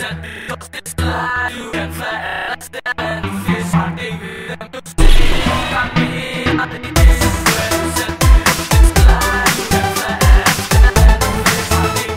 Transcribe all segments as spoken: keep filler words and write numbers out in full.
set because this life you can fast and feel something and you see happy at the end. When you set this life you can fast and feel something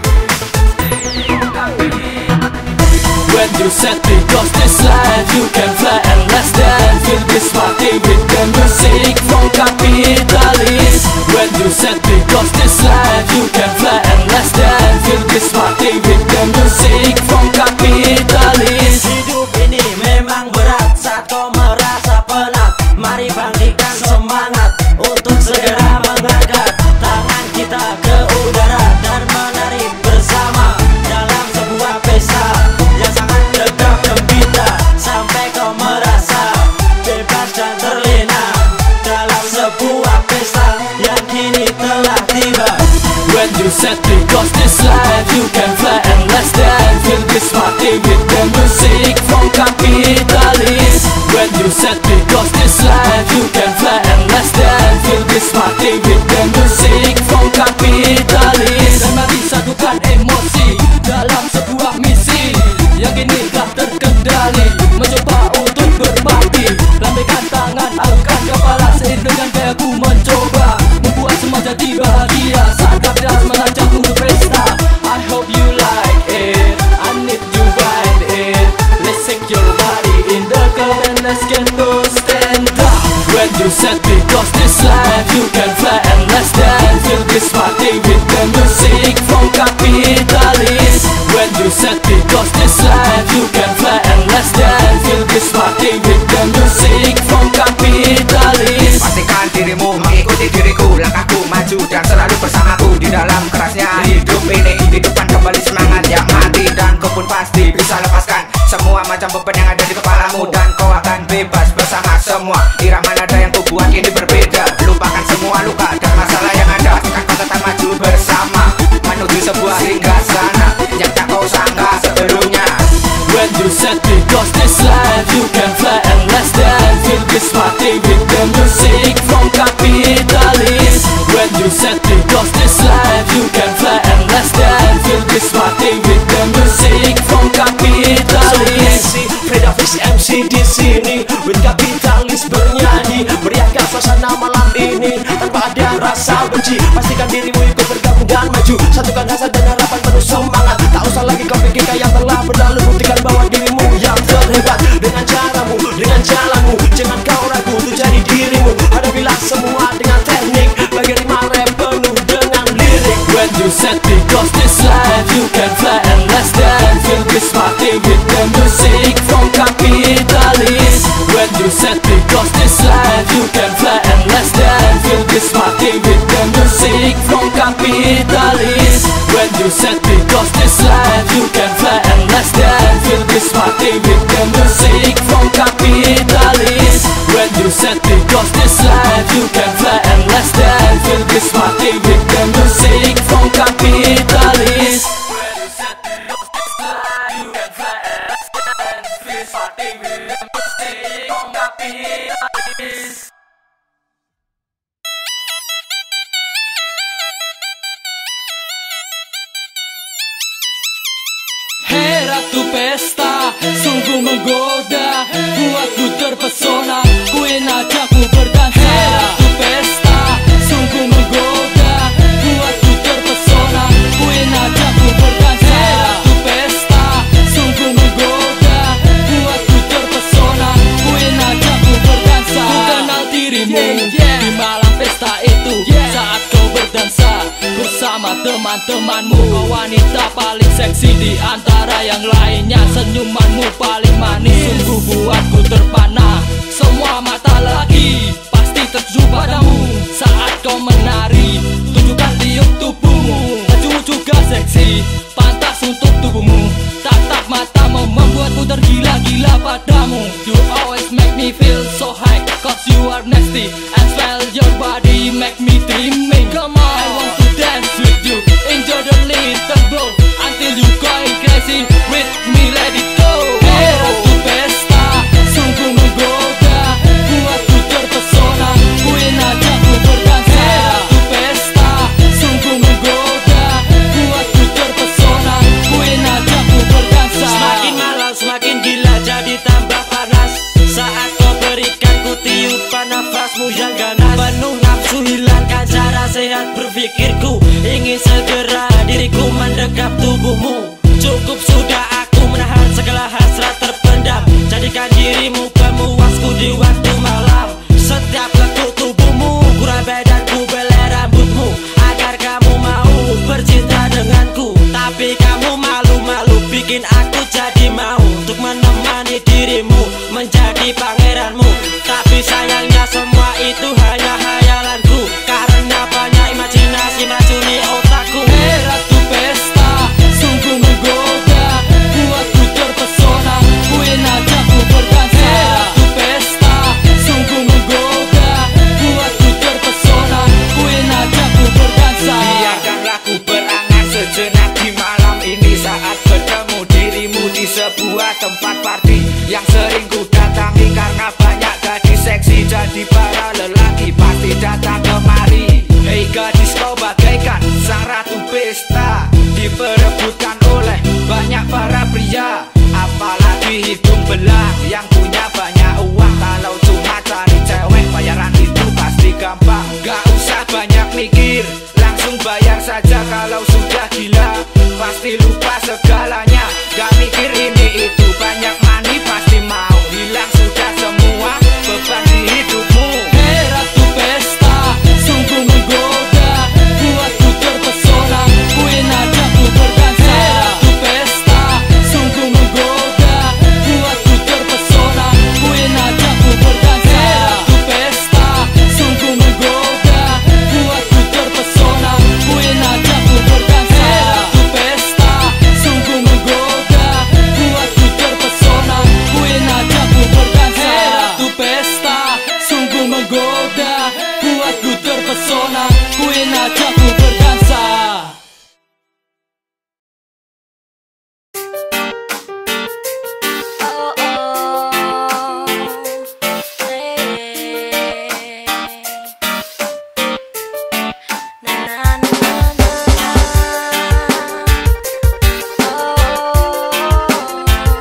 and happy at the end. When you set because this life you can fly and less than feel this party with the music from Capitalist. When you set because this life you can fly and less than feel this party with the music from Capitalist. Hidup ini memang berat saat kau merasa penat. Mari bangkitkan semangat untuk segera mengangkat tangan kita ke udara dan menari bersama dalam sebuah pesta yang sangat legap gembira sampai kau merasa bebas dan terlena dalam sebuah pesta yang kini telah tiba. When you set because this life you can fly and less than feel this party with the music from Capitalist. When you set because this life you can fly and less than feel this party with the music from Capitalist. Dan mari satukan emosi dalam sebuah misi yang kini telah terkendali, mencoba untuk berbagi. Lambaikan tangan, angkat kepala seiring dengan gayaku mencoba membuat semua jadi bahagia saat Capitalist mengajak untuk pesta. I hope you like it, I need you ride it. Let's shake your body in the club and let's get to stand up. When you set because this life you can fly and less than feel this party with the music from Capitalist. When you set because this life you can fly and less than feel this party with the music from Capitalist. Pastikan dirimu mengikuti diriku, langkahku maju dan selalu bersamaku di dalam kerasnya hidup ini. Hidupkan kembali semangat yang mati dan kau pun pasti bisa lepaskan semua macam beban yang ada di kepalamu dan kau akan bebas bersama semua. Irama nada yang kau buat kini berbeda, lupakan semua luka dan masalah yang ada. Pastikan kau tetap maju bersama menuju sebuah hingga sana yang tak kau sangka sebelumnya. When you set because this life you can fly and less than feel this party with the music from Capitalist. When you set because this life you can fly and less than feel this party with the music from Capitalist. Freda Fish M C di sini with Capitalist bernyanyi, meriahkan suasana malam ini tanpa ada rasa benci. Pastikan dirimu ikut bergabung dan maju, satukan hasrat dan harapan penuh semangat. Tak usah lagi kau pikirkan yang telah berlalu, buktikan bahwa dirimu yang terhebat dengan caramu, dengan jalanmu. Jangan kau ragu untuk jadi dirimu, hadapilah semua dengan teknik bagi rima rap penuh dengan lirik. When you set because this life you can fly and less than feel this party with the music from Capitalist. When you set because this life you can fly and less than feel this party with the music from Capitalist. When you set because this life you can fly and less than feel this party with the music from Capitalist. When you set because this life you can fly and less than feel this party with the music from Capitalist. When you set because this life you can fly and less than feel this party with the music from Capitalist. Hei ratu pesta, sungguh menggoda, buatku terpesona, ku ingin ajakku berdansa. Hei ratu pesta, sungguh menggoda, buatku terpesona, ku ingin ajakku berdansa. Hei ratu pesta, sungguh menggoda, buatku terpesona, ku ingin ajakku berdansa. Ku kenal dirimu di malam pesta itu, saat kau berdansa bersama teman-temanmu. Kau wanita paling seksi di antara yang lainnya, senyumanmu paling manis, sungguh buatku terpana. Semua mata lagi pasti tertuju padamu saat kau menari, tunjukkan tiup tubuhmu. Bajumu juga seksi, pantas untuk tubuhmu. Tatap matamu membuatku tergila-gila padamu. You always make me feel so high, cause you are nasty and smell your body make me dreaming. Come on, I want to dance with you, enjoy the little blow until you going crazy with me, let it go. Hey ratu pesta, sungguh menggoda, buatku terpesona, ku ingin ajakku berdansa. Hey ratu pesta, sungguh menggoda, buatku terpesona, ku ingin ajakku berdansa. Semakin sebuah tempat party yang sering ku datangi karena banyak gadis seksi. Jadi para lelaki pasti datang kemari. Hei gadis, kau bagaikan sang ratu pesta, diperebutkan oleh banyak para pria. Apalagi hidung belang yang punya banyak uang. Kalau cuma cari cewek bayaran itu pasti gampang. Gak usah banyak mikir, langsung bayar saja. Kalau sudah gila pasti lupa segalanya. Gak mikir ini itu, banyak money pasti mau. Hilang sudah semua beban di hidupmu. Hei ratu pesta, sungguh menggoda, buatku terpesona, kuin aja ku berdansa. Hei ratu pesta, sungguh menggoda, buatku terpesona, kuin aja ku berdansa. Hei ratu pesta, sungguh menggoda, buatku terpesona, kuin aja ku berdansa. Hei ratu pesta, sungguh menggoda, buatku terpesona, kuin aja ku berdansa. Hei ratu pesta, sungguh menggoda, buatku terpesona, kuin aja ku berdansa. Oh oh, hey, na na na na na, oh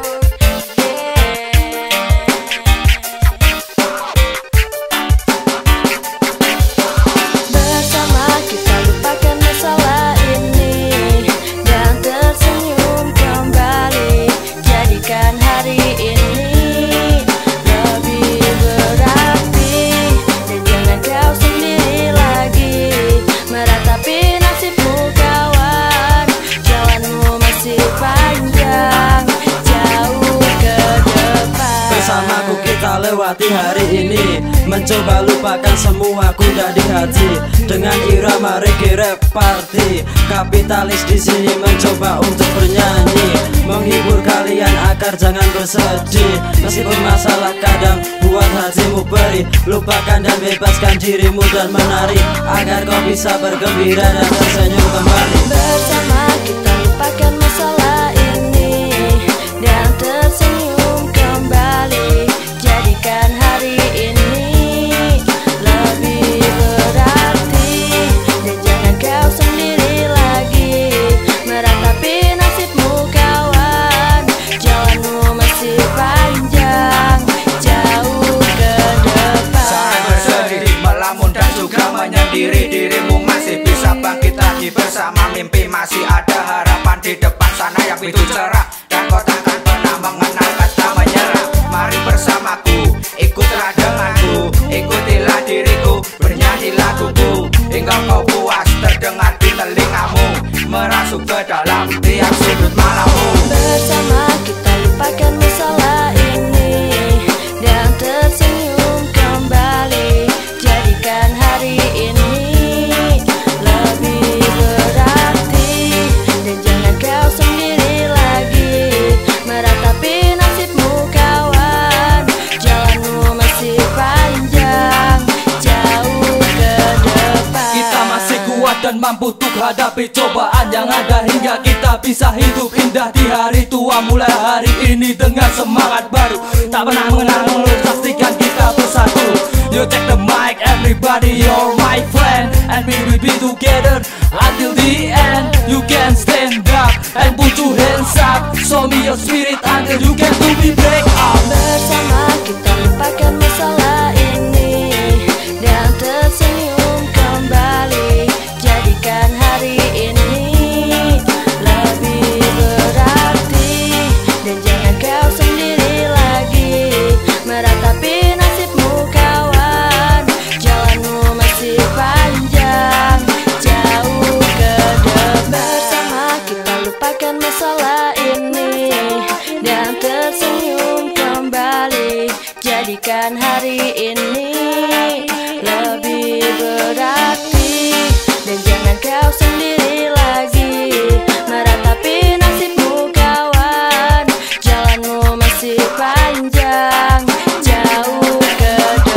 yeah. Bersama kita lupakan masalah ini dan tersenyum kembali. Jadikan hari ini lebih berarti, dan jangan kau sendiri lagi meratapi nasibmu kawan. Jalanmu masih panjang, jauh ke depan. Bersamaku kita lewati hari ini, mencoba lupakan semua kuda di hati dengan irama reggae rap party. Kapitalis di sini mencoba untuk bernyanyi, menghibur kalian agar jangan bersedih. Meskipun masalah kadang buat hatimu perih, lupakan dan bebaskan dirimu dan menari agar kau bisa bergembira dan tersenyum kembali. Bersama kita lupakan masalah ini dan tersenyum kembali. Jadikan hari ini lebih berarti, dan jangan kau sendiri lagi meratapi nasibmu kawan. Jalanmu masih panjang, jauh ke depan. Jangan bersedih, melamun dan juga menyendiri. Dirimu masih bisa bangkit lagi bersama mimpi. Masih ada harapan di depan sana yang pintu cerah, dan kau takkan pernah mengenal kata menyerah. Mari bersamaku, ikutlah denganku, ikutilah diriku, bernyanyi laguku hingga kau puas terdengar di telingamu, merasuk ke dalam tiap sudut malammu. Bersama kita lupakan masalah ini dan tersenyum kembali. Jadikan hari ini lebih berarti, dan jangan kau sendiri lagi meratapi nasibmu kawan. Jalanmu masih panjang, jauh ke depan. Kita masih kuat dan mampu untuk hadapi cobaan yang ada, hingga kita bisa hidup indah di hari tua. Mulai hari ini dengan semangat baru, tak pernah mengenal mengeluh, pastikan kita bersatu. You take the mic, everybody, you're my friend, and we will be together until the end. You can stand up and put your hands up, show me your spirit until you can do me break up. Bersama kita lupakan masalah ini dan tersenyum kembali. Jadikan hari ini lebih berarti, dan jangan kau sendiri lagi meratapi nasibmu kawan. Jalanmu masih panjang, jauh ke depan. Bersama kita lupakan masalah ini dan tersenyum kembali. Jadikan hari ini lebih berarti, dan jangan kau sendiri lagi meratapi nasibmu kawan. Jalanmu masih panjang, jauh ke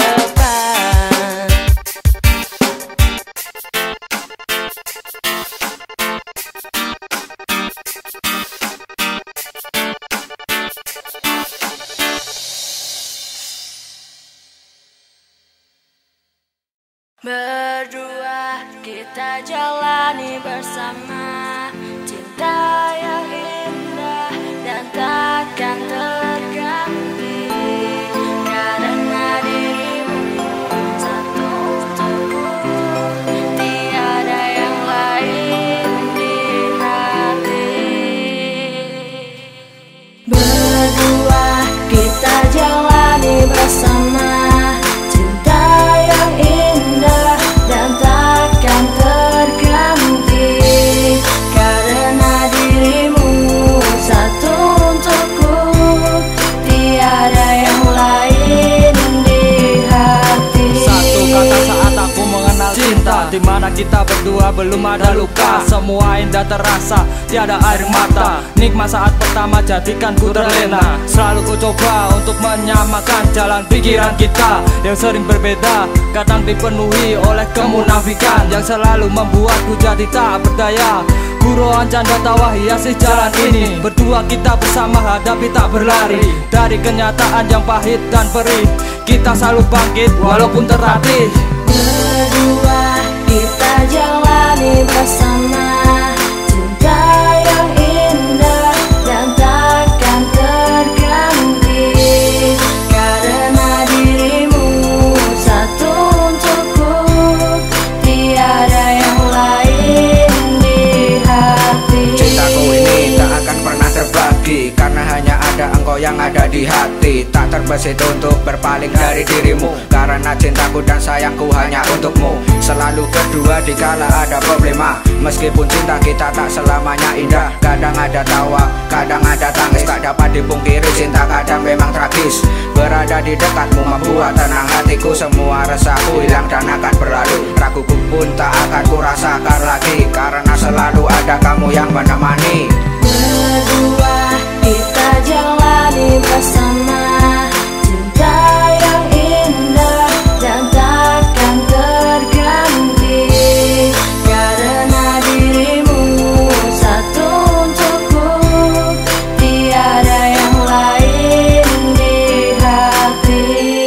depan. kita jalani bersama, cinta yang indah dan takkan terganti, karena dirimu satu untukku, tiada yang lain di hati. Berdua kita jalani bersama, cinta yang indah dan takkan terganti, karena dirimu satu untukku, tiada yang lain di hati. Satu kata saat aku mengenal cinta, dimana kita berdua belum ada luka. Semua indah terasa, tiada air mata. Nikmat saat pertama jadikan ku terlena. Selalu ku coba untuk menyamakan jalan pikiran kita yang sering berbeda, kadang dipenuhi oleh kemunafikan yang selalu membuatku jadi tak berdaya. Guruan canda tawa hiasi jalan ini, berdua kita bersama hadapi tak berlari dari kenyataan yang pahit dan perih. Kita selalu bangkit walaupun terlatih. Berdua kita jalani bersama, cinta yang indah dan takkan terganti, karena dirimu satu untukku, tiada yang lain di hati. Cintaku ini tak akan pernah terbagi, karena hanya ada engkau yang ada di hati. Tak terbesit untuk berpaling dari dirimu, karena cintaku dan sayangku hanya untukmu. Selalu berdua dikala ada problema, meskipun cinta kita tak selamanya indah. Kadang ada tawa, kadang ada tangis, tak dapat dipungkiri cinta kadang memang tragis. Berada di dekatmu membuat tenang hatiku, semua resahku hilang dan akan berlalu. Raguku pun tak akan kurasakan lagi, karena selalu ada kamu yang menemani. Berdua kita jalani bersama, cinta yang indah dan takkan terganti, karena dirimu satu untukku, tiada yang lain di hati.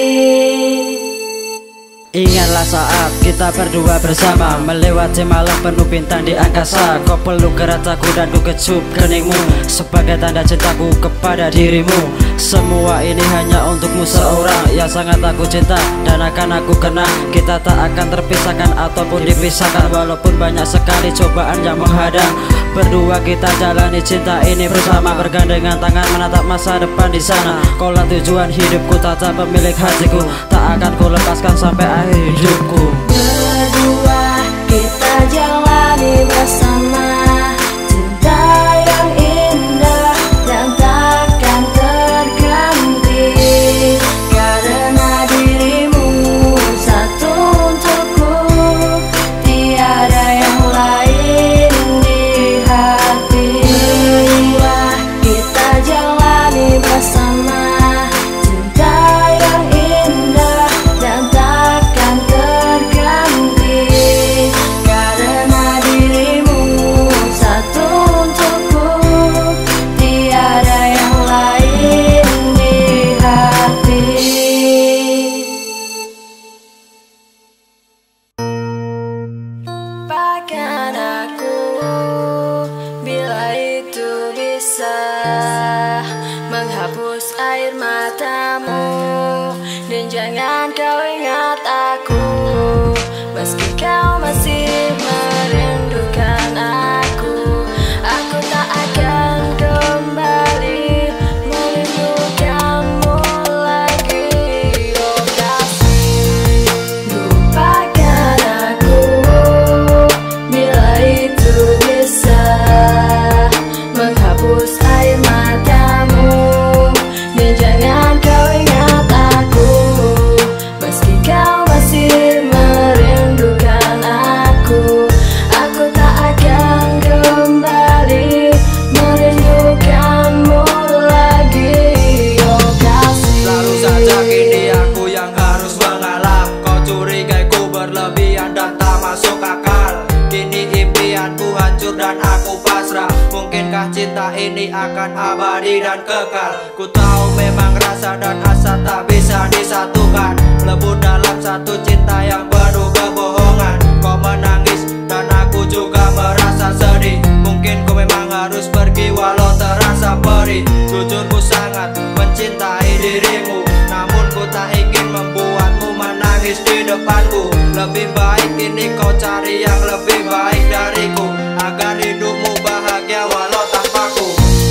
Ingatlah saat kita berdua bersama, melewati malam penuh bintang di angkasa. Kau peluk erat aku dan ku kecup keningmu, sebagai tanda cintaku kepada dirimu. Semua ini hanya untukmu seorang yang sangat aku cinta dan akan aku kenang. Kita tak akan terpisahkan ataupun dipisahkan, walaupun banyak sekali cobaan yang menghadang. Berdua kita jalani cinta ini bersama, bergandengan tangan menatap masa depan di sana. Kaulah tujuan hidupku, tata pemilik hatiku, tak akan ku lepaskan sampai akhir hidupku. Berdua kita jalani bersama, cinta yang indah dan takkan terganti, karena dirimu satu untukku, tiada yang lain di hati. Berdua kita jalani bersama, cinta yang indah dan takkan terganti, karena dirimu satu untukku, tiada yang lain di hati. Lupakan aku bila itu bisa menghapus air matamu, dan jangan kau ingat aku meski kau masih merindukan aku. Aku tak akan kembali merindukanmu lagi, oh kasih. Lupakan aku bila itu bisa menghapus air matamu, dan jangan kau ingat aku meski kau masih merindukan aku. Aku tak akan kembali merindukanmu lagi, oh kasih. Lalu saja kini aku yang harus mengalah. Kau curigaiku berlebihan dan tak masuk akal. Kini impianku hancur dan aku pasrah. Mungkinkah cinta ini akan abadi dan kekal? Ku tahu memang rasa dan asa tak bisa disatukan, lebur dalam satu cinta yang penuh kebohongan. Kau menangis dan rasa sedih. Mungkin ku memang harus pergi walau terasa perih. Jujur ku sangat mencintai dirimu, namun ku tak ingin membuatmu menangis di depanku. Lebih baik ini kau cari yang lebih baik dariku, agar hidupmu bahagia walau tanpaku.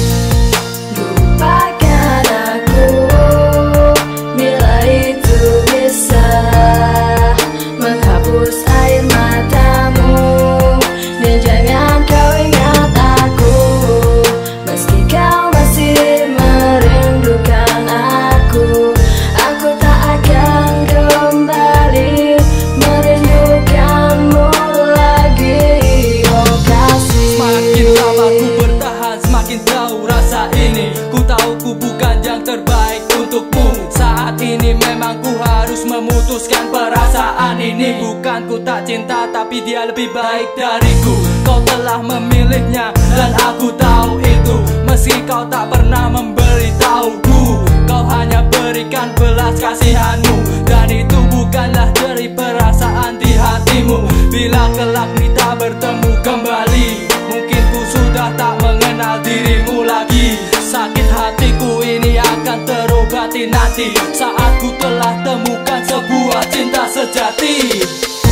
Lupakan aku bila itu bisa menghapus air matamu, dan jangan kau ingat aku meski kau masih merindukan aku. Aku tak akan kembali merindukanmu lagi, oh kasih. Semakin lama ku bertahan, semakin tahu rasa ini. Ku tahu ku bukan yang terbaik untukmu. Saat ini memang ku harus memutuskan perasaan ini. Bukan ku tak cinta, tapi dia lebih baik dariku. Kau telah memilihnya dan aku tahu itu, meski kau tak pernah memberitahuku. Kau hanya berikan belas kasihanmu, dan itu bukanlah dari perasaan di hatimu. Bila kelak kita bertemu kembali, mungkin ku sudah tak mengenal dirimu lagi. Sakit hatiku ini akan terobati nanti, saat ku telah temukan sebuah cinta sejati.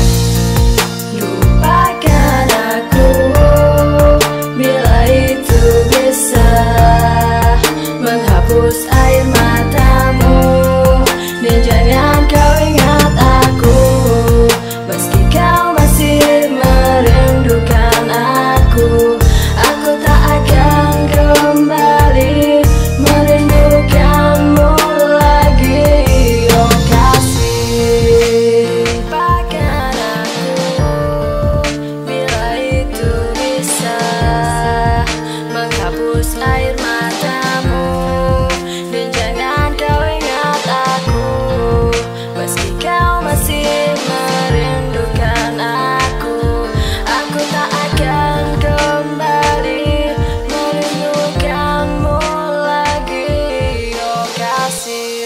Lupakan aku bila itu bisa menghapus air matamu, dan jangan kau ingat aku meski kau masih merindukan aku. Aku tak akan kembali merindukanmu lagi, oh kasih. Lupakan aku bila itu bisa menghapus air matamu, dan jangan kau ingat aku meski kau masih merindukan aku. Aku tak akan kembali merindukanmu lagi, oh kasih.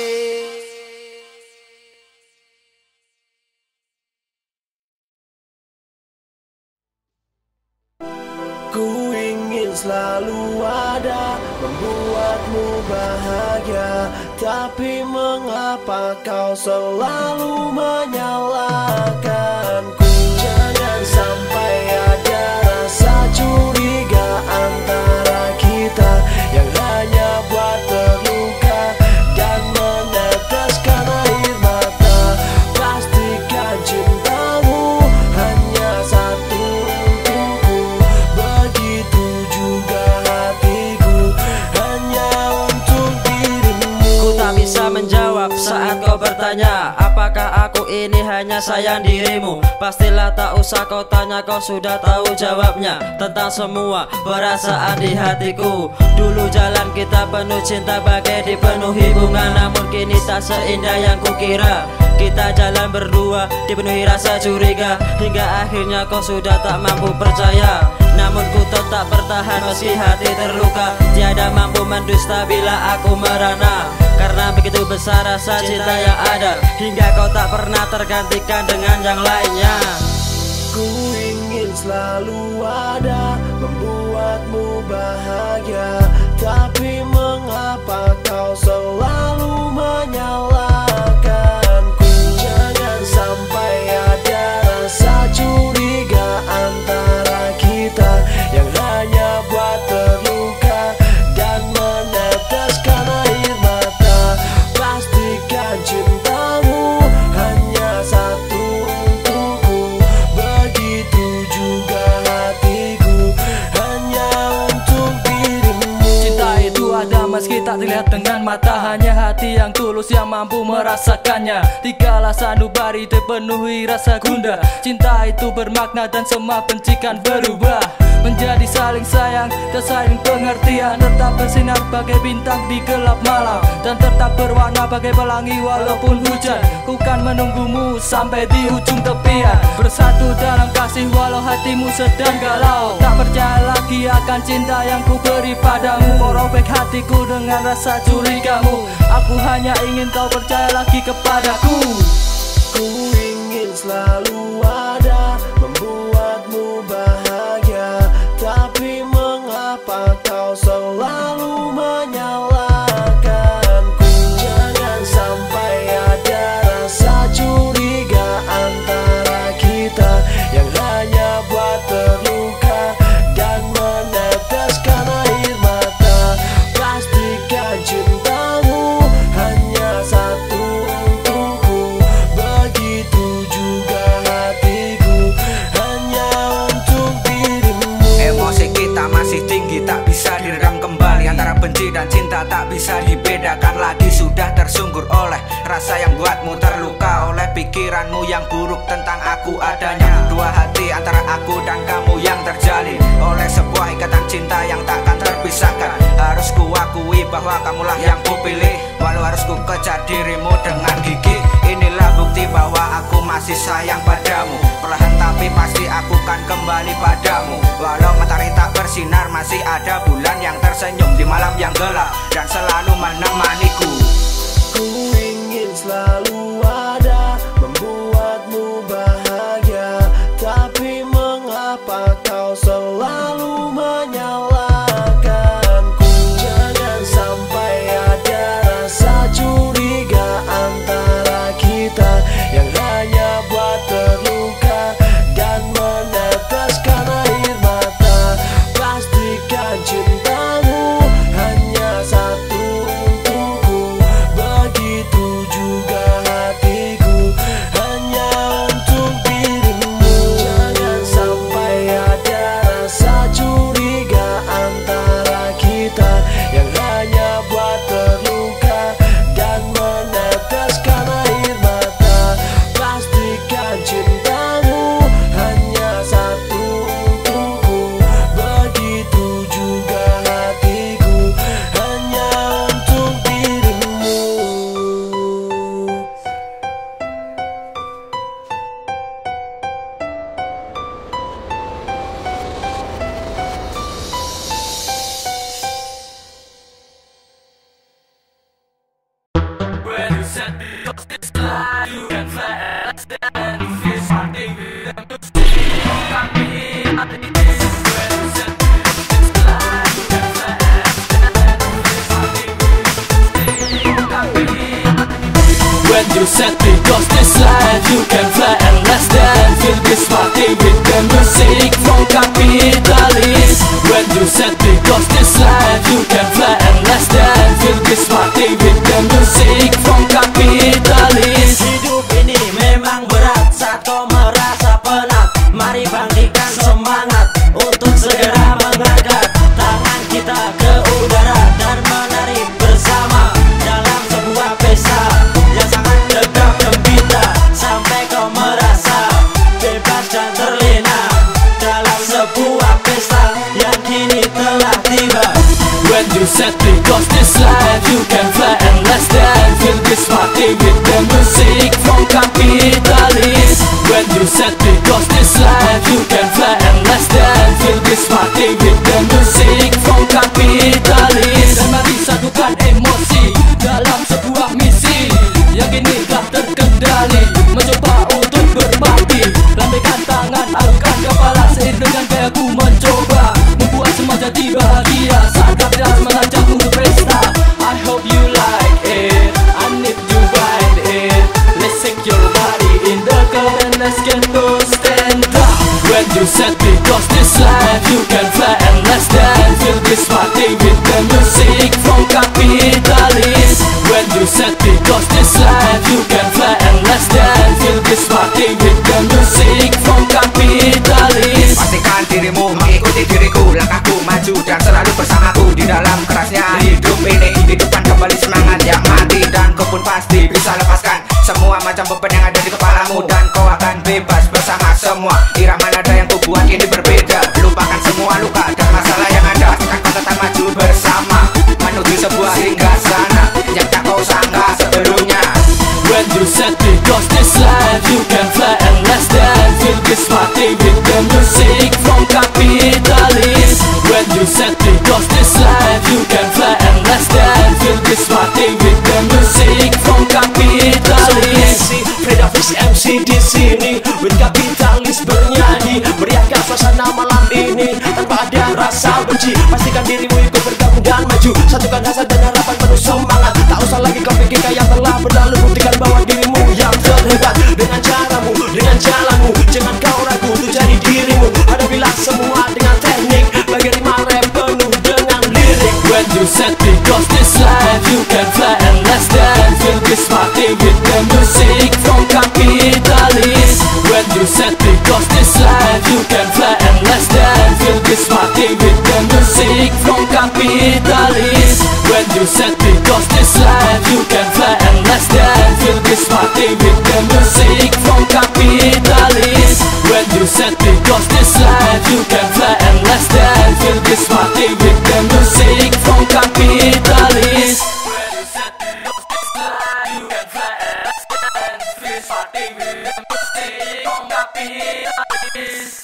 Ku ingin selalu ada, membuatmu bahagia, tapi mengapa kau selalu menyalahkanku? Jangan sampai ada rasa curiga antara kita yang hanya buat terluka dan meneteskan air mata. Pastikan cintamu hanya satu untukku, begitu juga hatiku hanya untuk dirimu. Ku tak bisa menjawab saat kau bertanya, apakah aku ini hanya sayang dirimu? Pastilah tak usah kau tanya, kau sudah tahu jawabnya tentang semua perasaan di hatiku. Dulu jalan kita penuh cinta bagai dipenuhi bunga, namun kini tak seindah yang kukira. Kita jalan berdua dipenuhi rasa curiga, hingga akhirnya kau sudah tak mampu percaya. Namun ku tetap bertahan meski hati terluka, tiada mampu mendusta bila aku merana. Karena begitu besar rasa cinta yang ada, hingga kau tak pernah tergantikan dengan yang lainnya. Ku ingin selalu ada, membuatmu bahagia, tapi mengapa kau selalu menyalahkanku? Jangan sampai ada rasa curiga antara kita yang hanya buat terluka dan meneteskan air mata. Pastikan cintamu hanya satu untukku, begitu juga hatiku hanya untuk dirimu. Cinta itu ada meski tak terlihat dengan mata, hanya hati yang tulus yang mampu merasakannya. Dikala sanubari terpenuhi rasa gundah, cinta itu bermakna dan semua bencikan berubah menjadi saling sayang dan saling pengertian. Tetap bersinar bagai bintang di gelap malam, dan tetap berwarna bagai pelangi walaupun hujan. Ku kan menunggumu sampai di ujung tepian, bersatu dalam kasih walau hatimu sedang galau. Tak percaya lagi akan cinta yang ku beri padamu, merobek hatiku dengan rasa curigamu. Aku hanya ingin kau percaya lagi kepadaku. Ku ingin selalu ada, membuatmu bahagia, benci dan cinta tak bisa dibedakan lagi. Sudah tersungkur oleh rasa yang buatmu terluka, oleh pikiranmu yang buruk tentang aku adanya. Dua hati antara aku dan kamu yang terjalin oleh sebuah ikatan cinta yang takkan terpisahkan. Harus ku akui bahwa kamulah yang ku pilih, walau harus ku kejar dirimu dengan gigi. Inilah bukti bahwa aku masih sayang padamu. Perlahan tapi pasti aku kan kembali padamu. Walau matahari tak bersinar, masih ada bulan yang tersenyum di malam yang gelap dan selalu menemaniku. Ku ingin selalu ada, membuatmu bahagia, tapi mengapa kau selalu menyalahkanku? Jangan sampai ada rasa curiga antara kita yang hanya buat terluka dan meneteskan air mata. Pastikan cintamu hanya satu untukku, begitu juga hatiku hanya untuk dirimu. Jangan sampai ada rasa curiga antara kita yang hanya buat terluka dan meneteskan air mata. Pastikan cintamu hanya satu untukku, begitu juga hatiku hanya untuk dirimu. When you set me across this line, you can fly and less than feel this party with the music from Capitalist. When you set me across this line, you can fly and less than feel this party with the music from Capitalist. Hidup ini memang berat saat kau merasa penat. Mari bangkitkan semangat untuk segera mengangkat tangan kita ke udara dan menari bersama dalam sebuah pesta yang sangat tegap gembira, sampai kau merasa bebas dan terlena dalam sebuah pesta yang kini telah tiba. When you set me across this line, you can fly and less than feel this party with the music from Capitalist. When you set me across this line, you can fly and less than feel this party with the music from Capitalist. Dan mari satukan emosi dalam sebuah misi yang kini telah terkendali, mencoba untuk berbagi. Lambaikan tangan, angkat kepala seiring dengan gayaku mencoba membuat semua jadi bahagia saat Capitalist mengajakmu berpesta. I hope you like it, I need you ride it. Let's shake your body in the club and let's get to stand up. When you set me across this line, you can fly and less than feel this party with the music from Capitalist. When you set me across this line, you can fly and less than feel this party with the music from Capitalist. Pastikan dirimu mengikuti diriku, langkahku maju dan selalu bersamaku di dalam kerasnya hidup ini. Hidupkan kembali semangat yang mati dan kau pun pasti bisa lepaskan semua macam beban yang ada di kepalamu, dan kau akan bebas bersama semua. Irama nada yang ku buat ini berbeda, lupakan semua luka dan masalah yang ada. Sekarang kau tetap maju bersama menuju sebuah hingga sana yang tak kau sangka sebelumnya. When you set me across this line, you can fly and less than feel this party with the music from Capitalist. When you set me across this line, you can fly and less than feel this party with the music from Capitalist. Freda Fish M C di sini, with Capitalist bernyanyi, meriahkan suasana malam ini tanpa ada rasa benci. Pastikan dirimu ikut bergabung dan maju, satukan hasrat dan harapan penuh semangat. Tak usah lagi kau pikirkan yang telah berlalu, buktikan bahwa dirimu yang terhebat dengan caramu, dengan jalanmu. Jangan kau ragu untuk jadi dirimu, hadapilah semua dengan teknik, bagi rima rap penuh dengan lirik. When you set me across this line, you can fly and less than feel this party with the music from Capitalist. When you set me across this line, you can fly and less than feel this party with the music from Capitalist. you said because this life you can fly and less than feel this party with the music from Capitalist. When you said because this life you can fly and less than feel this party with the music from Capitalist. When you said because this life you can fly and less than feel this party with the music from Capitalist.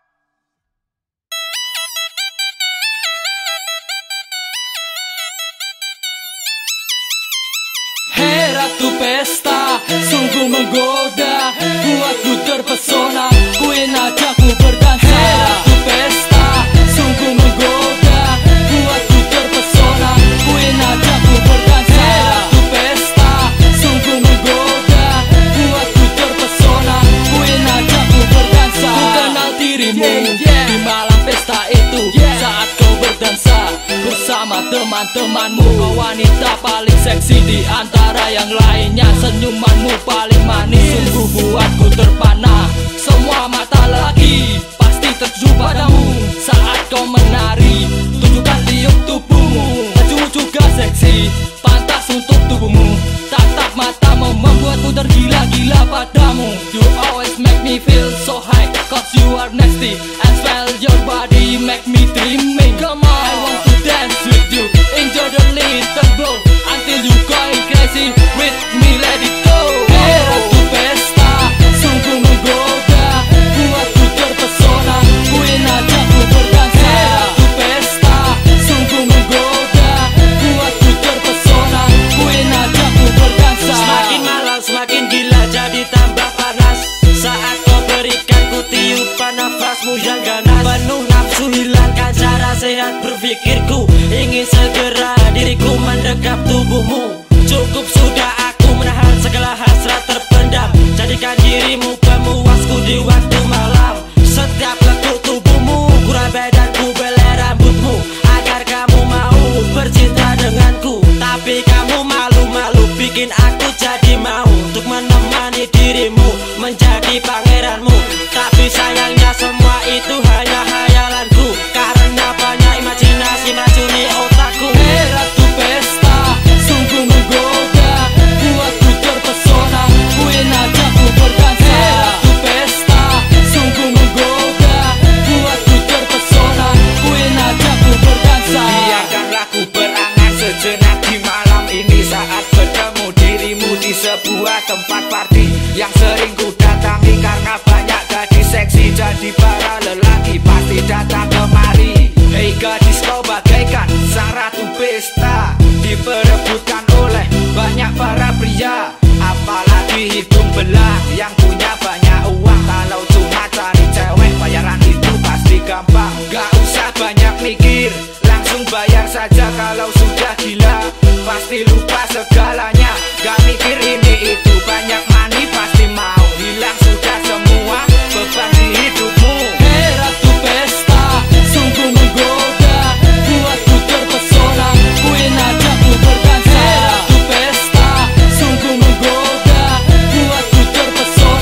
Hei ratu pesta, sungguh menggoda, buatku terpesona, ku ingin ajakku berdansa. Hei ratu pesta, sungguh menggoda, buatku terpesona, ku ingin ajakku berdansa. Hei ratu pesta, sungguh menggoda, buatku terpesona, ku ingin ajakku berdansa. Ku kenal dirimu yeah, yeah. Di malam pesta itu yeah. Saat kau berdansa bersama teman-temanmu, kau wanita paling seksi di antara yang lainnya. Senyumanmu paling manis, sungguh buatku terpana. Semua mata lelaki pasti tertuju padamu saat kau menari. Tunjukkan liuk tubuhmu, bajumu juga seksi, pantas untuk tubuhmu. Tatap matamu membuatku tergila-gila padamu. You always make me feel so high, cause you are nasty and smell your body make me dreaming. Come on, I want to dance with you, enjoy the little blow until you going crazy with me, let it go. Hey ratu pesta, sungguh menggoda, buatku terpesona, ku ingin ajakku berdansa. Hey ratu pesta, sungguh menggoda, buatku terpesona, ku ingin ajakku berdansa. Semakin malam semakin gila jadi tambah panas, saat kau berikan ku tiupan nafasmu yang ganas. Penuh nafsu hilangkan cara sehat berpikirku, ingin segera diriku mendekap tubuhmu. Cukup sudah aku menahan segala hasrat terpendam, jadikan dirimu pemuasku di waktu malam. Setiap lekuk tubuhmu, ku rabai dan ku belai rambutmu, agar kamu mau bercinta denganku. Tapi kamu malu-malu bikin aku jadi mau untuk menemani dirimu, menjadi pangeranmu. Tapi sayangnya semua itu hanya hayalanku, karena banyak imajinasi meracuni otakku. Hey ratu pesta, sungguh menggoda, buatku terpesona, ku ingin ajakku berdansa. Hey ratu pesta, sungguh menggoda, buatku terpesona, ku ingin ajakku berdansa. Biarkanlah ku berangan sejenak di malam ini saat bertemu dirimu di sebuah tempat party yang sering ku datangi, karena banyak gadis seksi jadi para lelaki pasti datang kemari. Hei gadis, kau bagaikan sang ratu pesta, diperebutkan oleh banyak para pria, apalagi hidung belang yang punya banyak uang. Kalau cuma cari cewek bayaran itu pasti gampang, gak usah banyak mikir, langsung bayar saja. Kalau sudah gila pasti lupa segalanya, gak mikir ini itu, banyak money pasti mau hilang sudah semua beban di hidupmu. Hey ratu pesta, sungguh menggoda, buatku terpesona, ku ingin ajakku berdansa. Hey ratu pesta, sungguh menggoda, buatku terpesona,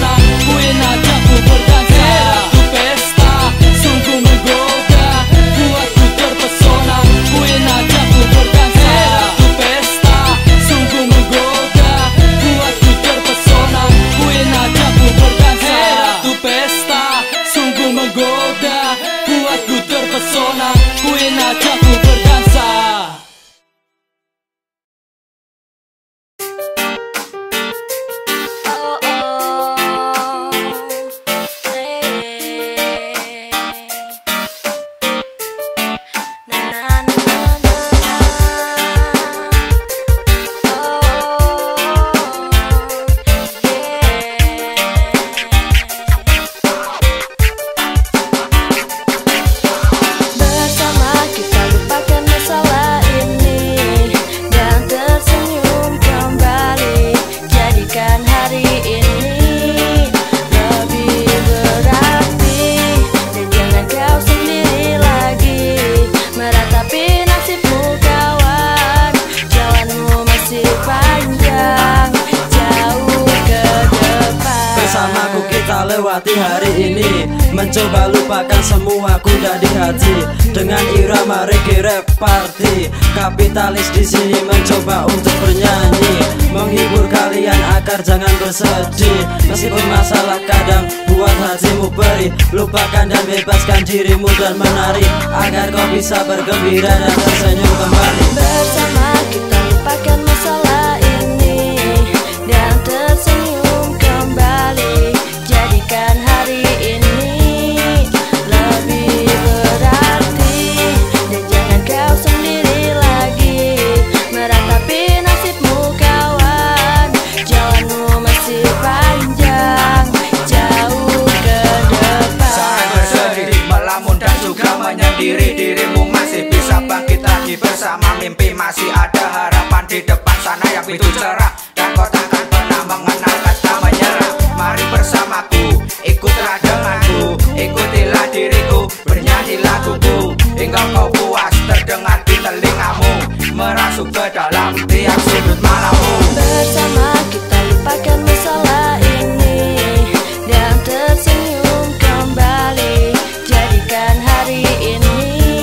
lewati hari ini, mencoba lupakan semua kuda di hati dengan irama reggae rap party. Kapitalis di sini mencoba untuk bernyanyi, menghibur kalian agar jangan bersedih. Meskipun masalah kadang buat hatimu beri, lupakan dan bebaskan dirimu dan menari agar kau bisa bergembira dan tersenyum kembali. Bersama kita lupakan masalah ini dan tersenyum kembali. Jadikan hari ini lebih berarti, dan jangan kau sendiri lagi meratapi nasibmu kawan. Jalanmu masih panjang, jauh ke depan. Saat bersedih, melamun dan juga menyendiri, dirimu masih bisa bangkit lagi. Bersama mimpi masih ada harapan di depan sana yang begitu cerah, dan kau takkan pernah mengenal kata menyerah. Mari bersamaku, ikutlah denganku, ikutilah diriku, bernyanyi laguku hingga kau puas terdengar di telingamu, merasuk ke dalam tiap sudut malammu. Bersama kita lupakan masalah ini dan tersenyum kembali. Jadikan hari ini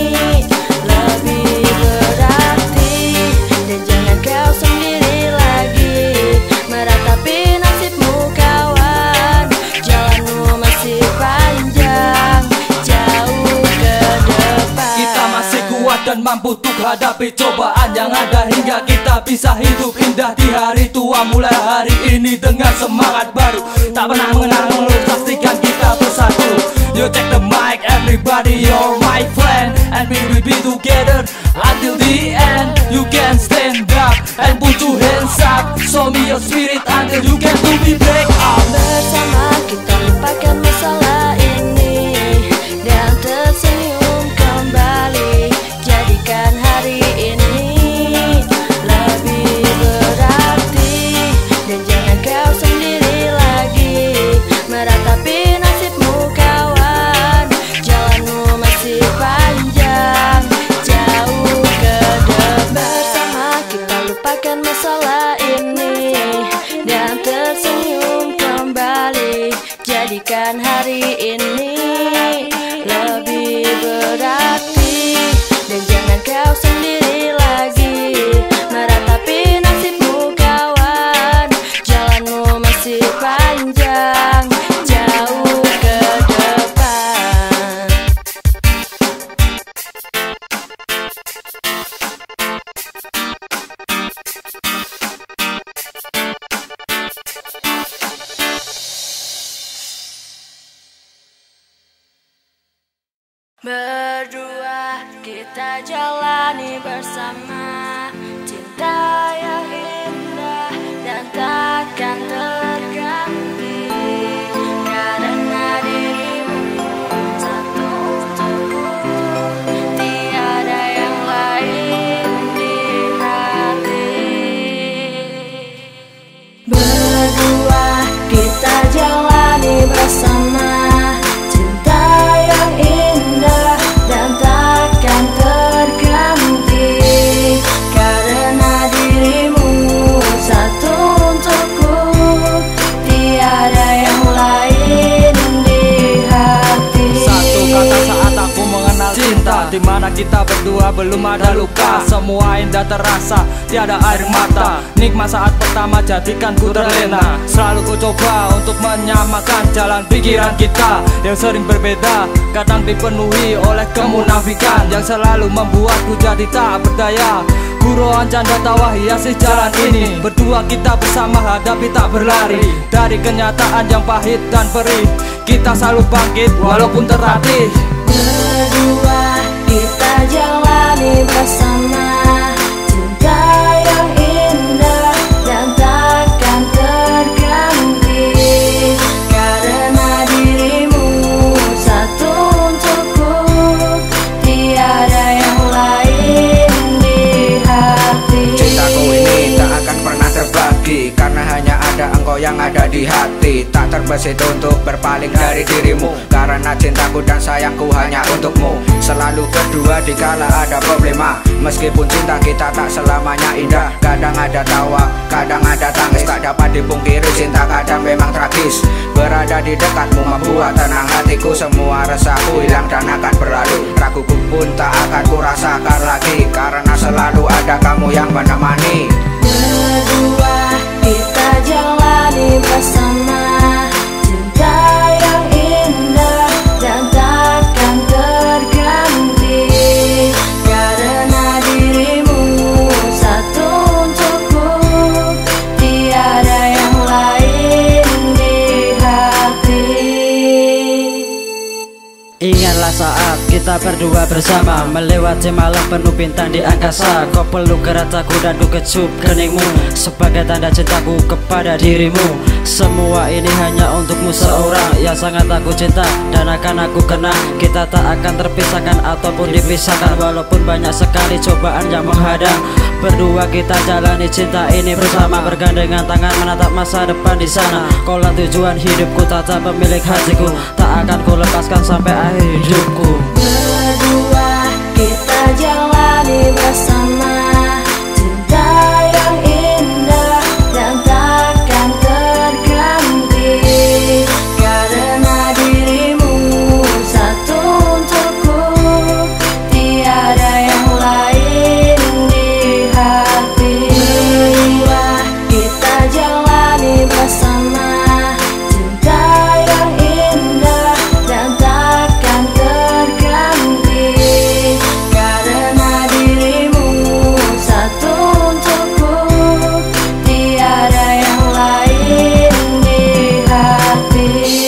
lebih berarti, dan jangan kau sendiri lagi meratapi nasibmu kawan. Jalanmu masih panjang, jauh ke depan. Kita masih kuat dan mampu untuk hadapi cobaan yang ada, hingga kita bisa hidup indah di hari tua. Mulai hari ini dengan semangat baru, tak pernah mengenal mengeluh, pastikan kita bersatu. You take the mic, everybody, you're my friend, and we will be together until the end. You can stand up and put your hands up, show me your spirit until you can do me break up. Bersama kita lupakan masalah ini dan tersenyum kembali. Jadikan hari ini lebih berarti, dan jangan kau sendiri lagi meratapi nasibmu kawan. Jalanmu masih panjang, jauh ke depan. Bersama kita lupakan masalah ini dan tersenyum kembali. Jadikan hari ini lebih berarti, dan jangan kau sendiri lagi meratapi nasibmu kawan. Jalanmu masih panjang, jauh ke depan. Berdua kita jalani bersama cinta yang indah dan takkan terganti, karena dirimu satu untukku, tiada yang lain di hati. Berdua kita jalani bersama cinta yang indah dan takkan terganti, karena dirimu satu untukku, tiada yang lain di hati. Satu kata saat aku mengenal cinta, dimana kita berdua belum ada luka. Semua indah terasa, tiada air mata. Nikmat saat pertama jadikan ku terlena. Selalu ku coba untuk menyamakan jalan pikiran kita yang sering berbeda, kadang dipenuhi oleh kemunafikan yang selalu membuatku jadi tak berdaya. Guruan canda tawa hiasi jalan ini, berdua kita bersama hadapi tak berlari dari kenyataan yang pahit dan perih. Kita selalu bangkit walaupun tertatih. Berdua kita jalani bersama cinta yang indah dan takkan terganti, karena dirimu satu untukku, tiada yang lain di hati. Cintaku ini tak akan pernah terbagi, karena hanya ada engkau yang ada di hati. Tak terbesit untuk berpaling dari dirimu. Karena cintaku dan sayangku hanya untukmu. Selalu berdua dikala ada problema. Meskipun cinta kita tak selamanya indah. Kadang ada tawa, kadang ada tangis. Tak dapat dipungkiri cinta kadang memang tragis. Berada di dekatmu membuat tenang hatiku. Semua resahku hilang dan akan berlalu. Raguku pun tak akan kurasakan lagi. Karena selalu ada kamu yang menemani. Berdua kita jalani bersama cinta yang indah dan takkan terganti. Karena dirimu satu untukku, tiada yang lain di hati. Ingatlah saat kita berdua bersama melewati malam penuh bintang di angkasa. Kau peluk erat aku dan ku kecup keningmu sebagai tanda cintaku kepada dirimu. Semua ini hanya untukmu seorang yang sangat aku cinta dan akan aku kenang. Kita tak akan terpisahkan ataupun dipisahkan walaupun banyak sekali cobaan yang menghadang. Berdua kita jalani cinta ini bersama, bergandengan tangan menatap masa depan di sana. Kaulah tujuan hidupku, tata pemilik hatiku, tak akan ku lepaskan sampai akhir hidupku. Berdua kita jalani bersama cinta yang indah dan takkan terganti. Karena dirimu satu untukku, tiada yang lain di hati. Berdua kita jalani bersama cinta yang indah dan takkan terganti. Karena dirimu satu untukku, tiada yang lain di hati.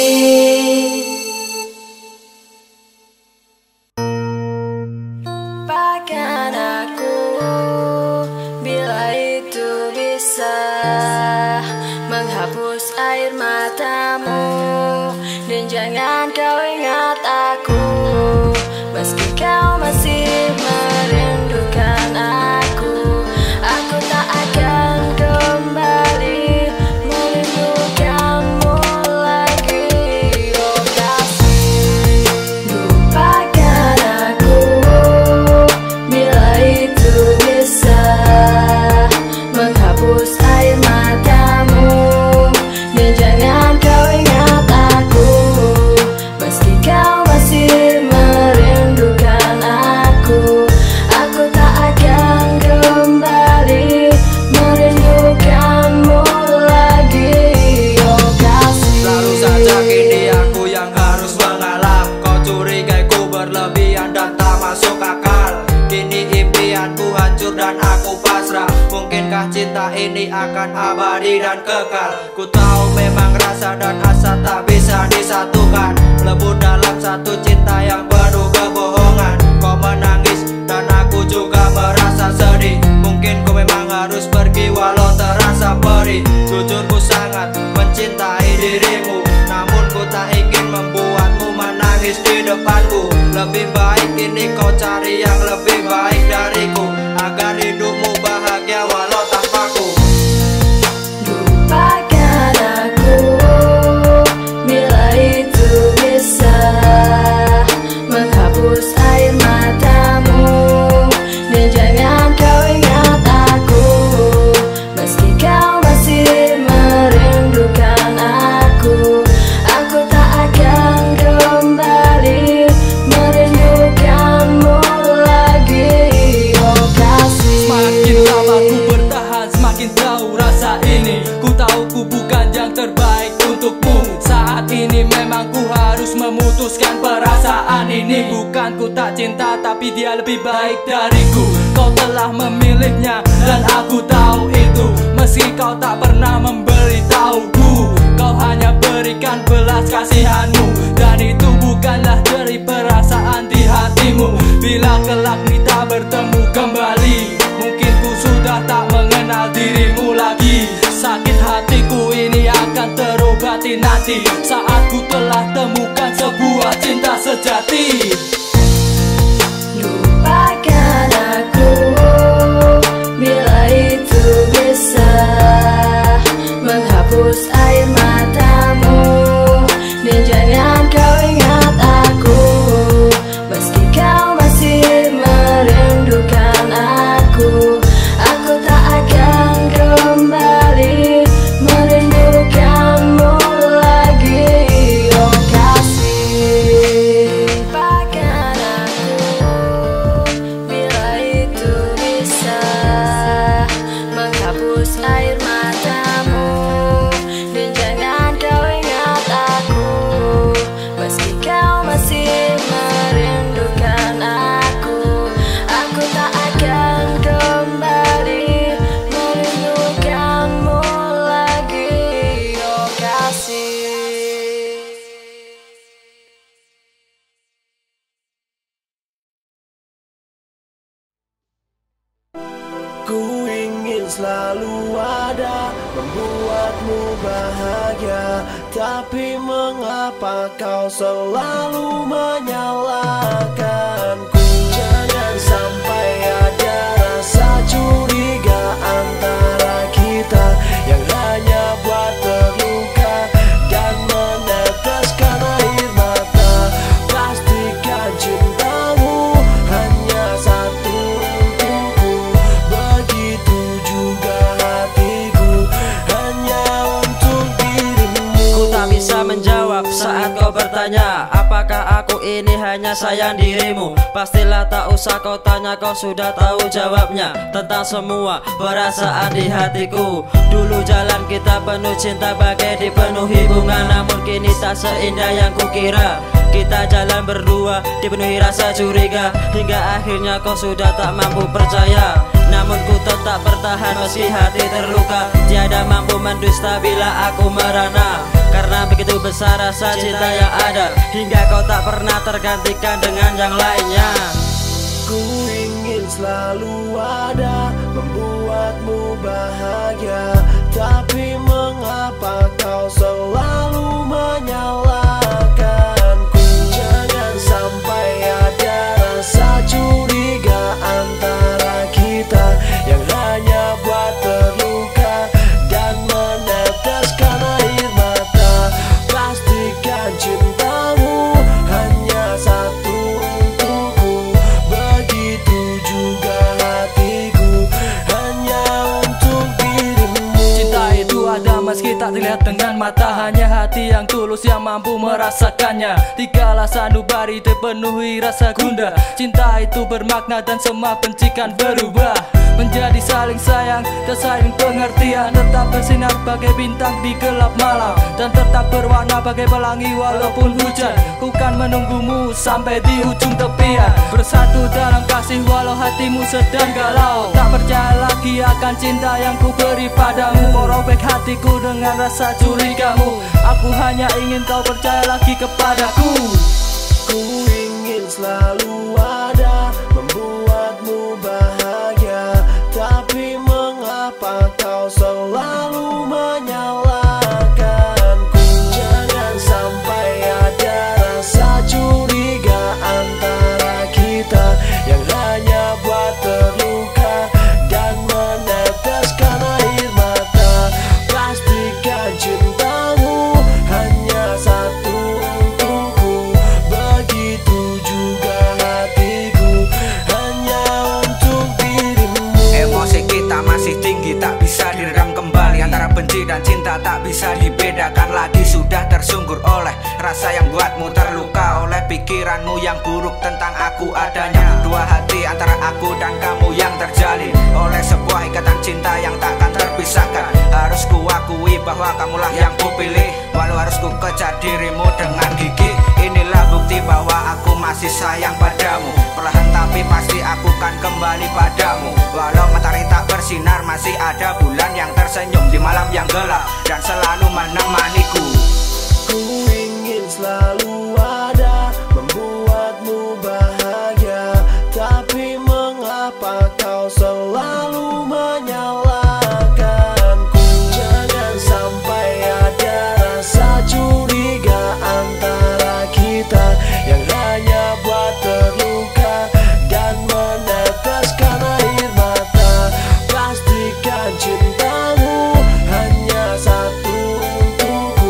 Lupakan aku bila itu bisa menghapus air matamu. Dan jangan kau ingat aku meski kau masih merindukan aku. Aku tak akan kembali merindukanmu lagi, oh kasih. Lupakan aku bila itu bisa menghapus air matamu. Dan jangan kau ingat aku meski kau masih merindukan aku. Aku tak akan kembali merindukanmu lagi, oh kasih. Selalu saja kini aku yang harus mengalah. Kau curigai ku berlebihan dan tak masuk akal. Kini impianku hancur dan aku pasrah. Mungkinkah cinta ini akan abadi dan kekal? Ku tahu memang rasa dan asa tak bisa disatukan. Lebur dalam satu cinta yang penuh kebohongan. Kau menangis dan aku juga merasa sedih. Mungkin ku memang harus pergi walau terasa perih. Jujur ku sangat mencintai dirimu, namun ku tak ingin membuatmu menangis di depanku. Lebih baik ini kau cari yang lebih baik dariku, agar hidupmu bahagia walau tanpaku. Lupakan aku bila itu bisa menghapus air matamu. Dan jangan kau ingat aku meski kau masih merindukan aku. Aku tak akan kembali merindukanmu lagi, oh kasih. Semakin lama ku bertahan, semakin tahu rasa ini. Ku tahu ku bukan yang terbaik untukmu. Saat ini memang ku harus memutuskan perasaan ini. Bukan ku tak cinta, tapi dia lebih baik dariku. Kau telah memilihnya dan aku tahu itu. Meski kau tak pernah memberitahuku, kau hanya berikan belas kasihanmu. Dan itu bukanlah dari perasaan di hatimu. Bila kelak kita bertemu kembali, mungkin ku sudah tak mengenal dirimu lagi. Sakit hatiku ini akan terobati nanti, saat ku telah temukan sebuah cinta sejati. Lupakan aku bila itu bisa menghapus air matamu. Ku ingin selalu ada, membuatmu bahagia. Tapi mengapa kau selalu menyalahkanku? Jangan sampai ada rasa curiga antara kita yang hanya buat terluka dan meneteskan air mata. Pastikan cintamu hanya satu untukku, begitu juga hatiku hanya untuk dirimu. Ku tak bisa menjawab saat kau bertanya, apakah aku ini hanya sayang dirimu? Pastilah tak usah kau tanya, kau sudah tahu jawabnya tentang semua perasaan di hatiku. Dulu jalan kita penuh cinta bagai dipenuhi bunga, namun kini tak seindah yang kukira. Kita jalan berdua dipenuhi rasa curiga, hingga akhirnya kau sudah tak mampu percaya. Namun ku tetap bertahan meski hati terluka, tiada mampu mendusta bila aku merana. Karena begitu besar rasa cinta yang ada, hingga kau tak pernah tergantikan dengan yang lainnya. Ku ingin selalu ada, membuatmu bahagia. Tapi mengapa kau selalu menyalahkanku? Jangan sampai ada rasa curiga antara kita yang hanya buat terluka dan meneteskan air mata. Pastikan cintamu hanya satu untukku, begitu juga hatiku hanya untuk dirimu. Cinta itu ada meski tak terlihat dengan mata, hanya hati yang tulus yang mampu merasakannya. Dikala sanubari dipenuhi rasa gundah, cinta itu bermakna dan semua bencikan berubah menjadi saling sayang dan saling pengertian. Tetap bersinar bagai bintang di gelap malam, dan tetap berwarna bagai pelangi walaupun hujan. Ku kan menunggumu sampai di ujung tepian, bersatu dalam kasih walau hatimu sedang galau. Tak percaya lagi akan cinta yang ku beri padamu, merobek hatiku dengan rasa curigamu. Aku hanya ingin kau percaya lagi kepadaku. Ku ingin selalu ada, membuatmu bahagia. Tapi mengapa kau selalu menyalahkanku? Jangan sampai ada rasa curiga antara kita yang hanya buat terluka dan meneteskan air mata. Pastikan cintamu hanya satu untukku, begitu juga hatiku hanya untuk dirimu. Emosi kita masih tinggi, tak bisa diredam kembali. Antara benci dan cinta tak bisa dibedakan lagi. Sudah tersungkur oleh rasa yang buatmu terluka, oleh pikiranmu yang buruk tentang aku adanya. Dua hati antara aku dan kamu yang terjalin oleh sebuah ikatan cinta yang takkan terpisahkan. Harus ku akui bahwa kamulah yang kupilih, walau harus ku kejar dirimu dengan gigi. Inilah bukti bahwa aku masih sayang padamu. Perlahan tapi pasti aku kan kembali padamu. Walau matahari tak bersinar, masih ada bulan yang tersenyum di malam yang gelap dan selalu menemaniku. Ku ingin selalu ada, membuatmu bahagia. Tapi mengapa kau selalu menyalahkanku? Jangan sampai ada rasa curiga antara kita yang hanya buat terluka dan meneteskan air mata. Pastikan cintamu hanya satu untukku,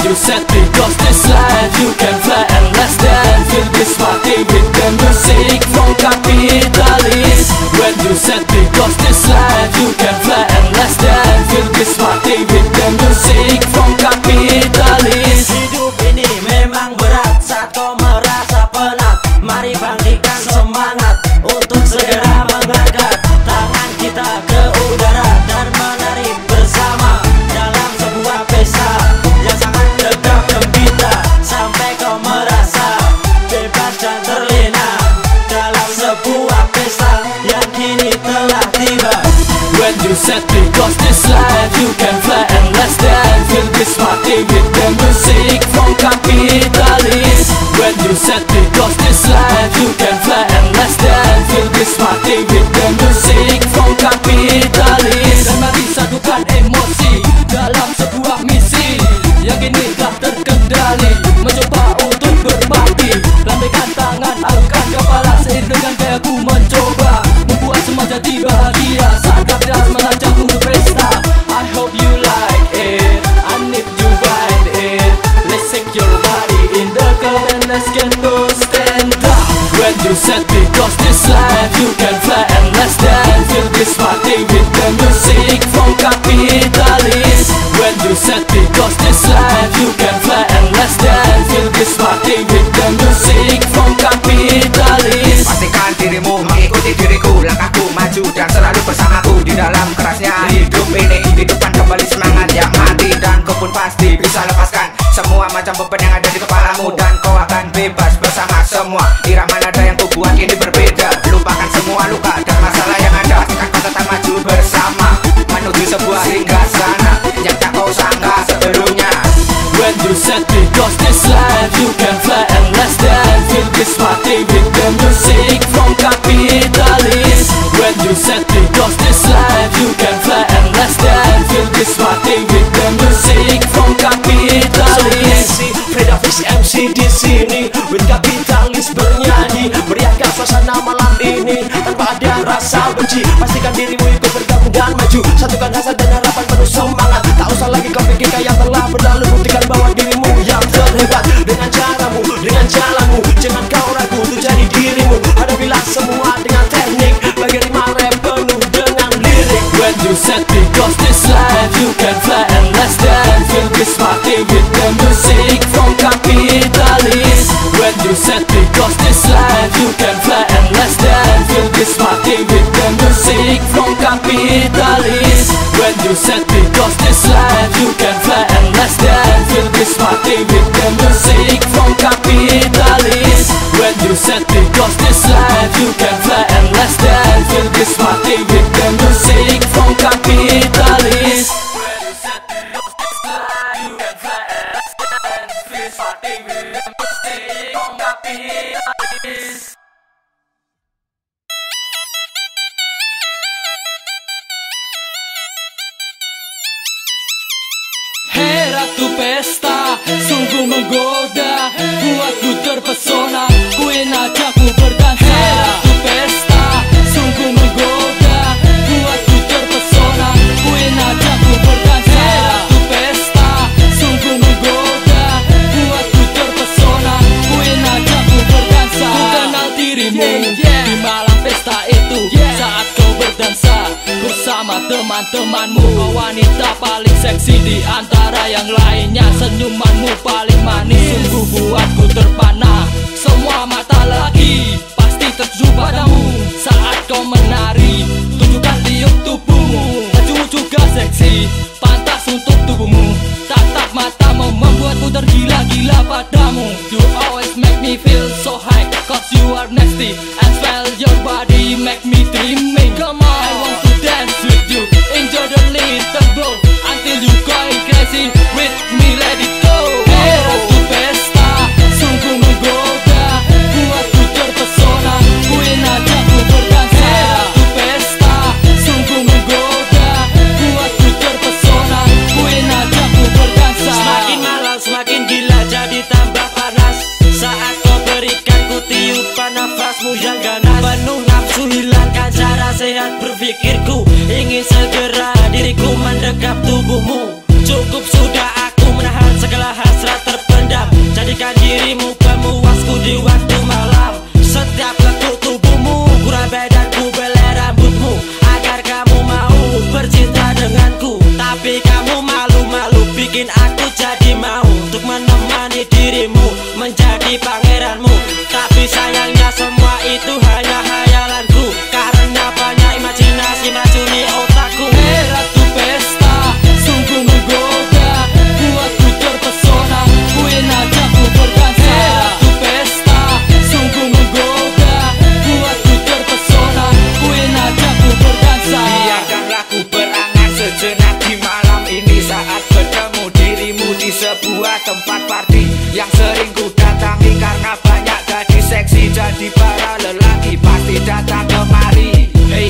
you said because this life you can fly and less than feel this party with the music from Capitalist. When you said because this life you can fly and less than feel this party with the music from Capitalist. Hidup ini memang berat saat kau merasa penat. Mari bangkitkan semangat untuk segera mengangkat tangan kita ke udara dan menari bersama dalam sebuah pesta yang sangat tegap gembira sampai kau merasa bebas dan terlena dalam sebuah pesta yang kini telah tiba. When you said because this life you can fly and less than feel this party with the music from Capitalist. When you said because this life you can fly and less than feel this party with the music from Capitalist. Dan mari satukan emosi dalam sebuah misi yang kini telah terkendali, mencoba untuk berbakti. Lambaikan tangan, angkat kepala seiring dengan gayaku mencoba membuat semua jadi bahagia saat Capitalist mengajak untuk pesta. I hope you like it, I need you ride it. Let's shake your body in the club and let's get to stand up. When you said because this life you can fly and less than feel this party with the music from Capitalist. When you said because this life you can fly and less than feel this party with the music from Capitalist. Pastikan dirimu mengikuti diriku, langkahku maju dan selalu bersamaku di dalam kerasnya hidup ini. Hidupkan kembali semangat yang mati dan kau pun pasti bisa lepaskan semua macam beban yang ada di kepalamu dan kau akan bebas bersama semua. Irama nada yang ku buat kini berbeda, lupakan semua luka dan masalah yang ada. Pastikan kau tetap maju bersama menuju sebuah hingga sana yang tak kau sangka sebelumnya. When you said because this life you can fly and less than feel this party with the music from Capitalist. When you said because this life you can fly and less than feel this party with the music from Capitalist. Freda Fish M C di sini with Capitalist bernyanyi, meriahkan suasana malam ini tanpa ada rasa benci. Pastikan dirimu ikut bergabung dan maju, satukan hasrat dan harapan penuh semangat. Tak usah lagi kau pikirkan yang telah berlalu, buktikan bahwa dirimu yang terhebat dengan caramu, dengan jalanmu. Jangan kau ragu untuk jadi dirimu, hadapilah semua dengan teknik bagi rima rap penuh dengan lirik. When you said because this life you can fly and less than feel this party with the music from Capitalist. When you said because this life you can fly and less than feel this party with the music from Capitalist. When you said because this life you can fly and less than feel this party with the music from Capitalist. When you said because this life you can fly and less than feel this party with the music from Capitalist. When you said because this life you can fly and less than feel this party with the music from Capitalist. Hey ratu pesta, sungguh menggoda, buatku terpesona, ku ingin ajakku berdansa. Hey ratu pesta, sungguh menggoda, buatku terpesona, ku ingin ajakku berdansa. Hey ratu pesta, sungguh menggoda, buatku terpesona, ku ingin ajakku berdansa. Ku kenal dirimu di malam pesta itu, saat kau berdansa bersama teman-temanmu. Kau wanita paling seksi di antara yang lainnya, senyumanmu paling manis, sungguh buatku terpana. Semua mata lagi pasti tertuju padamu saat kau menari. Tunjukkan tiup tubuhmu, bajumu juga seksi, pantas untuk tubuhmu. Tatap matamu membuatku tergila-gila padamu. You always make me feel so high, cause you are nasty and smell your body make me dreaming. Come on, I want to dance with you, enjoy the little glow until you going crazy with me, let it go. Hey ratu pesta, sungguh menggoda, buatku terpesona, ku ingin ajakku berdansa. Hey ratu pesta, sungguh menggoda, buatku terpesona, ku ingin ajakku berdansa. Semakin malam semakin gila jadi tambah panas, saat kau berikan ku tiupan nafasmu yang ganas. Penuh nafsu hilangkan cara sehat berpikirku, ingin segera diriku mendekap tubuhmu. Cukup sudah aku menahan segala hasrat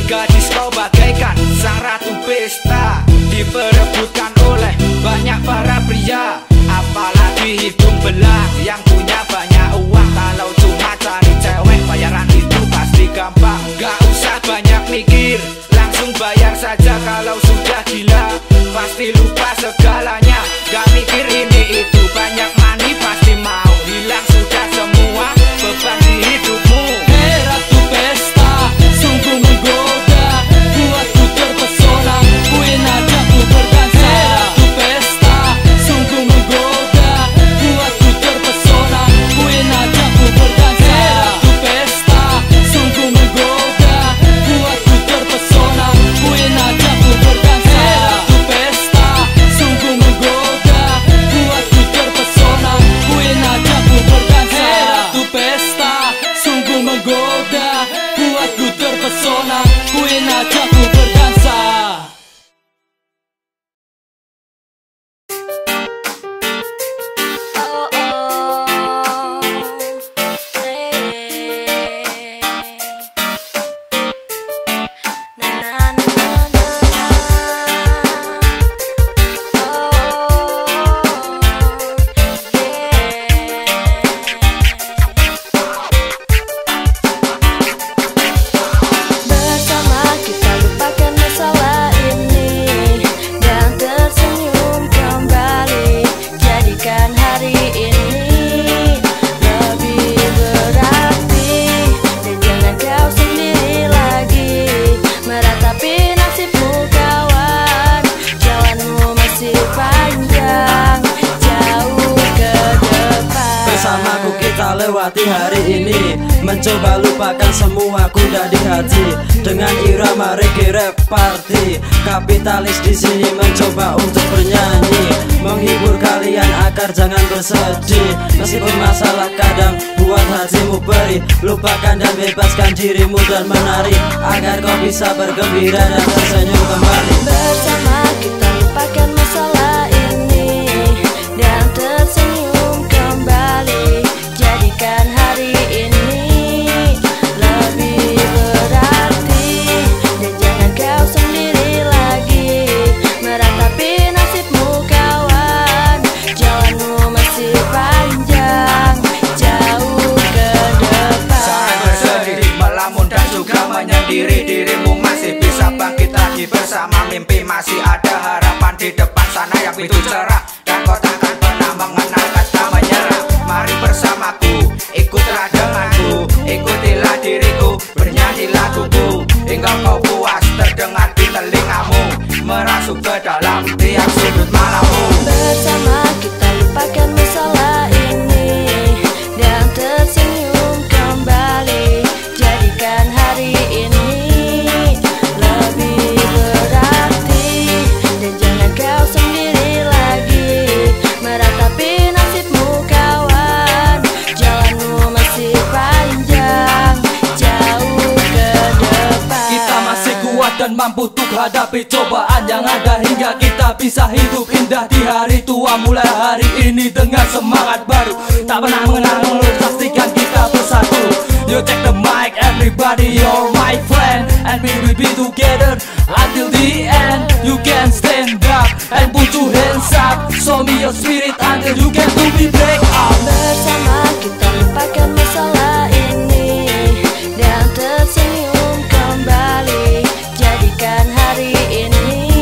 Gadis kau bagaikan sang ratu pesta, diperebutkan oleh banyak para pria. Apalagi hidung belang yang punya banyak uang. Kalau cuma cari cewek bayaran itu pasti gampang. Gak usah banyak mikir, langsung bayar saja. Kalau sudah gila pasti lupa segalanya. Gak mikir ini itu, banyak money pasti mau. Hilang sudah semua beban di hidupmu. Hei ratu pesta, sungguh menggoda, buatku terpesona, kuin aja ku berdansa. Hei ratu pesta, sungguh menggoda, buatku terpesona, kuin aja ku berdansa. Hei ratu pesta, sungguh menggoda, buatku terpesona, kuin aja ku berdansa. Hei ratu pesta, sungguh menggoda, buatku terpesona, kuin aja ku berdansa. Hei ratu pesta, sungguh menggoda, buatku terpesona, kuin aja ku berdansa. Oh oh, hey, na na na na na, oh yeah. Bersama kita lupakan masalah ini dan tersenyum kembali, jadikan hari ini lebih berarti. Dan jangan kau sendiri lagi meratapi nasibmu kawan, jalanmu masih panjang jauh ke depan. Bersamaku kita lewati hari ini, mencoba lupakan semua kuda di hati. Dengan irama reggae rap party, kapitalis di sini mencoba untuk bernyanyi, menghibur kalian agar jangan bersedih. Meskipun masalah kadang buat hatimu perih, lupakan dan bebaskan dirimu dan menari, agar kau bisa bergembira dan tersenyum kembali. Bersama kita lupakan masalah ini dan tersenyum kembali, jadikan hari ini lebih berarti. Dan jangan kau sendiri lagi meratapi nasibmu kawan, jalanmu masih panjang jauh ke depan. Jangan bersedih, melamun dan juga menyendiri. Dirimu masih bisa bangkit lagi bersama mimpi. Masih ada harapan di depan sana yang itu cerah, dan kau takkan pernah mengenal kata menyerah. Mari bersamaku, ikutlah denganku, ikutilah diriku, bernyanyi laguku hingga kau puas terdengar di telingamu, merasuk ke dalam tiap sudut malammu. Bersama kita lupakan masalah ini dan tersenyum kembali, jadikan hari ini lebih berarti. Dan jangan kau sendiri lagi meratapi nasibmu kawan, jalanmu masih panjang jauh ke depan. Kita masih kuat dan mampu untuk hadapi cobaan yang ada, hingga kita bisa hidup indah di hari tua. Mulai hari ini dengan semangat baru, tak pernah mengenal mengeluh, pastikan kita bersatu. You take the mic, everybody, you're my friend, and we will be together until the end. You can stand up and put your hands up, show me your spirit until you can do me break up. Bersama kita lupakan masalah ini dan tersenyum kembali, jadikan hari ini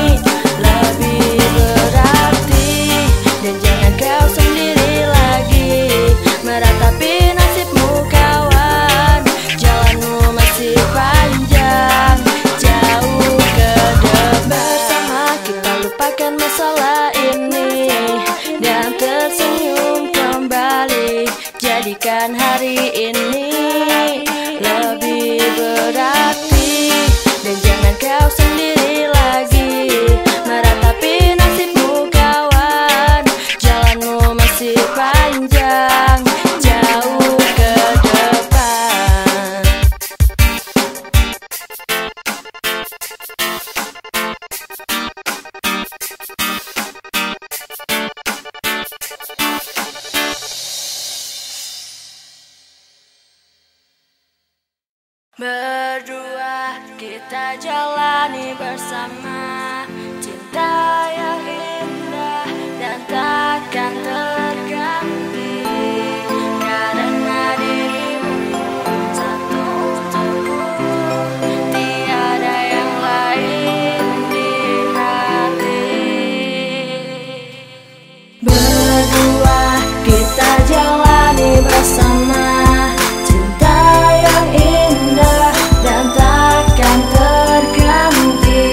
lebih berarti. Dan jangan kau sendiri lagi meratapi nasibmu kawan, jalanmu masih panjang jauh ke depan. Bersama kita lupakan masalah ini dan tersenyum kembali, jadikan hari ini lebih berarti. Dan jangan kau sendiri lagi meratapi nasibmu kawan, jalanmu masih panjang jauh ke depan. kita jalani bersama cinta yang indah dan takkan terganti, karena dirimu satu untukku, tiada yang lain di hati. Berdua kita jalani bersama cinta yang indah dan takkan terganti,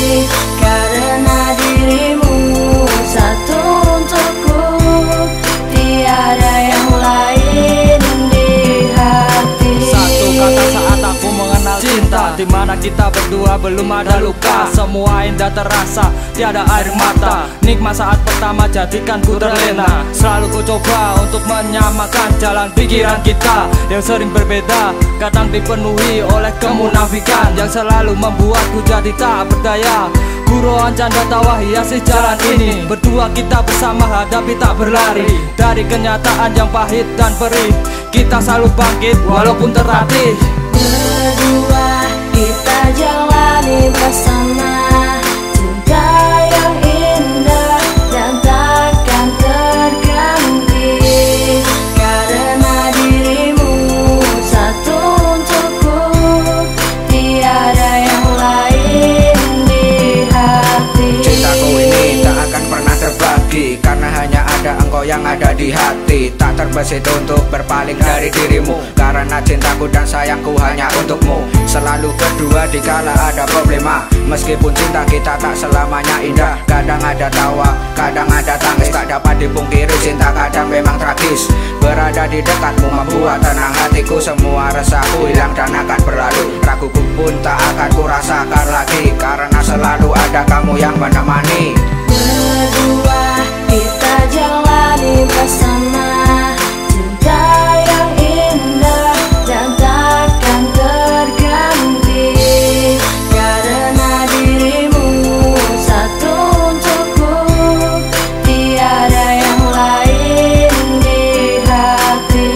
karena dirimu satu untukku, tiada yang lain di hati. Satu kata saat aku mengenal cinta, dimana kita berdua belum ada luka. Semua indah terasa, tiada air mata. Nikmat saat pertama jadikan ku terlena. Selalu ku coba untuk menyamakan jalan pikiran kita yang sering berbeda, kadang dipenuhi oleh kemunafikan yang selalu membuatku jadi tak berdaya. Buruan canda tawa hiasi jalan ini, berdua kita bersama hadapi tak berlari dari kenyataan yang pahit dan perih. Kita selalu bangkit walaupun tertatih. Berdua kita jalani bersama cinta yang indah dan takkan terganti, karena dirimu satu untukku, tiada yang lain di hati. Cintaku ini tak akan pernah terbagi, karena hanya ada engkau yang ada di hati. Tak terbesit untuk berpaling dari dirimu, karena cintaku dan sayangku hanya untukmu. Selalu berdua dikala ada problema, meskipun cinta kita tak selamanya indah. Kadang ada tawa, kadang ada tangis, tak dapat dipungkiri cinta kadang memang tragis. Berada di dekatmu membuat tenang hatiku, semua resahku hilang dan akan berlalu. Raguku pun tak akan kurasakan lagi, karena selalu ada kamu yang menemani. Berdua kita jalani bersama cinta yang indah dan takkan terganti, karena dirimu satu untukku, tiada yang lain di hati.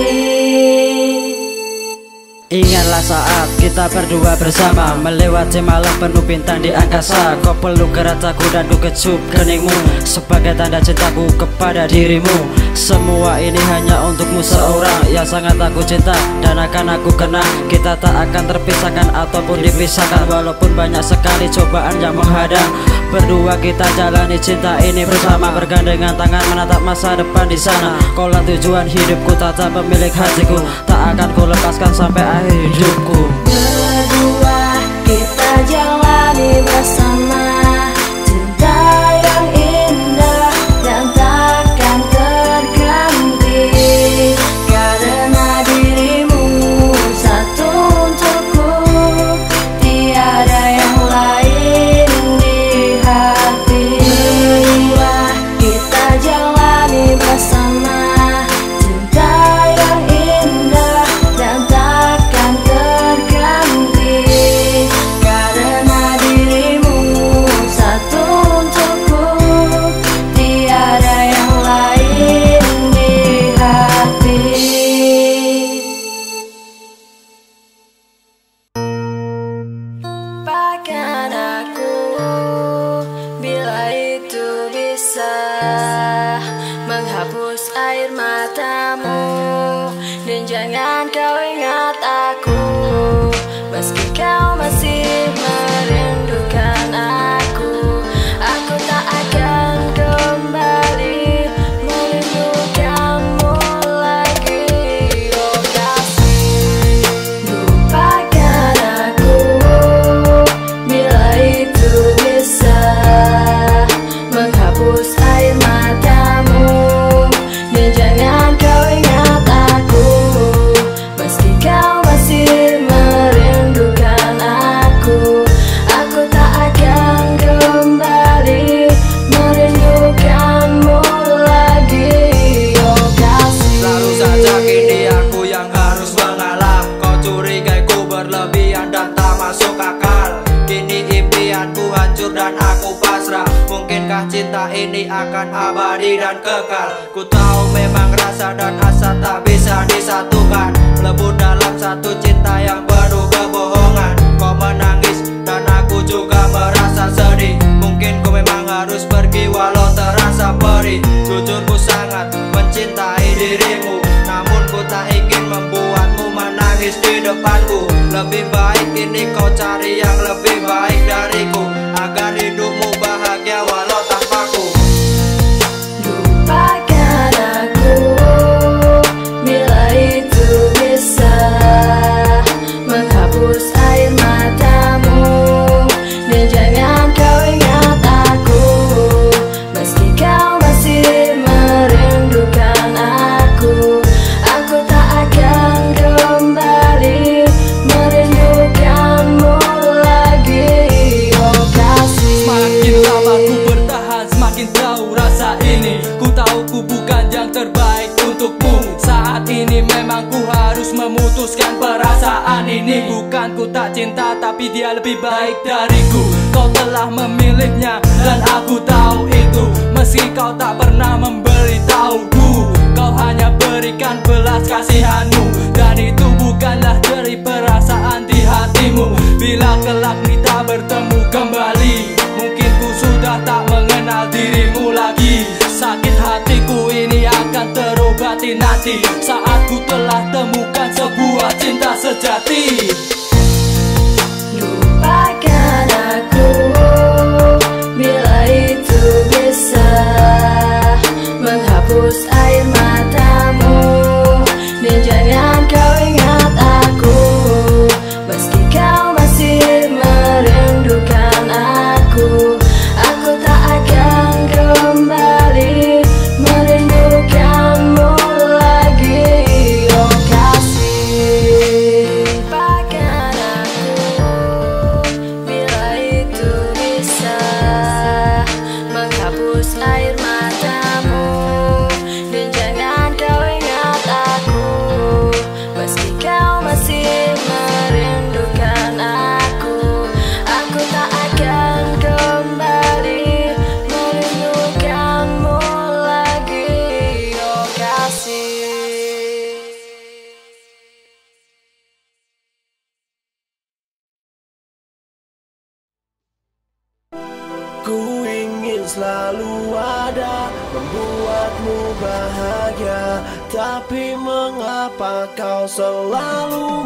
Ingatlah saat kita berdua bersama melewati malam penuh bintang di angkasa. Kau peluk erat aku dan ku kecup keningmu sebagai tanda cintaku kepada dirimu. Semua ini hanya untukmu seorang yang sangat aku cinta dan akan aku kenang. Kita tak akan terpisahkan ataupun dipisahkan, walaupun banyak sekali cobaan yang menghadang. Berdua kita jalani cinta ini bersama, bergandengan tangan menatap masa depan di sana. Kaulah tujuan hidupku, tata pemilik hatiku, tak akan ku lepaskan sampai akhir hidupku. Berdua kita jalani bersama cinta yang indah dan takkan terganti, karena dirimu satu untukku, tiada yang lain di hati. Berdua kita jalani bersama cinta yang indah dan takkan terganti, karena dirimu satu untukku, tiada yang lain di hati. Lupakan aku bila itu bisa menghapus air matamu, dan jangan kau ingat aku meski kau masih merindukan aku. Aku tak akan kembali merindukanmu lagi, oh kasih. Lupakan aku bila itu bisa menghapus air matamu, dan jangan kau ingat aku meski kau masih merindukan aku. Aku tak akan kembali merindukanmu lagi, oh kasih. Lalu saja kini aku yang harus mengalah. Kau curigaiku berlebihan dan tak masuk akal. Kini impianku hancur dan aku pasrah. Mungkinkah cinta ini akan abadi dan kekal? Ku tahu memang rasa dan asa tak bisa disatukan, lebur dalam satu cinta yang penuh kebohongan. Kau menangis Lebih baik ini kau cari yang lebih baik dariku, agar hidupmu bahagia walau tanpaku. Lupakan aku bila itu bisa menghapus air matamu, dan jangan kau ingat aku meski kau masih merindukan aku. Aku tak akan kembali merindukanmu lagi, oh kasih. Semakin lama ku bertahan, semakin tahu rasa ini. Ku tahu ku bukan yang terbaik untukmu. Saat ini memang ku harus memutuskan perasaan ini. Bukan ku tak cinta, tapi dia lebih baik dariku. Kau telah memilihnya dan aku tahu itu, meski kau tak pernah memberitahuku. Kau hanya berikan belas kasihanmu, dan itu bukanlah dari perasaan di hatimu. Bila kelak kita bertemu kembali, mungkin ku sudah tak mengenal dirimu lagi. Sakit hatiku ini akan terobati nanti, saat ku telah temukan sebuah cinta sejati. Lupakan aku bila itu bisa menghapus air matamu, dan jangan kau ingat aku meski kau masih merindukan aku. Aku tak akan kembali merindukanmu lagi, oh kasih. Lupakan aku bila itu bisa menghapus air matamu, dan jangan kau ingat aku meski kau masih merindukan aku. Aku tak akan kembali merindukanmu lagi, oh kasih. Ku ingin selalu ada, membuatmu bahagia, tapi mengapa kau selalu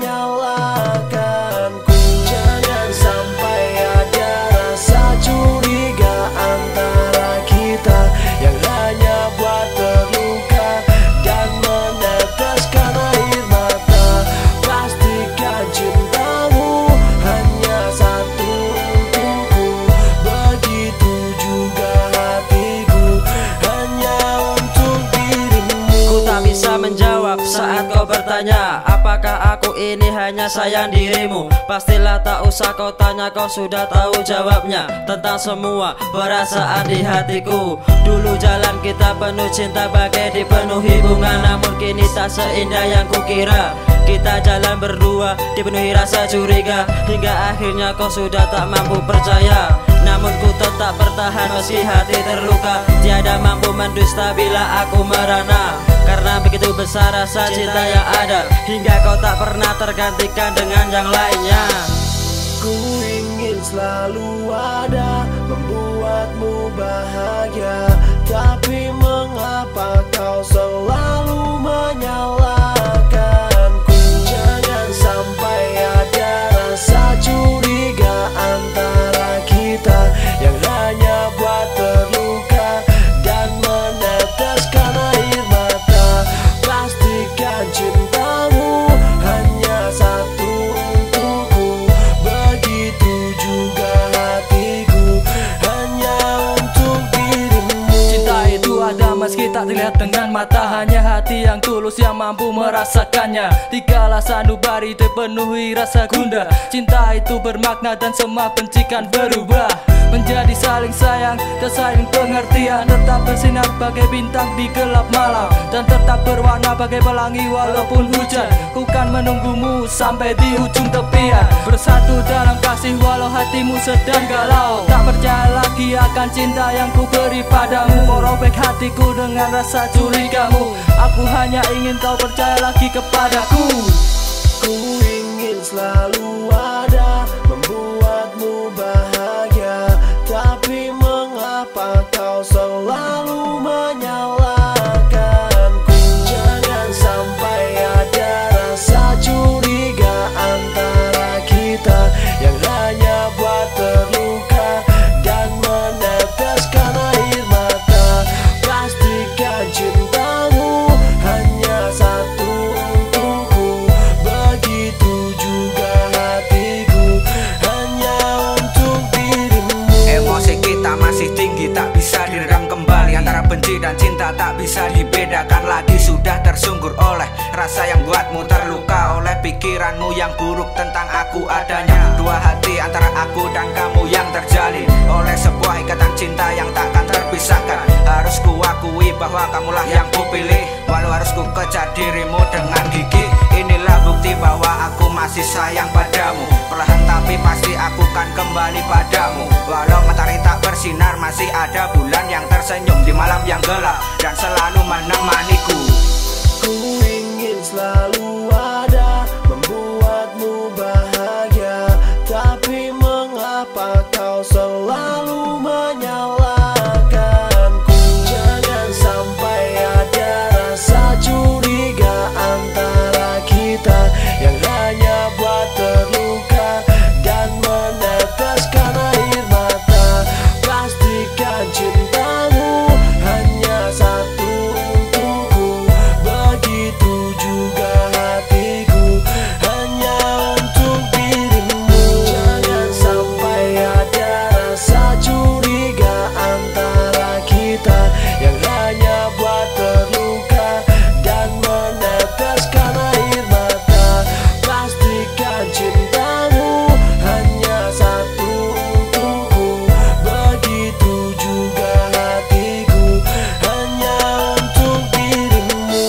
menyalahkanku? Jangan sampai ada rasa curiga antara kita yang hanya buat terluka dan meneteskan air mata. Pastikan cintamu hanya satu untukku, begitu juga hatiku hanya untuk dirimu. Ku tak bisa menjawab saat kau bertanya, apakah aku ini hanya sayang dirimu? Pastilah tak usah kau tanya, kau sudah tahu jawabnya tentang semua perasaan di hatiku. Dulu jalan kita penuh cinta bagai dipenuhi bunga, namun kini tak seindah yang kukira. Kita jalan berdua dipenuhi rasa curiga, hingga akhirnya kau sudah tak mampu percaya. Namun ku tetap bertahan meski hati terluka, tiada mampu mendusta bila aku merana. Karena begitu besar rasa cinta yang ada, hingga kau tak pernah tergantikan dengan yang lainnya. Ku ingin selalu ada, membuatmu bahagia, tapi mengapa kau selalu menyalahkanku? Jangan sampai ada rasa curiga antara kita yang hanya buat terluka dan meneteskan air mata. Pastikan cintamu hanya satu untukku, begitu juga hatiku hanya untuk dirimu. Cinta itu ada meski tak terlihat dengan mata, hanya hati yang tulus yang mampu merasakannya. Dikala sanubari terpenuhi rasa gundah, cinta itu bermakna dan semua bencikan berubah menjadi saling sayang dan saling pengertian. Tetap bersinar bagai bintang di gelap malam, dan tetap berwarna bagai pelangi walaupun hujan. Ku kan menunggumu sampai di ujung tepian, bersatu dalam kasih walau hatimu sedang galau. Tak percaya lagi akan cinta yang ku beri padamu, merobek hatiku dengan rasa curigamu. Aku hanya ingin kau percaya lagi kepadaku. Ku ingin selalu ada, membuatmu bahagia, tapi mengapa kau selalu menyalahkanku? Jangan sampai ada rasa curiga antara bisa dibedakan lagi, sudah tersungkur oleh rasa yang buatmu terluka, oleh pikiranmu yang buruk tentang aku adanya. Dua hati antara aku dan kamu yang terjalin oleh sebuah ikatan cinta yang takkan terpisahkan. Harus ku akui bahwa kamulah yang ku pilih, walau harus ku kejar dirimu dengan gigi. Inilah bukti bahwa aku masih sayang padamu. Perlahan tapi pasti aku kan kembali padamu. Walau matahari tak bersinar, masih ada bulan yang tersenyum di malam yang gelap dan selalu menemaniku. Ku ingin selalu ada, membuatmu bahagia, tapi mengapa kau selalu menyalahkanku? Jangan sampai ada rasa curiga antara kita yang hanya buat terluka dan meneteskan air mata. Pastikan cintamu hanya satu untukku, begitu juga hatiku hanya untuk dirimu. Jangan sampai ada rasa curiga antara kita yang hanya buat terluka dan meneteskan air mata. Pastikan cintamu hanya satu untukku, begitu juga hatiku hanya untuk dirimu.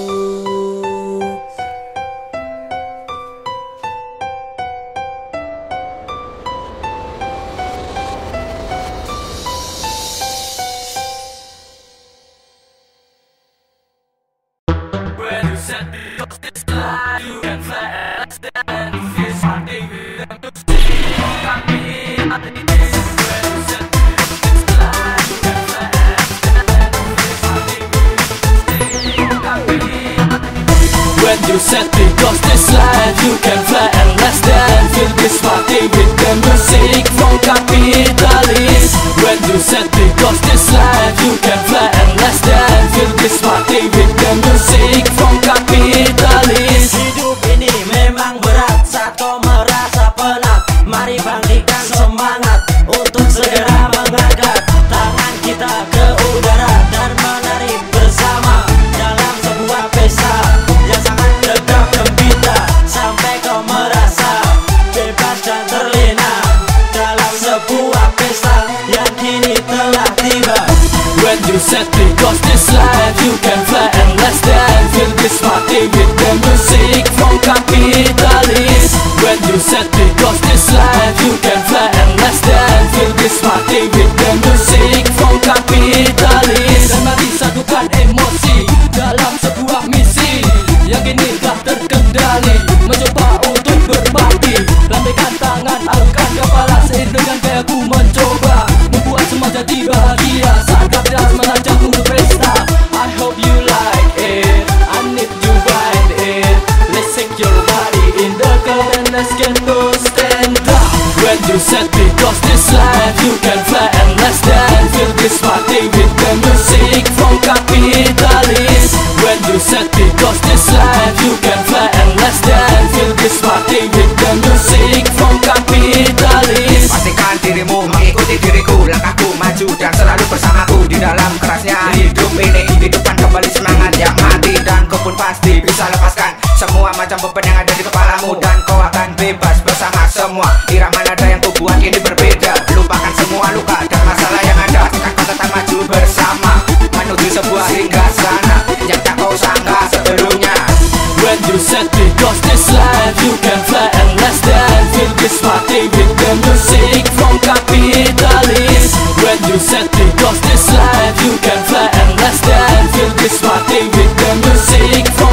When you said because this life you can fly and less than feel this party with the music from Capitalist. When you said because this life you can fly and less than feel this party with the music from Capitalist. Hidup ini memang berat saat kau merasa penat. Mari bangkitkan semangat untuk segera mengangkat tangan kita ke udara dan menari bersama dalam sebuah pesta yang sangat tegap gembira, sampai kau merasa bebas dan terlena dalam sebuah pesta yang kini telah tiba. When you said because this life you can fly and less than feel this party with the music from Capitalist. When you said because this life you can fly and less than feel this party with the music from Capitalist. Dan mari satukan emosi dalam sebuah misi yang kini telah terkendali, mencoba untuk berbagi. Lambaikan tangan, angkat kepala seiring dengan gayaku mencoba membuat semua jadi bahagia saat Capitalist mengajak untuk pesta. I hope you like it, I need you ride it. Let's shake your body in the club and let's get to stand up. When you said because this life you can fly and less than feel this party with the music from Capitalist. When you said because this life you can fly and less than feel this party with the music from Capitalist. Pastikan dirimu mengikuti diriku, langkahku maju dan selalu bersamaku di dalam kerasnya hidup ini. Hidupkan kembali semangat yang mati dan kau pun pasti bisa lepaskan semua macam beban yang ada di kepalamu, dan kau akan bebas bersama semua. Irama nada yang ku buat kini berbeda, lupakan semua luka dan masalah yang ada. Pastikan kau tetap maju bersama menuju sebuah hingga sana yang tak kau sangka sebelumnya. When you said because this life you can fly and less than feel this party with the music from Capitalist. When you said because this life you can fly and less than feel this party with the music from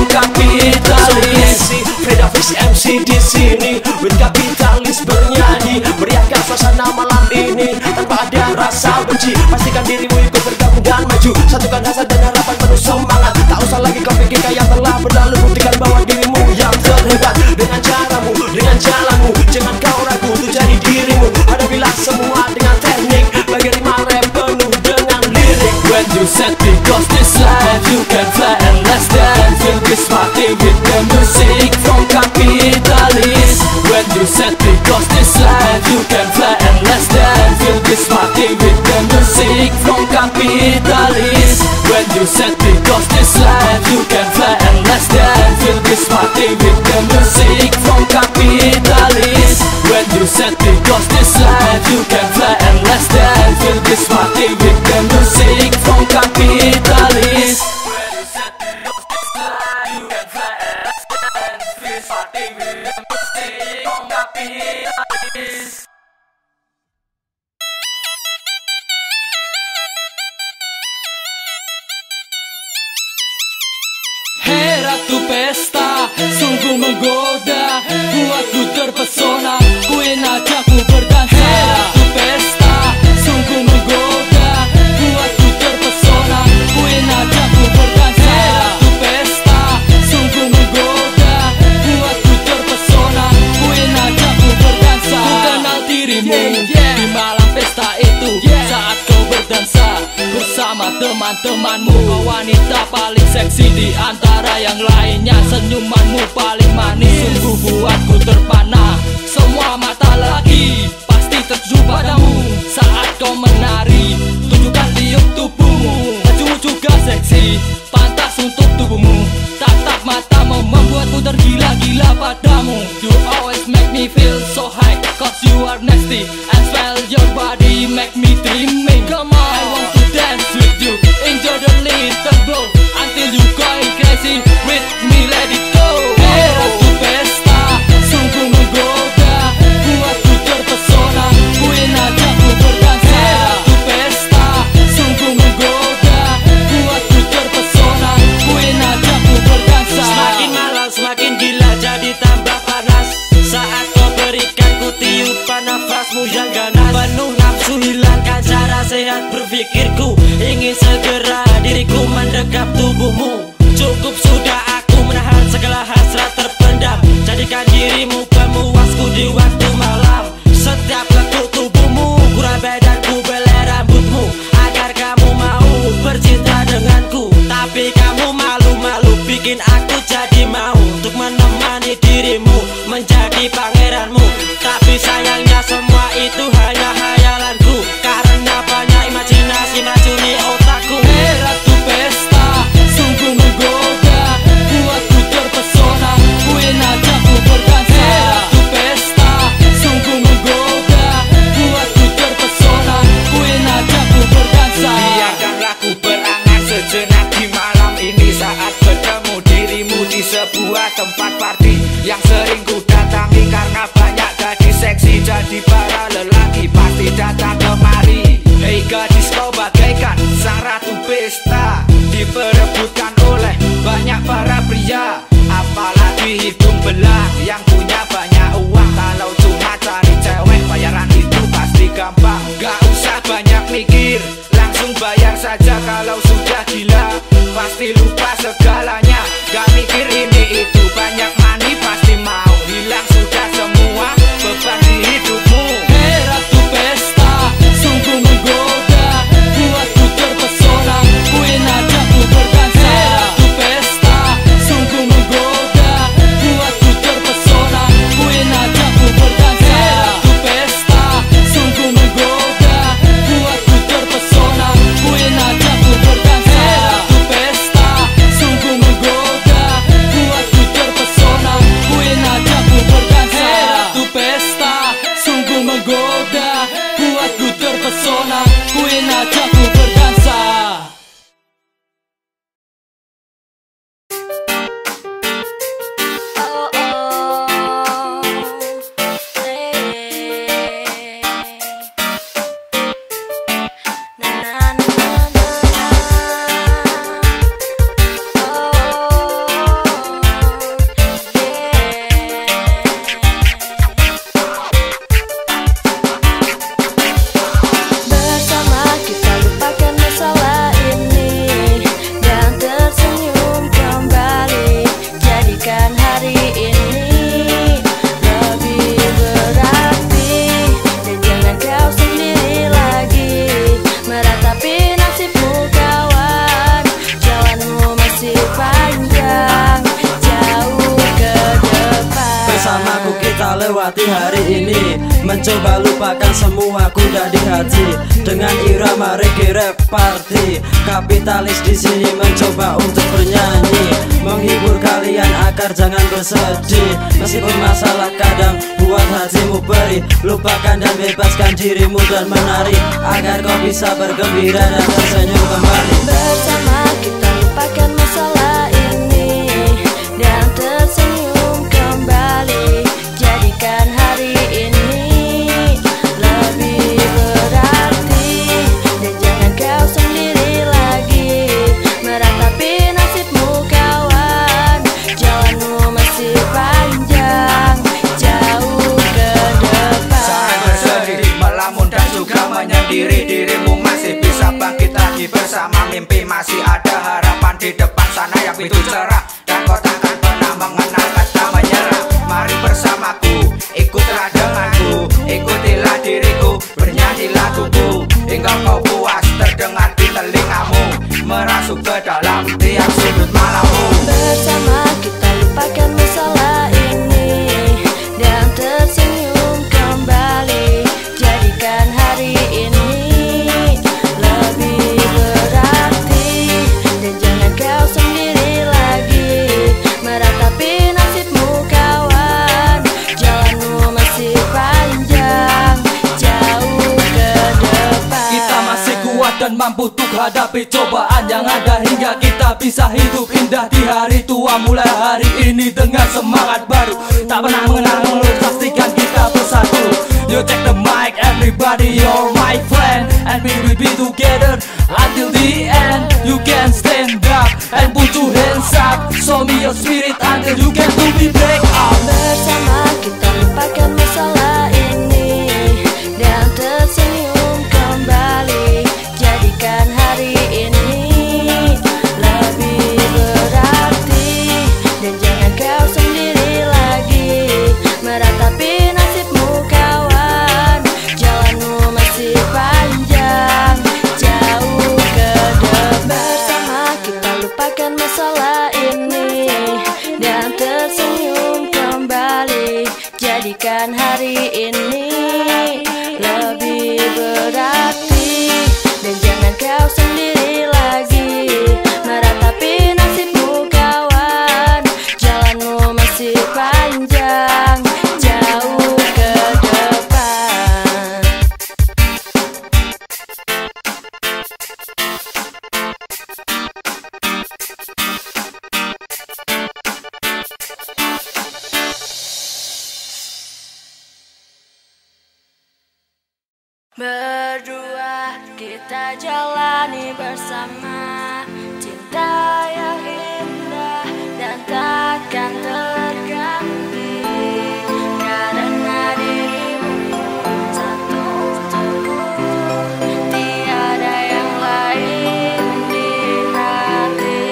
Capitalist. Freda Fish M C di sini with Capitalist bernyanyi, meriahkan suasana malam ini tanpa ada rasa benci. Pastikan dirimu ikut bergabung dan maju, satukan hasrat dan harapan penuh semangat. Tak usah lagi kau pikirkan yang telah berlalu, buktikan bahwa dirimu yang terhebat dengan caramu, dengan jalanmu. Jangan kau ragu untuk jadi dirimu, hadapilah semua dengan teknik, bagi rima rap penuh dengan lirik. When you said because this life you can fly and less than feel this party with the music from Capitalist. When you said because this life you can fly and less than feel this party with the music from Capitalist. When you said this party with the music from Capitalis. When you said because this life you can fly and let's dance. Feel this party with the music from Capitalis. When you said because this life you can fly and let's dance. Feel this party with the music from Capitalis. Hei ratu pesta, sungguh menggoda, buatku terpesona, kuin ajakku berdansa. Hei ratu pesta, sungguh menggoda, buatku terpesona, kuin ajakku berdansa. Hei ratu pesta, sungguh menggoda, buatku terpesona, kuin ajakku berdansa. Ku kenal dirimu di malam pesta itu, saat kau berdansa bersama teman-temanmu. Kau wanita paling seksi di antara yang lainnya. Senyumanmu paling manis, sungguh buatku terpana. Semua mata lagi pasti tertuju padamu saat kau menari. Tunjukkan liuk tubuhmu, bajumu juga seksi, pantas untuk tubuhmu. Tatap matamu membuatku tergila-gila padamu. You always make me feel so high, cause you are nasty, and smell your body make me dreaming. Come on, I want to dance with you, enjoy the little blow, until you going crazy with me, let it go. Hey ratu pesta, sungguh menggoda, buatku terpesona, kuin ajakku berdansa. Hey ratu pesta, sungguh menggoda, buatku terpesona, kuin ajakku berdansa. Semakin malam semakin gila jadi tambah panas, saat kau berikan ku tiupan nafasmu yang ganas. Penuh nafsu hilangkan cara sehat berpikirku, ingin segera diriku mendekap tubuhmu. Cukup sudah aku menahan segala hasrat terpendam, jadikan dirimu pemuasku di waktu malam. Setiap lekuk tubuhmu, kurai dan ku belai rambutmu, agar kamu mau bercinta denganku. Tapi kamu malu-malu bikin aku jadi mau untuk menemani dirimu, menjadi pangeranmu. Tapi sayangnya semua itu hanya hayalanku, karena banyak imajinasi meracuni otakku. Hei ratu pesta, sungguh menggoda, buatku terpesona, kuin ajakku berdansa. Hei ratu pesta, sungguh menggoda, buatku terpesona, kuin ajakku berdansa. Biarkanlah ku berangan sejenak di malam ini, saat bertemu dirimu di sebuah tempat party yang sering ku datangi, karena banyak gadis seksi jadi para lelaki pasti datang kemari. Hei gadis, kau bagaikan sang ratu pesta, diperebutkan oleh banyak para pria, apalagi hidung belang yang punya banyak uang. Kalau cuma cari cewek bayaran itu pasti gampang, gak usah banyak mikir, langsung bayar saja. Kalau sudah gila pasti lupa segalanya, gak mikir ini itu, banyak money pasti mau, hilang sudah semua beban di hidupmu. Hei ratu pesta, sungguh menggoda, buatku terpesona, kuin ajakku berdansa. Hei ratu pesta, sungguh menggoda, buatku terpesona, kuin ajakku berdansa. Hei ratu pesta, sungguh menggoda, buatku terpesona, kuin ajakku berdansa. Hei ratu pesta, sungguh menggoda, buatku terpesona, kuin ajakku berdansa. Hei ratu pesta, sungguh menggoda, buatku terpesona, kuin ajakku berdansa. Oh oh, hey, na na na na na, oh yeah. Bersama kita lupakan masalah ini dan tersenyum kembali, jadikan hari ini lebih berarti. Dan jangan kau sendiri lagi meratapi nasibmu kawan, jalanmu masih panjang jauh ke depan. Bersamaku kita lewati hari ini, mencoba lupakan semua kuda di hati dengan irama reggae rap party. Kapitalis di sini mencoba untuk bernyanyi, menghibur kalian agar jangan bersedih. Meskipun masalah kadang buat hatimu perih, lupakan dan bebaskan dirimu dan menari agar kau bisa bergembira dan tersenyum kembali. Bersama kita lupakan masalah ini dan tersenyum kembali. Jadikan hari ini lebih berarti, dan jangan kau sendiri lagi meratapi nasibmu kawan. Jalanmu masih panjang, jauh ke depan. Saat bersedih, melamun dan juga menyendiri, dirimu masih bisa bangkit lagi. Bersama mimpi masih ada harapan di depan sana yang itu cerah, dan kau takkan pernah mengenal kata menyerah. Mari bersamaku, ikutlah denganku, ikutilah diriku, bernyanyi laguku hingga kau puas terdengar di telingamu, merasuk ke dalam tiap sudut malammu. Bersama kita lupakan masalah ini dan tersenyum kembali. Jadikan hari ini lebih berarti, dan jangan kau sendiri lagi meratapi nasibmu kawan. Jalanmu masih panjang, jauh ke depan. Kita masih kuat dan mampu untuk hadapi cobaan yang ada, hingga kita bisa hidup indah di hari tua. Mulai hari ini dengan semangat baru, tak pernah mengenal mengeluh, pastikan kita bersatu. You check the mic, everybody, you're my friend, and we will be together until the end. You can stand up and put your hands up, show me your spirit until you get to be break up. Bersama kita lupakan masalah ini dan tersenyum kembali. Jadikan hari ini lebih berarti, dan jangan kau sendiri lagi meratapi nasibmu kawan. Jalanmu masih panjang, jauh ke depan. Bersama kita lupakan masalah ini dan tersenyum kembali. Jadikan hari ini lebih berarti, dan jangan kau sendiri lagi meratapi nasibmu kawan. Jalanmu masih panjang, jauh ke depan. Berdua kita jalani bersama cinta yang indah dan takkan terganti, karena dirimu satu untukku, tiada yang lain di hati.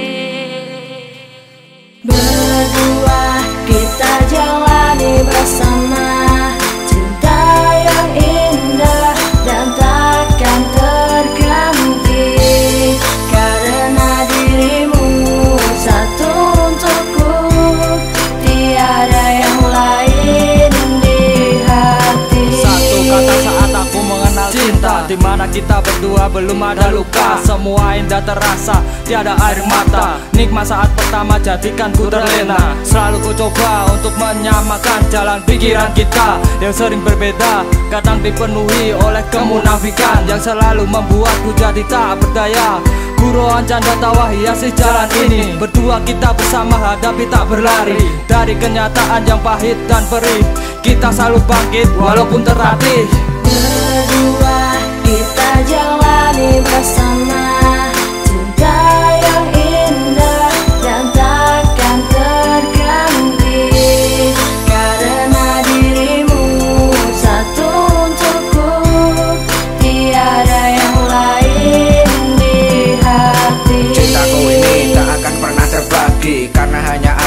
Berdua kita jalani bersama cinta yang indah dan takkan terganti, karena dirimu satu untukku, tiada yang lain di hati. Satu kata saat aku mengenal cinta, dimana kita berdua belum ada luka. Semua indah terasa, tiada air mata. Nikmat saat pertama jadikan ku terlena. Selalu ku coba untuk menyamakan jalan pikiran kita yang sering berbeda, kadang dipenuhi oleh kemunafikan yang selalu membuatku jadi tak berdaya. Guruan canda tawa hiasi jalan ini, berdua kita bersama hadapi tak berlari dari kenyataan yang pahit dan perih. Kita selalu bangkit walaupun terlatih. Berdua kita jalani bersama cinta yang indah dan takkan terganti, karena dirimu satu untukku, tiada yang lain di hati. Cintaku ini tak akan pernah terbagi, karena hanya ada engkau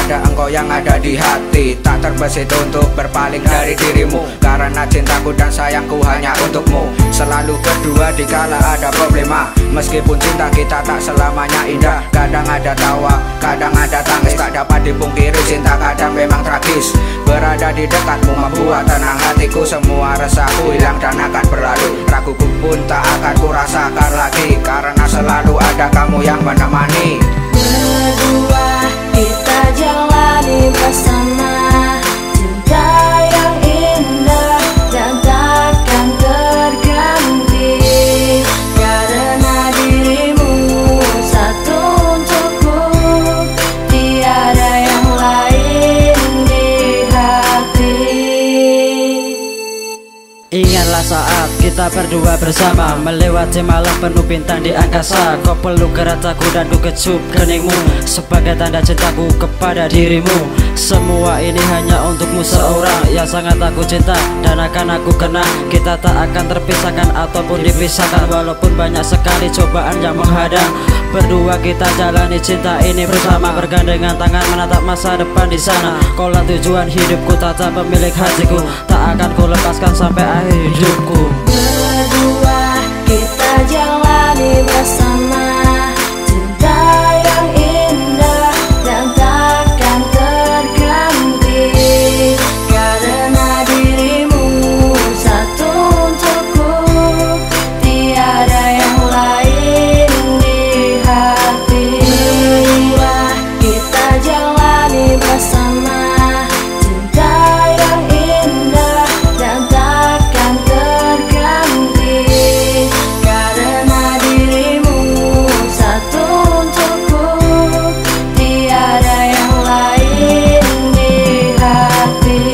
yang ada di hati. Tak terbesit untuk berpaling dari dirimu, karena cintaku dan sayangku hanya untukmu. Selalu berdua dikala ada problema. Meskipun cinta kita tak selamanya indah, kadang ada tawa, kadang ada tangis. Tak dapat dipungkiri cinta kadang memang tragis. Berada di dekatmu membuat tenang hatiku. Semua resahku hilang dan akan berlalu. Raguku pun tak akan kurasakan lagi, karena selalu ada kamu yang menemani. Berdua kita jalani bersama cinta yang indah dan takkan terganti, karena dirimu satu untukku, tiada yang lain di hati. Ingatlah saat kita berdua bersama melewati malam penuh bintang di angkasa. Kau peluk erat aku dan ku kecup keningmu sebagai tanda cintaku kepada dirimu. Semua ini hanya untukmu seorang yang sangat aku cinta dan akan aku kenang. Kita tak akan terpisahkan ataupun dipisahkan, walaupun banyak sekali cobaan yang menghadang. Berdua kita jalani cinta ini bersama, bergandengan tangan menatap masa depan di sana. Kaulah tujuan hidupku, tata pemilik hatiku, tak akan ku lepaskan sampai akhir hidupku. Berdua kita jalani bersama cinta yang indah dan takkan terganti, karena dirimu satu untukku, tiada yang lain di hati. Berdua kita jalani bersama cinta yang indah dan takkan terganti, karena dirimu satu untukku, tiada yang lain di hati.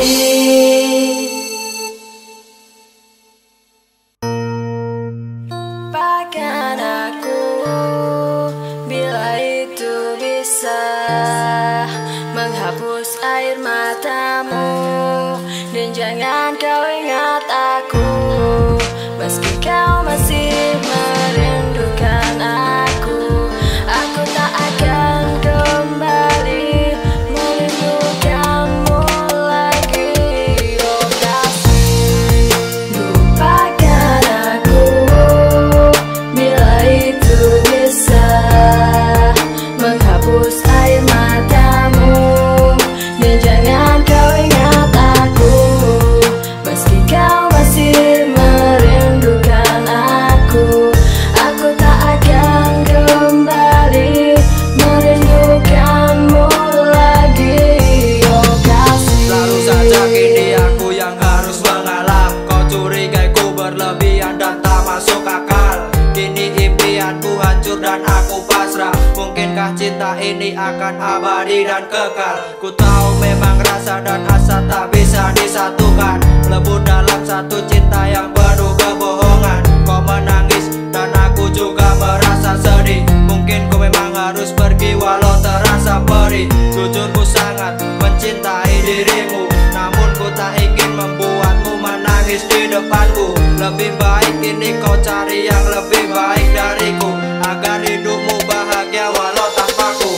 Lupakan aku bila itu bisa menghapus air matamu, dan jangan kau ingat aku meski kau masih merindukan aku. Aku tak akan kembali merindukanmu lagi, oh kasih. Lupakan aku bila itu bisa menghapus air matamu, dan jangan kau ingat aku meski kau masih merindukan aku. Aku tak akan kembali merindukanmu lagi, oh kasih. Selalu saja kini aku yang harus mengalah. Kau curigaiku berlebihan dan tak masuk akal. Kini impianku hancur dan aku pasrah. Mungkinkah cinta ini akan abadi dan kekal? Ku tahu memang rasa dan asa tak bisa disatukan, lebur dalam satu cinta yang penuh kebohongan. Kau menangis dan aku juga merasa sedih. Mungkin ku memang harus pergi walau terasa perih. Jujur ku sangat mencintai dirimu, namun ku tak ingin membuatmu menangis di depanku. Lebih baik ini kau cari yang lebih baik dariku, agar hidupmu bahagia walau tanpaku.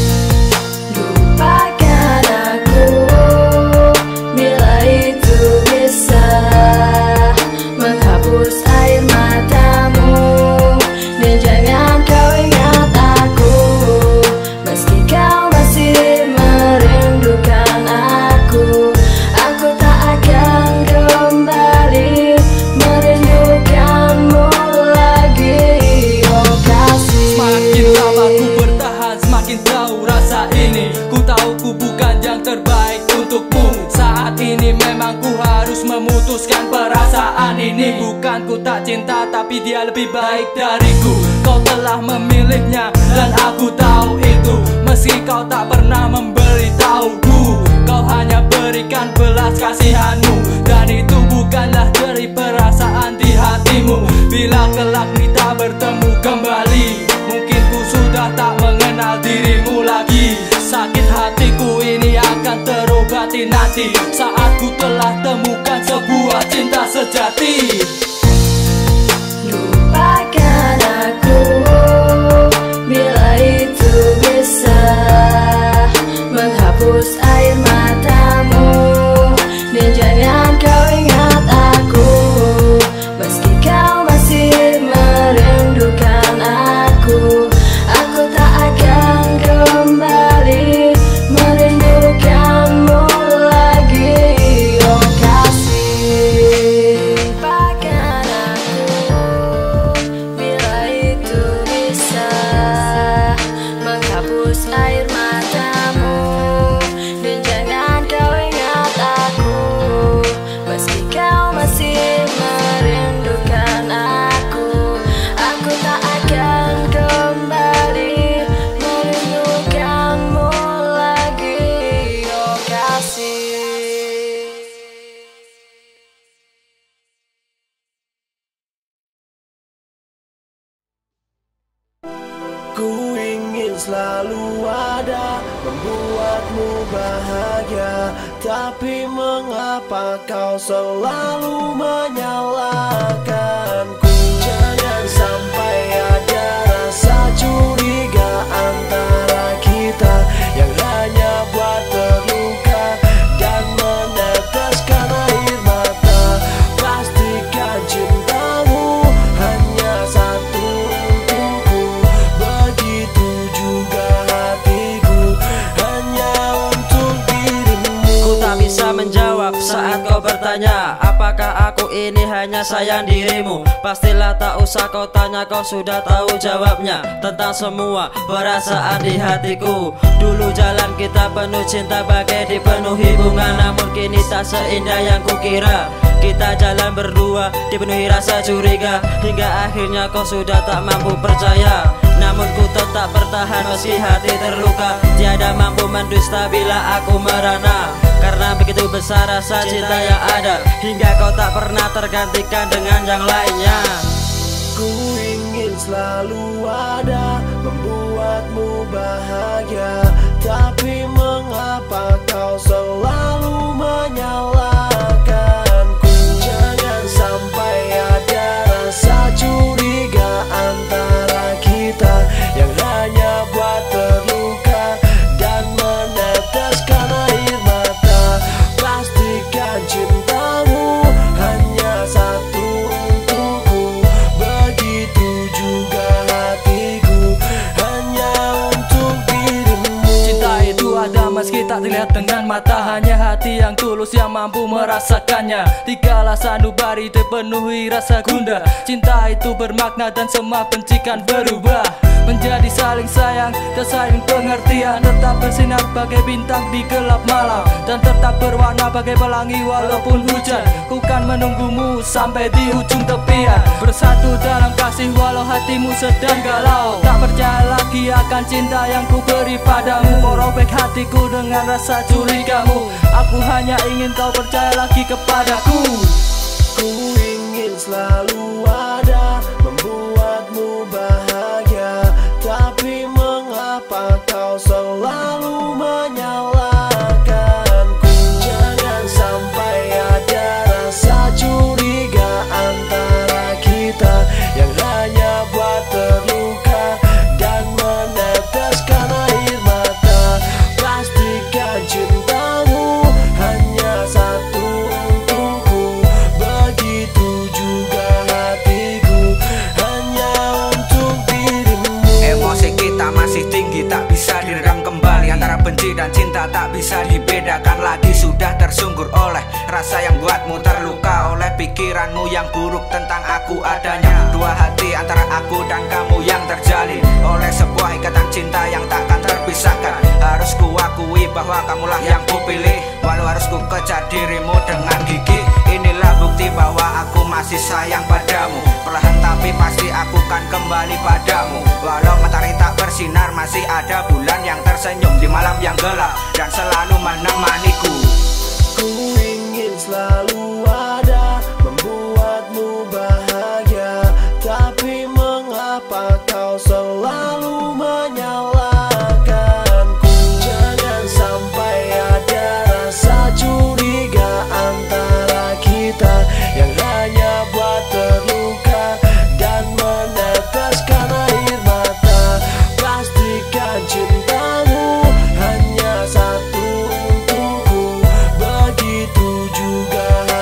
Lupakan aku bila itu bisa menghapus air matamu, dan jangan kau ingat aku meski kau masih merindukan aku. Aku tak akan kembali merindukanmu lagi, oh kasih. Semakin lama ku bertahan, semakin tahu rasa ini. Ku tahu ku bukan yang terbaik untukmu. Saat ini memang ku harus memutuskan perasaan ini. Bukan ku tak cinta, tapi dia lebih baik dariku. Kau telah memilihnya dan aku tahu itu, meski kau tak pernah memberitahuku. Kau hanya berikan belas kasihanmu, dan itu bukanlah dari perasaan di hatimu. Bila kelak kita bertemu kembali, mungkin ku sudah tak mengenal dirimu lagi. Sakit hatiku ini akan terobati nanti, saat ku telah temukan sebuah cinta sejati. Lupakan aku bila itu bisa menghapus air ingin selalu ada, membuatmu bahagia. Tapi mengapa kau selalu menyalahkanku? Jangan sampai ada rasa curiga antara kita yang hanya buat terluka dan meneteskan air mata. Pastikan cintamu hanya satu untukku, begitu juga hatiku hanya untuk dirimu. Ku tak bisa menjawab saat kau bertanya, apakah aku ini hanya sayang dirimu? Pastilah tak usah kau tanya, kau sudah tahu jawabnya tentang semua perasaan di hatiku. Dulu jalan kita penuh cinta bagai dipenuhi bunga, namun kini tak seindah yang kukira. Kita jalan berdua dipenuhi rasa curiga, hingga akhirnya kau sudah tak mampu percaya. Namun ku tetap bertahan meski hati terluka, tiada mampu mendusta bila aku merana. Karena begitu besar rasa cinta yang ada, hingga kau tak pernah tergantikan dengan yang lainnya. Ku ingin selalu ada, membuatmu bahagia. Tapi mengapa kau selalu menyalahkanku? Jangan sampai ada rasa curiga antara kita yang hanya buat terluka dan meneteskan air mata. Pastikan cintamu hanya satu untukku, begitu juga hatiku hanya untuk dirimu. Cinta itu ada meski tak terlihat dengan mata, hanya hati yang tulus yang mampu merasakannya. Dikala sanubari dipenuhi rasa gundah, cinta itu bermakna dan semua bencikan berubah menjadi saling sayang dan saling pengertian. Tetap bersinar bagai bintang di gelap malam, dan tetap berwarna bagai pelangi walaupun hujan. Ku kan menunggumu sampai di ujung tepian, bersatu dalam kasih walau hatimu sedang galau. Tak percaya lagi akan cinta yang ku beri padamu, merobek hatiku dengan rasa curigamu. Aku hanya ingin kau percaya lagi kepadaku. Ku ingin selalu ada, membuatmu bahagia. Tapi mengapa kau selalu menyalahkanku? Jangan sampai ada rasa curiga antara kita yang hanya buat terluka dan meneteskan air mata. Pastikan cintamu hanya satu untukku, begitu juga hatiku hanya untuk dirimu. Emosi kita masih tinggi, tak bisa diredam kembali. Antara benci dan cinta tak bisa dibedakan lagi. Sudah tersungkur oleh rasa yang buatmu terluka, oleh pikiranmu yang buruk tentang aku adanya. Dua hati antara aku dan kamu yang terjalin oleh sebuah ikatan cinta yang takkan terpisahkan. Harus ku akui bahwa kamulah yang ku pilih, walau harus ku kejar dirimu dengan gigi. Inilah bukti bahwa aku masih sayang padamu. Perlahan tapi pasti aku kan kembali padamu. Walau matahari tak bersinar, masih ada bulan yang tersenyum di malam yang gelap dan selalu menemaniku. Ku ingin selalu ada, membuatmu bahagia. Tapi mengapa kau selalu menyalahkanku? Jangan sampai ada rasa curiga antara kita yang hanya buat terluka dan meneteskan air mata. Pastikan cintamu hanya satu untukku, begitu juga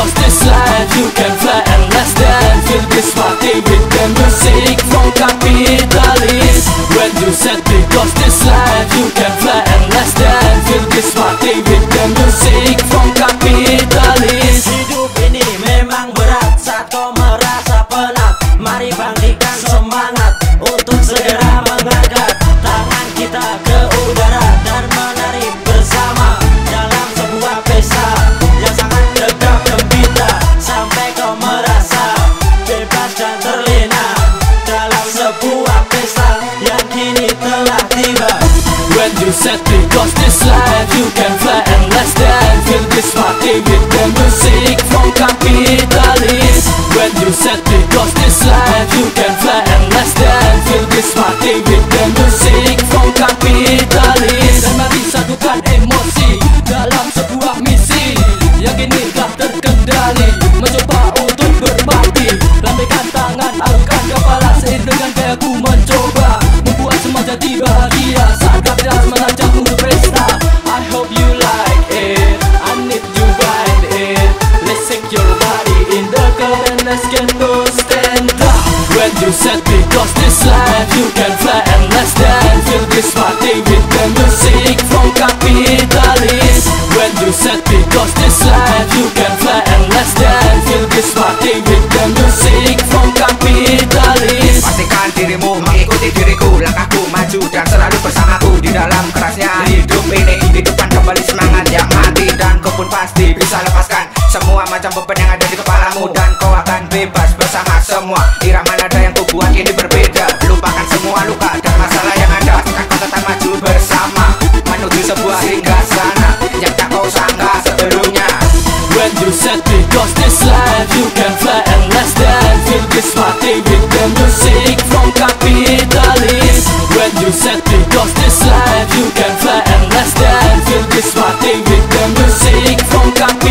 because this life you can fly and less than feel this party with the music from capitalist. When you said because this life you can fly and less than feel this party with the music from capitalist. Hidup ini memang berat saat kau merasa penat. Mari bangkitkan semangat untuk segera mengangkat tangan kita ke udara dan menari bersama dalam sebuah pesta yang sangat tegap gembira sampai kau merasa bebas dan terlena dalam sebuah pesta yang kini telah tiba. When you said because this life you can fly and less than feel this party with the music from capitalist. When you said because this life you can fly and less than feel this party with the music from capitalist. Dan mari satukan emosi dalam sebuah misi yang kini telah terkendali, mencoba untuk berbakti. Lambaikan tangan, angkat kepala seiring dengan gayaku mencoba membuat semua jadi bahagia saat kapital mengajakku berpesta. I hope you like it, I need you ride it. Let's shake your body in the club and let's get to stand up. When you said because this life you can fly and less than feel this party with the music from capitalist. When you said because this life you can fly and less than feel this party with the music from capitalist. Pastikan dirimu mengikuti diriku, langkahku maju dan selalu bersamaku di dalam kerasnya hidup ini. Hidupkan kembali semangat yang mati dan kau pun pasti bisa lepaskan semua macam beban yang ada di kepalamu dan kau akan bebas bersama semua. Irama nada yang ku buat ini berbeda, lupakan semua luka dan masalah yang ada. Pastikan kau tetap maju bersama menuju sebuah hingga sana yang tak kau sangka sebelumnya. When you said because this life you can fly and less than feel this party with the music from capitalist. When you said because this life you can fly and less than feel this party with the music from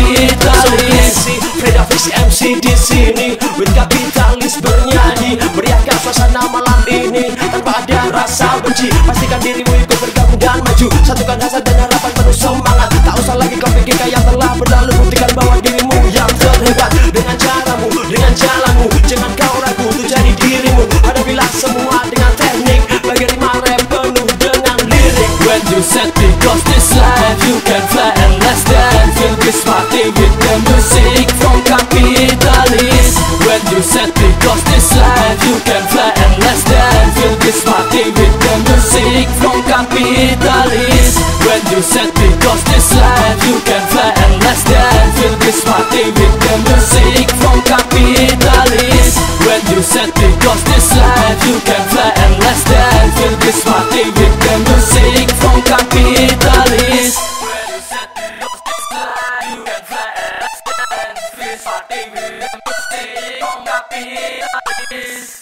capitalist. Freda Fish M C di sini with kapitalis bernyanyi, meriahkan suasana malam ini tanpa ada rasa benci. Pastikan dirimu ikut bergabung dan maju, satukan hasrat dan harapan penuh semangat. Tak usah lagi kau pikirkan yang telah berlalu, buktikan bahwa dirimu yang terhebat dengan caramu, dengan jalanmu. Jangan kau ragu untuk jadi dirimu, hadapilah semua dengan teknik bagi rima rap penuh dengan lirik. When you said because this life you can fly and less than feel this party with the music from capitalist. When you said because this life you can fly and less than feel this party with the music from capitalist. When you said because this life you can fly and less than feel this party with the music from capitalist. When you said because this life you can fly and less than feel this party with the music from capitalist. When you said because this life you can fly and less than feel this party with the music from capitalist.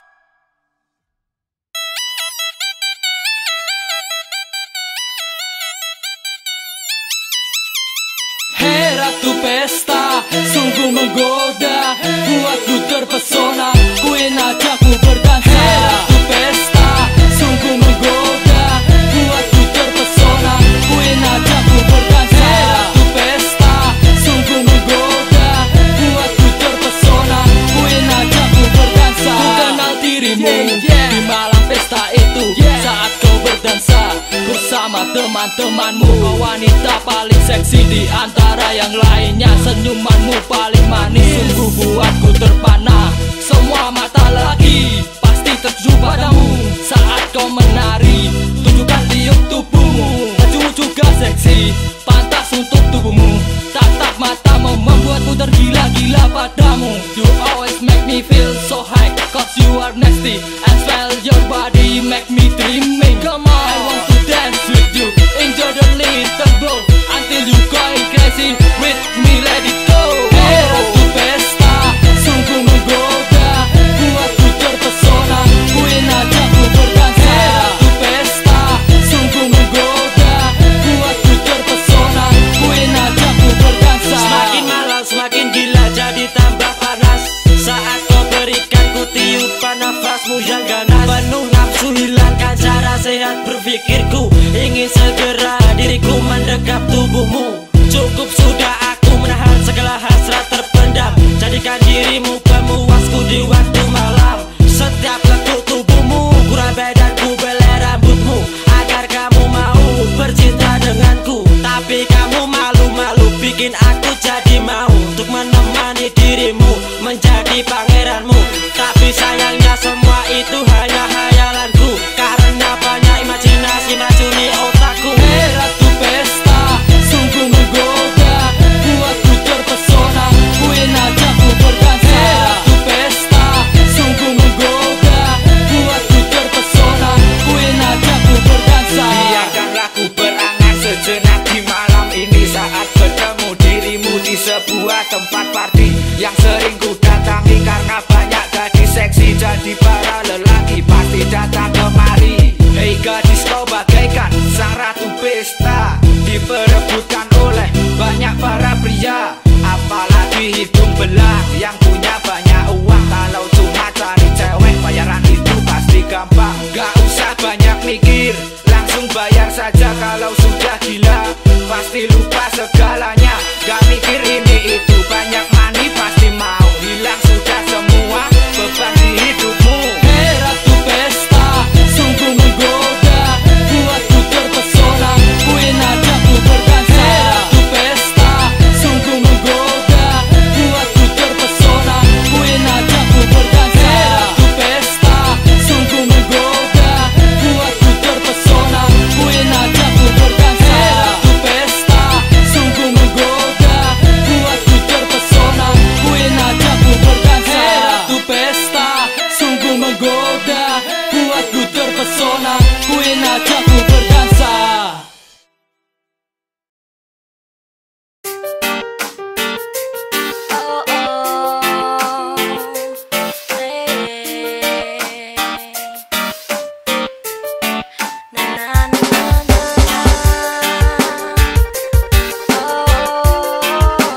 Hey ratu pesta, sungguh menggoda, buatku terpesona, ku ingin ajakku berdansa. Hey ratu pesta, sungguh menggoda, buatku terpesona, ku ingin ajakku berdansa. Hey ratu pesta, sungguh menggoda, buatku terpesona, ku ingin ajakku berdansa. Ku kenal dirimu di malam pesta itu, saat kau berdansa bersama teman-temanmu. Kau wanita paling seksi di antara yang lainnya, senyumanmu paling manis, sungguh buatku terpana. Semua mata lagi pasti tertuju padamu saat kau menari. Tunjukkan tiup tubuhmu, bajumu juga seksi, pantas untuk tubuhmu. Tatap matamu membuatku tergila-gila padamu. You always make me feel so high, cause you are nasty, and smell your body make me dreaming. Come on, I want to dance with you, enjoy the little blow, until you going crazy with me, let it go. Hey ratu pesta, sungguh menggoda, buatku terpesona, ku ingin ajakku berdansa. Hey ratu pesta, sungguh menggoda, buatku terpesona, ku ingin ajakku berdansa. Semakin malam semakin gila jadi tambah panas, saat kau berikan ku tiupan nafasmu yang ganas. Penuh nafsu hilangkan cara sehat berpikirku, ingin segera diriku mendekap tubuhmu. Cukup sudah aku menahan segala hasrat terpendam, dirimu pemuasku di waktu malam. Setiap lekuk tubuhmu, kurabai dan kubelai rambutmu, agar kamu mau bercinta denganku. Tapi kamu malu-malu, bikin aku jadi mau untuk menemani dirimu, menjadi pangeranmu. Tapi sayangnya semua itu hanya hayalanku, karena banyak imajinasi meracuni otakku. Hei ratu pesta, sungguh menggoda, buatku terpesona, ku ingin ajak ku berdansa. Hei ratu pesta, sungguh menggoda, buatku terpesona, ku ingin ajak ku berdansa. Biarkanlah ku berangan sejenak di malam ini, saat bertemu dirimu di sebuah tempat party yang sering ku datangi, karena banyak gadis seksi jadi para lelaki pasti datang kemari. Hei gadis, kau bagaikan sang ratu pesta, diperebutkan oleh banyak para pria, apalagi hidung belah yang punya banyak uang. Kalau cuma cari cewek, bayaran itu pasti gampang. Gak usah banyak mikir, langsung bayar saja. Kalau sudah gila pasti lupa segalanya. Gak mikir ini itu, banyak money pasti mau hilang sudah semua beban di hidupmu. Hei ratu pesta, sungguh menggoda, buatku terpesona, ku ingin ajak ku berdansa. Hei ratu pesta, sungguh menggoda, buatku terpesona, ku ingin ajak ku berdansa. Hei ratu pesta, sungguh menggoda, buatku terpesona, ku ingin ajak ku berdansa. Hei ratu pesta, sungguh menggoda, buatku terpesona, ku ingin ajak ku berdansa. Hei ratu pesta, sungguh menggoda, buatku terpesona, ku ingin ajak ku berdansa. Oh oh, hey, na na na na na, oh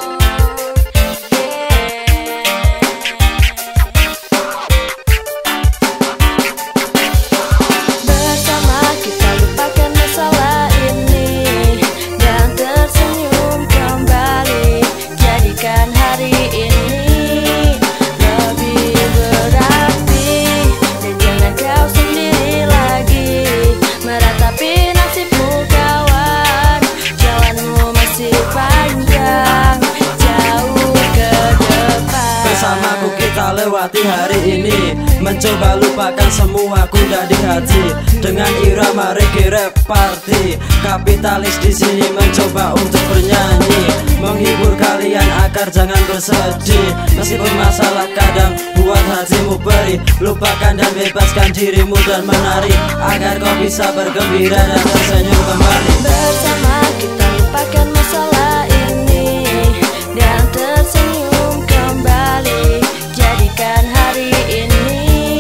yeah. Bersama kita lupakan masalah ini dan tersenyum kembali, jadikan hari ini lebih berarti. Dan jangan kau sendiri lagi meratapi nasibmu kawan, jalanmu masih panjang, jauh ke depan. Bersamaku kita lewati hari ini, mencoba lupakan semua kuda di hati, dengan irama reggae rap party. Kapitalis di sini mencoba untuk bernyanyi, menghibur kalian agar jangan bersedih. Meskipun masalah kadang buat hatimu perih, lupakan dan bebaskan dirimu dan menari, agar kau bisa bergembira dan tersenyum kembali. Bersama kita lupakan masalah ini dan tersenyum kembali, jadikan hari ini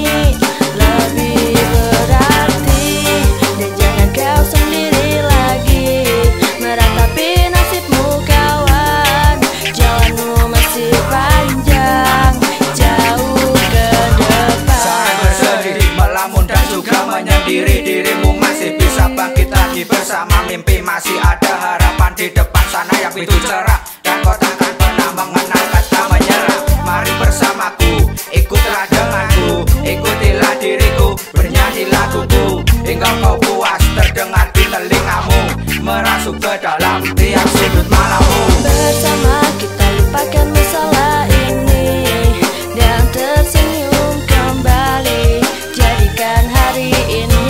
lebih berarti. Dan jangan kau sendiri lagi meratapi nasibmu kawan, jalanmu masih panjang, jauh ke depan. Saat bersedih, melamun dan juga menyendiri, dirimu masih bisa bangkit lagi. Bersama mimpi masih ada harapan di depan sana yang begitu cerah, dan kau takkan pernah mengenal kata menyerah. Mari bersamaku, ikutlah denganku, ikutilah diriku, bernyanyi laguku hingga kau puas terdengar di telingamu, merasuk ke dalam tiap sudut malammu. Bersama kita lupakan masalah ini dan tersenyum kembali, jadikan hari ini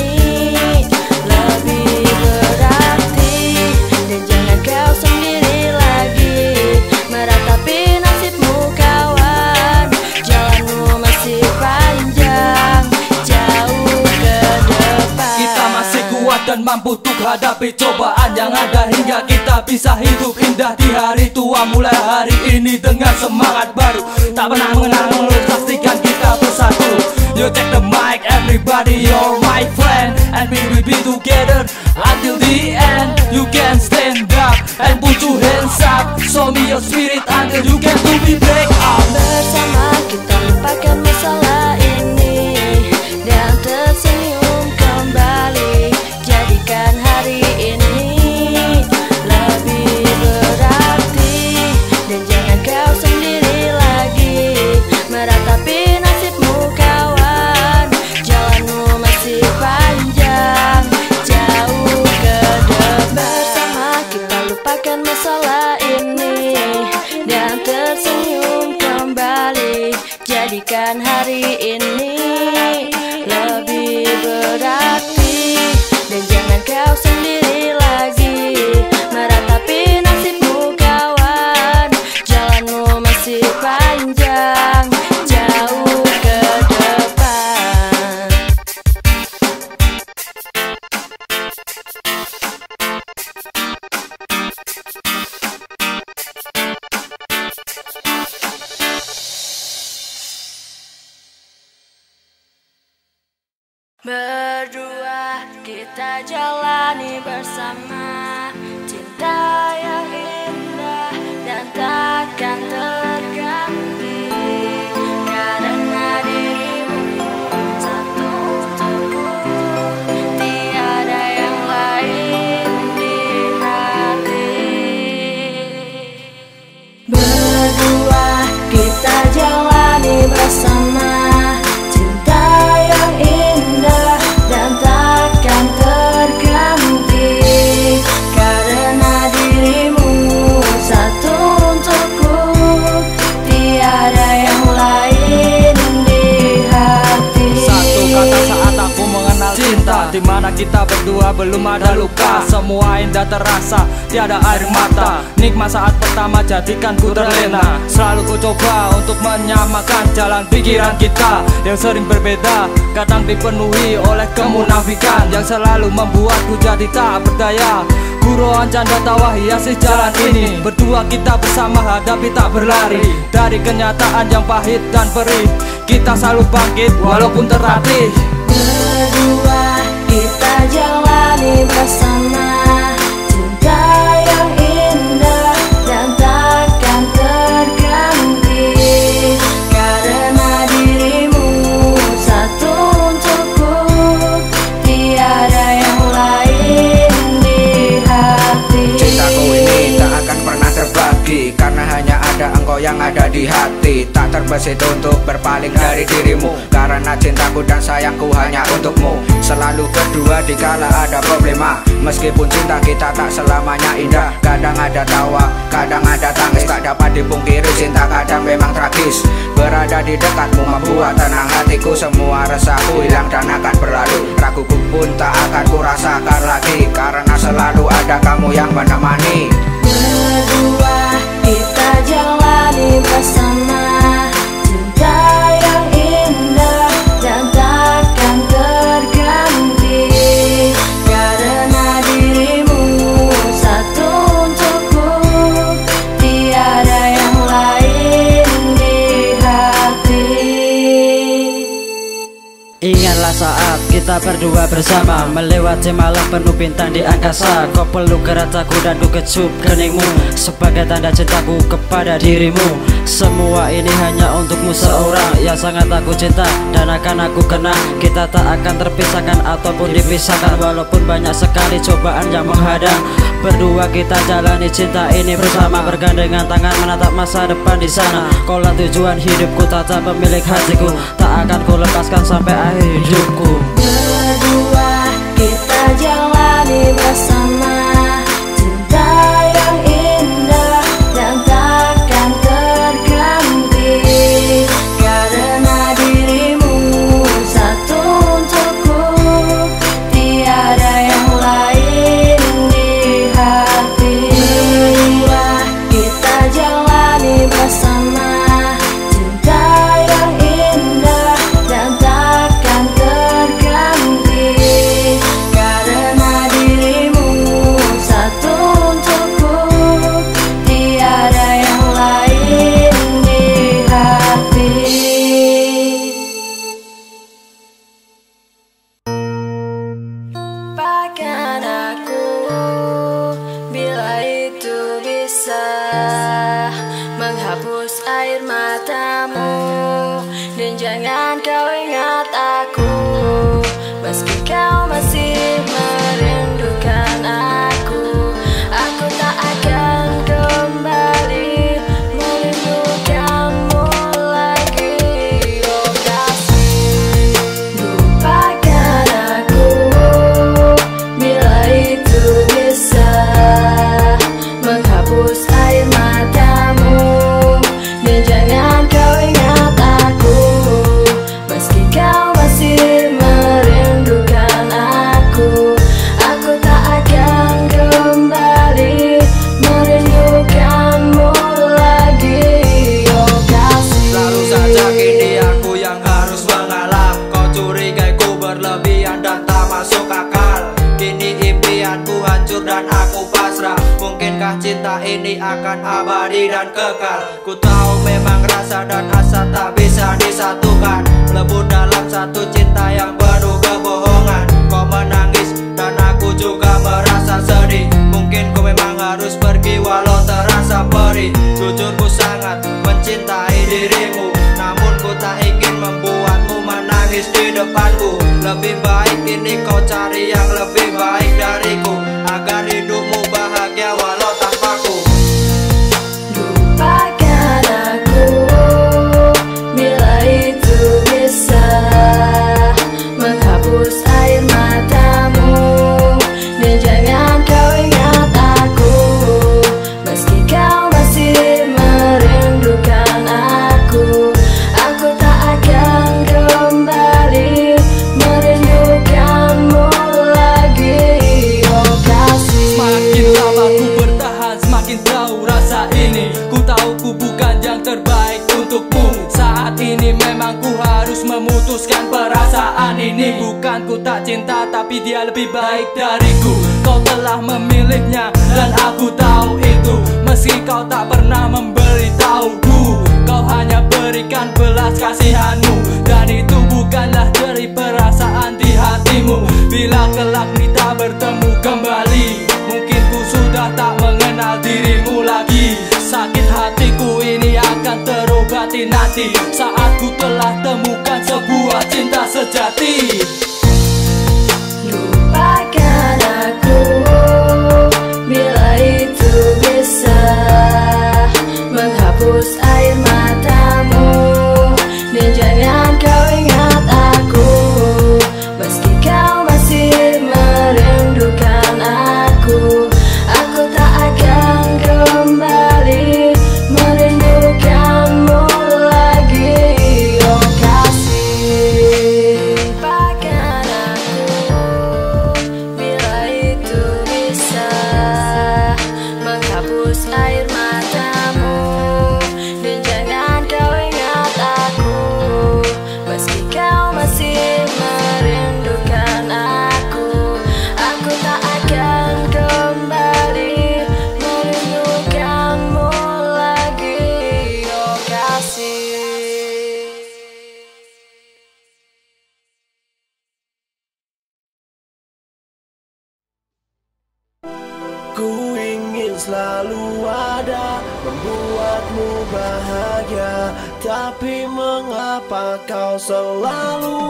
lebih berarti. Dan jangan kau sendiri lagi meratapi nasibmu kawan, jalanmu masih panjang, jauh ke depan. Kita masih kuat dan mampu untuk hadapi cobaan yang ada, hingga kita bisa hidup indah di hari tua. Mulai hari ini dengan semangat baru, tak pernah mengenal mengeluh, pastikan kita bersatu. You take the mic, everybody, you're my friend, and we will be together until the end. You can stand up and put your hands up, show me your spirit until you can do me break up. Bersama kita lupakan masalah ini dan tersenyum kembali, jadikan hari ini lebih berarti. Dan jangan kau sendiri lagi ini lebih berarti. Dan jangan kau sendiri lagi meratapi nasibmu kawan. Jalanmu masih panjang, jauh ke depan. Berdua kita jalani bersama cinta yang indah dan takkan terganti. Karena dirimu satu untukku, tiada yang lain di hati. Berdua kita jalani bersama cinta yang indah dan takkan terganti. Karena dirimu satu untukku, tiada yang lain di hati. Satu kata saat aku mengenal cinta, dimana kita berdua belum ada luka. Semua indah terasa, tiada air mata. Nikmat saat pertama jadikan ku terlena. Selalu ku coba untuk menyamakan jalan pikiran kita yang sering berbeda, kadang dipenuhi oleh kemunafikan yang selalu membuatku jadi tak berdaya. Guruan canda tawa hiasi jalan ini. Berdua kita bersama hadapi tak berlari dari kenyataan yang pahit dan perih. Kita selalu bangkit walaupun terlatih. Berdua kita jalani bersama cinta yang indah dan takkan terganti. Karena dirimu satu untukku, tiada yang lain di hati. Cintaku ini tak akan pernah terbagi, karena hanya ada engkau yang ada di hati. Tak terbesit untuk berpaling dari dirimu, karena cintaku dan sayangku hanya untukmu. Selalu berdua dikala ada problema, meskipun cinta kita tak selamanya indah. Kadang ada tawa, kadang ada tangis, tak dapat dipungkiri cinta kadang memang tragis. Berada di dekatmu membuat tenang hatiku, semua resahku hilang dan akan berlalu. Raguku pun tak akan kurasakan lagi, karena selalu ada kamu yang menemani. Berdua kita jalani bersama cinta yang indah dan takkan terganti. Karena dirimu satu untukku, tiada yang lain di hati. Ingatlah saat kita berdua bersama melewati malam penuh bintang di angkasa. Kau peluk rataku dan ku kecup keningmu sebagai tanda cintaku kepada dirimu. Semua ini hanya untukmu seorang yang sangat aku cinta dan akan aku kenang. Kita tak akan terpisahkan ataupun dipisahkan, walaupun banyak sekali cobaan yang menghadang. Berdua kita jalani cinta ini bersama, bergandengan tangan menatap masa depan di sana. Kaulah tujuan hidupku, tata pemilik hatiku, tak akan ku lepaskan sampai akhir hidupku. Berdua kita jalani bersama cinta yang indah dan takkan terganti. Karena dirimu satu untukku, tiada yang lain di hati. Berdua kita jalani bersama cinta yang indah dan takkan terganti. Karena dirimu satu untukku, tiada yang lain di hati. Lupakan aku bila itu bisa menghapus air matamu. Dan jangan kau ingat aku meski kau masih merindukan aku. Aku tak akan kembali merindukanmu lagi. Oh kasih, lupakan aku bila itu bisa menghapus air matamu. Dan jangan kau ingat aku ini akan abadi dan kekal. Ku tahu memang rasa dan asa tak bisa disatukan, melebur dalam satu cinta yang penuh kebohongan. Kau menangis dan aku juga merasa sedih. Mungkin ku memang harus pergi walau terasa perih. Jujur ku sangat mencintai dirimu, namun ku tak ingin membuatmu menangis di depanku. Lebih baik ini kau cari yang lebih baik dariku, agar hidupmu bahagia walau tanpaku. Lupakan aku bila itu bisa menghapus air matamu, dan jangan kau ingat aku meski kau masih merindukan aku. Aku tak akan kembali merindukanmu lagi, oh kasih. Semakin lama ku bertahan, semakin tahu rasa ini. Ku tahu ku bukan yang terbaik untukmu. Saat ini memang ku harus memutuskan perasaan ini. Bukan ku tak cinta, tapi dia lebih baik dariku. Kau telah memilihnya dan aku tahu itu, meski kau tak pernah memberitahuku. Kau hanya berikan belas kasihanmu, dan itu bukanlah dari perasaan di hatimu. Bila kelak kita bertemu kembali, mungkin ku sudah tak mengenal dirimu lagi. Sakit hatiku ini akan terobati nanti, saat ku telah temukan sebuah cinta sejati. Lupakan aku bila itu bisa menghapus air matamu, dan jangan kau ingat aku meski kau masih merindukan aku. Aku tak akan kembali merindukanmu lagi, oh kasih. Lupakan aku bila itu bisa menghapus air matamu, dan jangan kau ingat aku meski kau masih merindukan aku. Aku tak akan kembali merindukanmu lagi, oh kasih. Ku ingin selalu ada, membuatmu bahagia, tapi mengapa kau selalu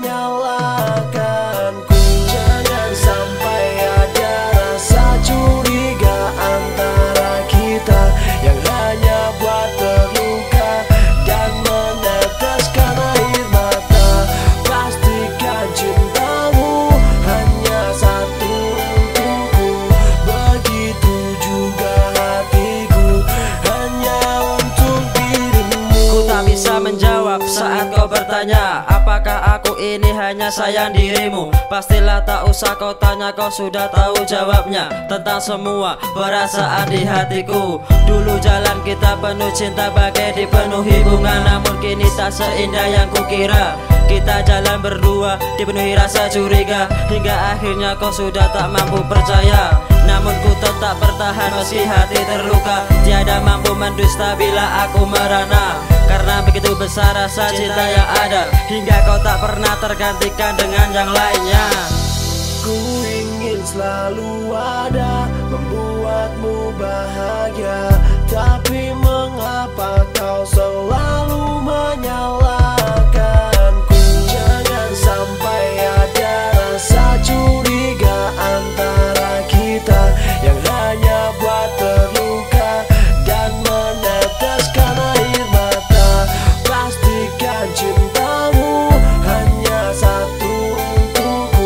menyalahkanku? Jangan sampai ada rasa curiga antara kita yang hanya buat terluka dan meneteskan air mata. Pastikan cintamu hanya satu untukku, begitu juga hatiku hanya untuk dirimu. Ku tak bisa menjawab saat kau bertanya, apakah aku ini hanya sayang dirimu? Pastilah tak usah kau tanya, kau sudah tahu jawabnya tentang semua perasaan di hatiku. Dulu jalan kita penuh cinta bagai dipenuhi bunga, namun kini tak seindah yang kukira. Kita jalan berdua dipenuhi rasa curiga, hingga akhirnya kau sudah tak mampu percaya. Namun ku tetap bertahan meski hati terluka, tiada mampu mendusta bila aku merana. Karena begitu besar rasa cinta yang ada, hingga kau tak pernah tergantikan dengan yang lainnya. Ku ingin selalu ada, membuatmu bahagia, tapi mengapa kau selalu menyalahkanku? Jangan sampai ada rasa curiga antara kita yang hanya buat terluka dan meneteskan air mata. Pastikan cintamu hanya satu untukku,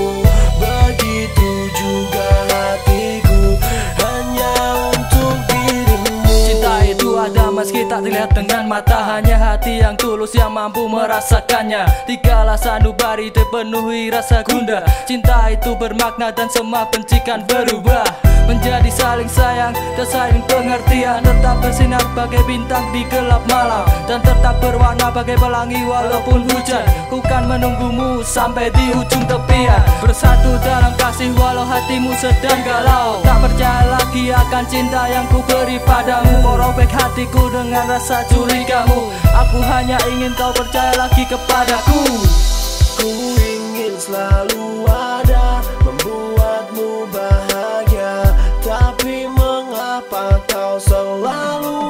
begitu juga hatiku hanya untuk dirimu. Cinta itu ada meski tak terlihat dengan mata, hanya hati yang tulus yang mampu merasakannya. Dikala sanubari dipenuhi rasa gundah, cinta itu bermakna dan semua bencikan berubah. menjadi saling sayang dan saling pengertian. Tetap bersinar bagai bintang di gelap malam, dan tetap berwarna bagai pelangi walaupun hujan. Ku kan menunggumu sampai di ujung tepian, bersatu dalam kasih walau hatimu sedang galau. Tak percaya lagi akan cinta yang ku beri padamu, kau robek hatiku dengan rasa curigamu. Aku hanya ingin kau percaya lagi kepadaku. Ku ingin selalu ada, membuatmu bahagia, tapi mengapa kau selalu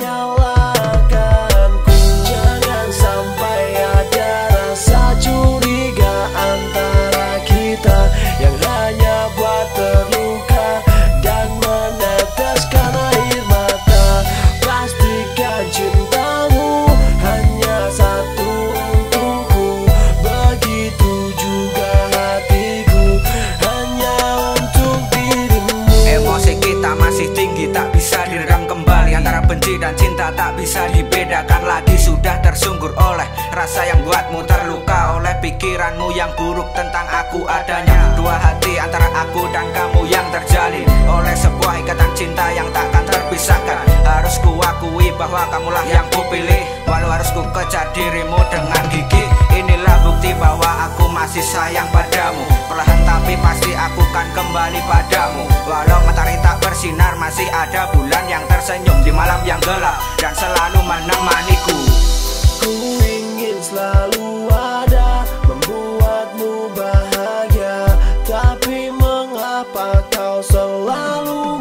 menyalahkanku? Jangan sampai ada rasa curiga antara kita yang hanya buat terluka dan meneteskan air mata. Pastikan cintamu hanya satu untukku, begitu juga hatiku hanya untuk dirimu. Emosi kita masih tinggi, tak bisa diredam kembali. Antara benci dan cinta tak bisa dibedakan lagi. Sudah tersungkur oleh rasa yang buatmu terluka, oleh pikiranmu yang buruk tentang aku adanya. Dua hati antara aku dan kamu yang terjalin oleh sebuah ikatan cinta yang takkan terpisahkan. Harus ku akui bahwa kamulah yang ku pilih, walau harus ku kejar dirimu dengan gigi. Inilah bukti bahwa aku masih sayang padamu. Perlahan tapi pasti aku kan kembali padamu. Walau matahari tak bersinar, masih ada bulan yang tersenyum di malam yang gelap dan selalu menemaniku. Ku ingin selalu ada, membuatmu bahagia, tapi mengapa kau selalu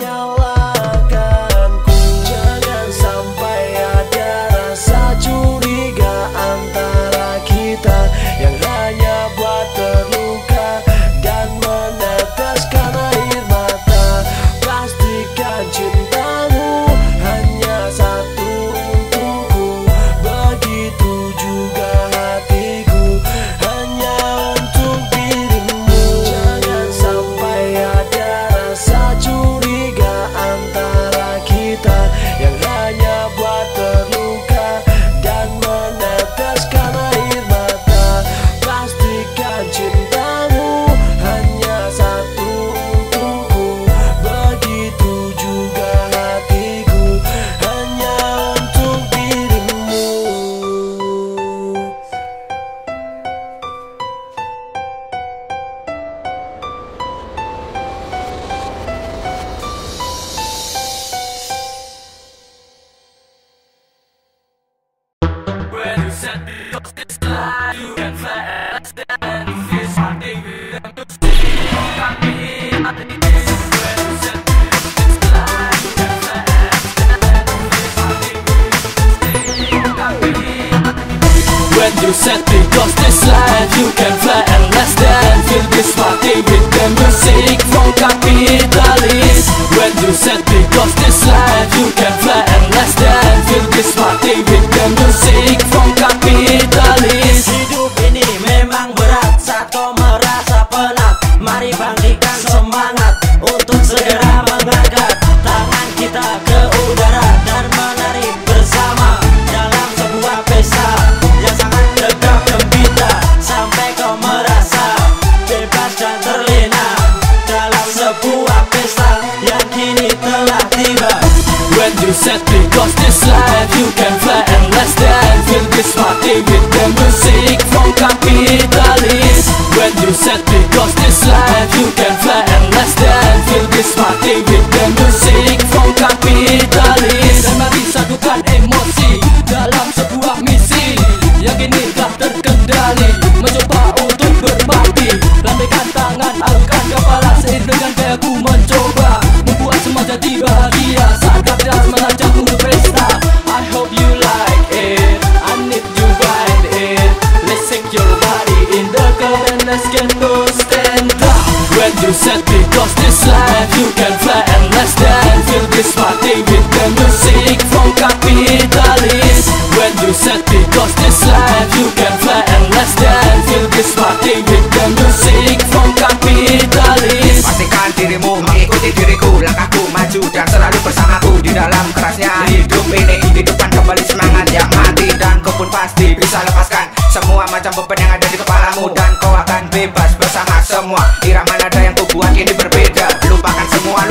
menyalahkanku? Jangan sampai ada rasa curiga antara kita yang hanya buat terluka dan meneteskan air mata. Pastikan cintamu hanya satu untukku, begitu juga hatiku hanya untuk dirimu. Jangan sampai ada rasa curiga antara kita yang hanya buat terluka dan meneteskan air mata. Pastikan cintamu hanya satu untukku, begitu juga hatiku hanya untuk dirimu. When you said because this life you can fly and less than feel this party with the music from Capitalis. When you said because this life you can fly and less than feel this party with the music from Capitalis. Hidup ini memang berat saat kau merasa penat. Mari bangkitkan semangat untuk segera mengangkat tangan kita ke udara dan menari bersama dalam sebuah pesta yang sangat tegap gembira, sampai kau merasa bebas dan terlena dalam sebuah pesta yang kini telah tiba. When you said because this life you can fly and less than feel this party with the music from Capitalis. When you said because this life you can fly and less than feel this party with the music from Capitalis. Dan mari satukan emosi dalam sebuah misi yang kini telah terkendali, mencoba untuk berbagi. Lambaikan tangan, alungkan kepala seiring dengan gaya ku mencoba membuat semua jadi bahagia saat Capital mengajak untuk pesta. I hope you like it, I need you ride it. Let's shake your body in the club and let's get to stand up. When you said because this life you can fly and less than feel this party with the music from Capitalis. When you said because this life you can fly and less than feel this party with the music from Capitalis. Pastikan dirimu mengikuti diriku, langkahku maju dan selalu bersamaku di dalam kerasnya hidup ini. Hidupkan kembali semangat yang mati, dan kau pun pasti bisa lepaskan semua macam beban yang ada di kepalamu, dan kau akan bebas bersama semua. Irama nada yang ku buat kini berbeda, lupakan semua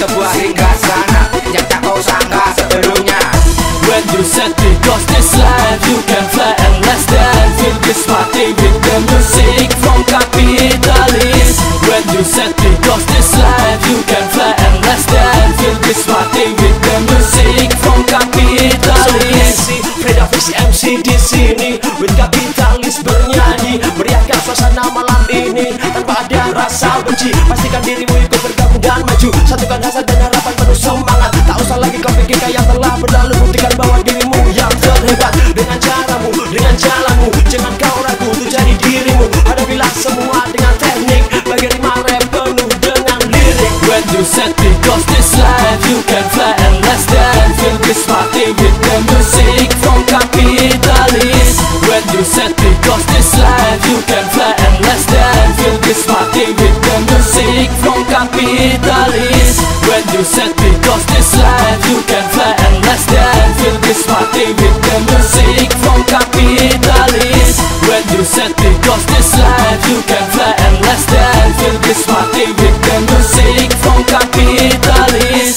sebuah hingga sana yang tak kau sangka sebelumnya. When you said because this life you can fly and less than feel this party with the music from capitalist. When you said because this life you can fly and less than feel this party with the music from capitalist. Freda Visi M C di sini with kapitalis bernyanyi, meriahkan suasana malam ini tanpa ada rasa benci. Pastikan dirimu ikut bergabung dan maju, satukan hasrat dan harapan penuh semangat. Tak usah lagi kau pikirkan yang telah berlalu, buktikan bahwa dirimu yang terhebat dengan caramu, dengan jalanmu. Jangan kau ragu untuk jadi dirimu, hadapilah semua dengan teknik, bagi rima rap penuh dengan lirik. When you said because this life you can fly and less than feel this party with the music from capitalist. When you said because this life you can fly and less than feel this party with the music from capitalist. When you said because this life you can fly and less than feel this party with the music from capitalist. When you said because this life you can fly and less than feel this party with the music from capitalist.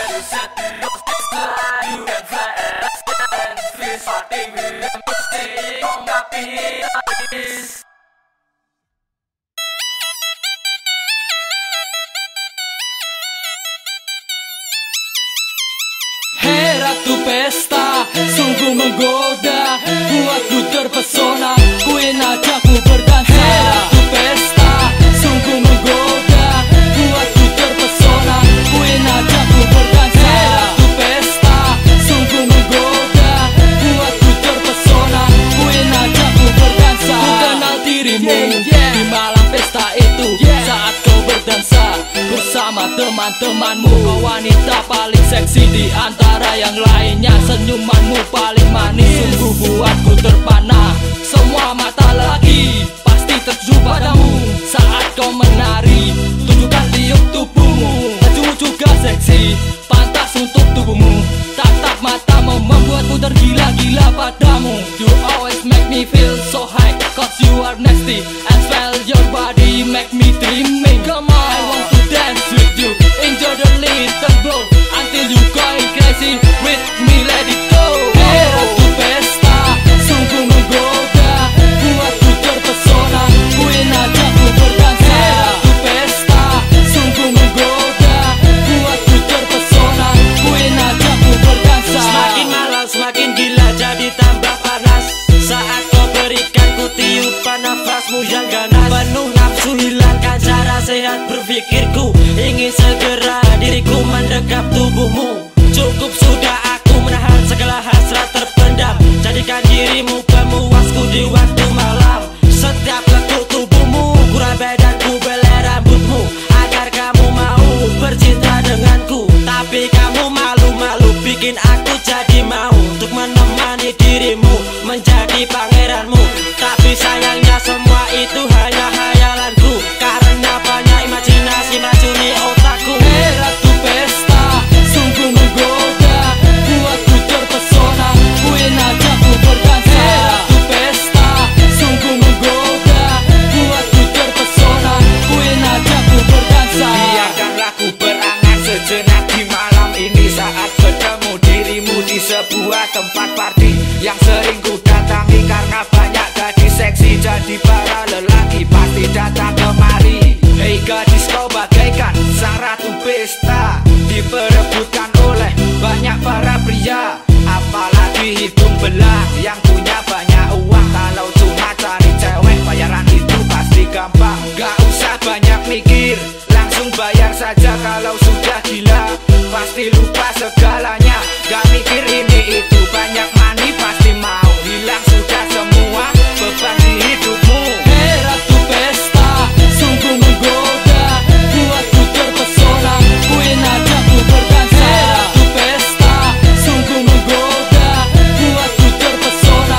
Hei ratu pesta, sungguh menggoda, buatku terpesona, kuin aja ku berdansa. Hei ratu pesta, sungguh menggoda, buatku terpesona, kuin aja ku berdansa. Hei ratu pesta, sungguh menggoda, buatku terpesona, kuin aja ku berdansa. Ku kenal dirimu di malam pesta itu, saat kau berdansa bersama teman-temanmu. Kau wanita paling seksi di antara yang lainnya, senyumanmu paling manis, sungguh buatku terpana. Semua mata lagi pasti tertuju padamu saat kau menari. Tunjukkan tiup tubuhmu, bajumu juga seksi, pantas untuk tubuhmu. Tatap matamu membuatku tergila-gila padamu. You always make me feel so high, cause you are nasty, and spell your body make me dreaming. Come on, I want to dance with you, enjoy the little blow, until you going crazy with me, let it go. Hey ratu pesta, sungguh menggoda, buatku terpesona, kuin aja ku berdansa. Hey ratu pesta, sungguh menggoda, buatku terpesona, kuin aja ku berdansa. Semakin malam semakin gila jadi tambah panas, saat kau berikan ku tiupan nafasmu yang ganas. Penuh nafsu hilangkan cara sehat berpikirku, ingin segera diriku mendekap tubuhmu. Cukup sudah aku menahan segala hasrat terpendam, jadikan dirimu pemuasku di waktu malam. Setiap lekuk tubuhmu, kurai badanku, belai rambutmu, agar kamu mau bercinta denganku. Tapi kamu malu-malu bikin aku jadi mau untuk menemani dirimu, menjadi pangeranmu. Tapi sayangnya semua itu hanya hayalanku, karena banyak imajinasi meracuni otakku. Hei ratu pesta, sungguh menggoda, buatku terpesona, kuin aja ku berdansa. Hei ratu pesta, sungguh menggoda, buatku terpesona, kuin aja ku berdansa. Biarkanlah ku berangan sejenak di malam ini, saat bertemu dirimu di sebuah tempat party yang sering ku datangi, karena banyak gadis seksi jadi para lelaki pasti datang kemari. Hei gadis, kau bagaikan sang ratu pesta, diperebutkan oleh banyak para pria, apalagi hidung belang yang punya banyak uang. Kalau cuma cari cewek bayaran itu pasti gampang, gak usah banyak mikir, langsung bayar saja. Kalau sudah gila pasti lupa segalanya, gak mikir ini itu, banyak money pasti mau hilang sudah semua beban di hidupmu. Hei ratu pesta, sungguh menggoda, buatku terpesona, kuin aja ku berdansa. Hei ratu pesta, sungguh menggoda, buatku terpesona,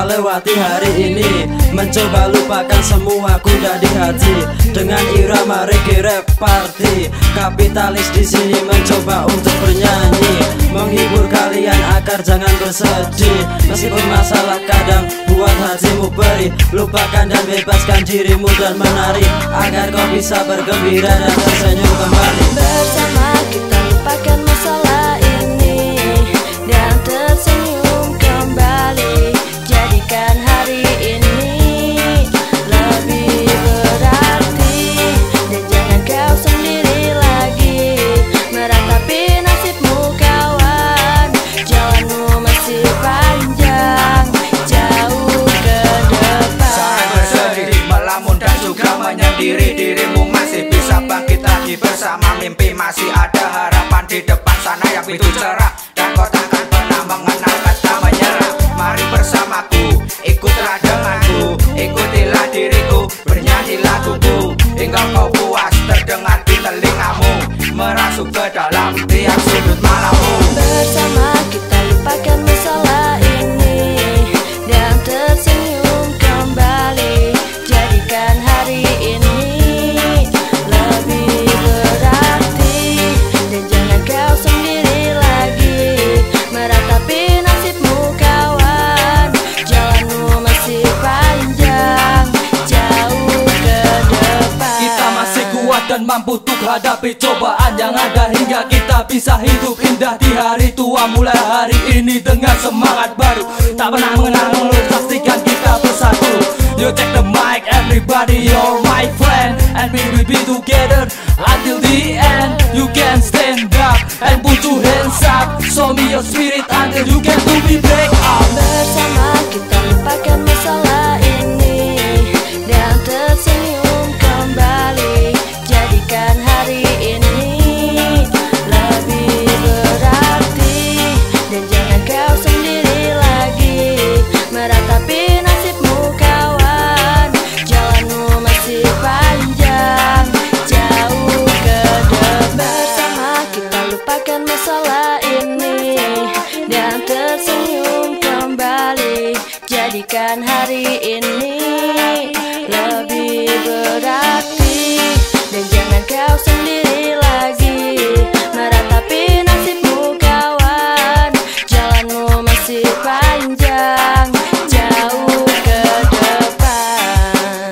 Kita lewati hari ini, mencoba lupakan semua kuda di hati. Dengan irama reggae rap party, kapitalis di sini mencoba untuk bernyanyi, menghibur kalian agar jangan bersedih. Meskipun masalah kadang buat hatimu perih, lupakan dan bebaskan dirimu dan menari, agar kau bisa bergembira dan tersenyum kembali. Bersama kita lupakan masalah ini dan tersenyum kembali. Jadikan hari ini lebih berarti, dan jangan kau sendiri lagi meratapi nasibmu kawan. Jalanmu masih panjang, jauh ke depan. Saat bersedih, melamun dan juga menyendiri, dirimu masih bisa bangkit lagi. Bersama mimpi masih ada harapan di depan sana yang itu cerah, dan kau takkan pernah mengenal kata menyerah. Mari bersamaku, ikutlah denganku, ikutilah diriku, bernyanyi laguku hingga kau puas terdengar di telingamu, merasuk ke dalam tiap sudut malammu. Bersama kita lupakan masalah ini dan tersenyum kembali. Jadikan hari ini lebih berarti, dan jangan kau sendiri lagi meratapi nasibmu kawan. Jalanmu masih panjang, jauh ke depan. Kita masih kuat dan mampu untuk hadapi cobaan yang ada, hingga kita bisa hidup indah di hari tua. Mulai hari ini dengan semangat baru, tak pernah mengenang, pastikan kita bersatu. You take the mic, everybody, you're my friend, and we will be together until the end. You can stand up and put your hands up, show me your spirit until you can do me break up. Bersama kita lupakan masalah ini dan tersenyum kembali. Jadikan hari ini lebih berarti, dan jangan kau sendiri lagi meratapi nasibmu kawan. Jalanmu masih panjang, jauh ke depan. Bersama kita lupakan masalah ini dan tersenyum kembali. Jadikan hari ini lebih berarti, dan jangan kau sendiri lagi meratapi nasibmu kawan. Jalanmu masih panjang, jauh ke depan.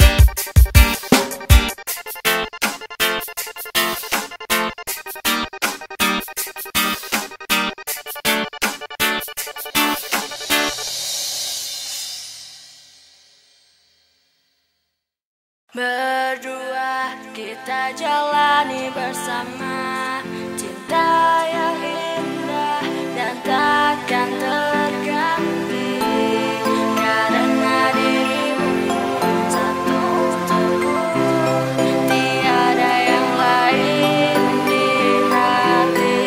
Berdua kita jalani bersama cinta yang indah dan takkan terganti, karena dirimu satu untukku, tiada yang lain di hati.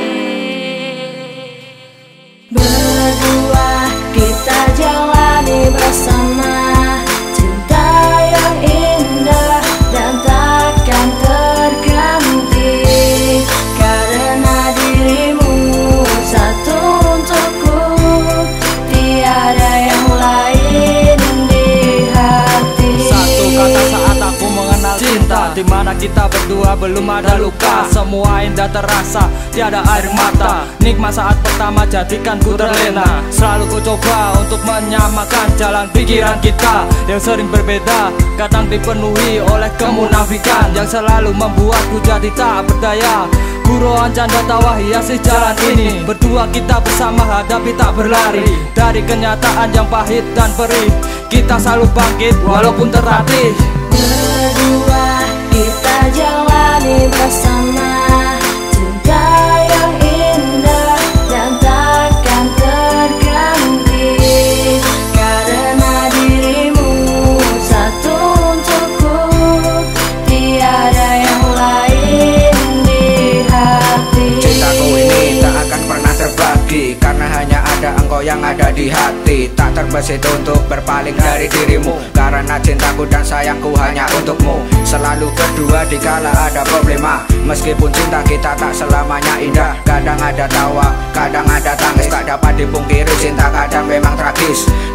Berdua kita jalani bersama cinta yang indah dan takkan terganti, karena dirimu satu untukku, tiada yang lain di hati. Satu kata saat aku mengenal cinta, dimana kita berdua belum ada luka. Semua indah terasa, tiada air mata. Nikmat saat pertama jadikan ku terlena. Selalu ku coba untuk menyamakan jalan pikiran kita yang sering berbeda, kadang dipenuhi oleh kemunafikan yang selalu membuatku jadi tak berdaya. Guruan canda tawa hiasi jalan ini, berdua kita bersama hadapi tak berlari dari kenyataan yang pahit dan perih. Kita selalu bangkit walaupun terlatih. Berdua kita jalani bersama cinta yang indah dan takkan terganti, karena dirimu satu untukku, tiada yang lain di hati. Cintaku ini tak akan pernah terbagi, karena hanya ada engkau yang ada di hati. Tak terbesit untuk berpaling dari dirimu, karena cintaku dan sayangku hanya untukmu. Selalu berdua dikala ada problema, meskipun cinta kita tak selamanya indah. Kadang ada tawa, kadang ada tangis, tak dapat dipungkiri cinta kadang memang tragis. Berada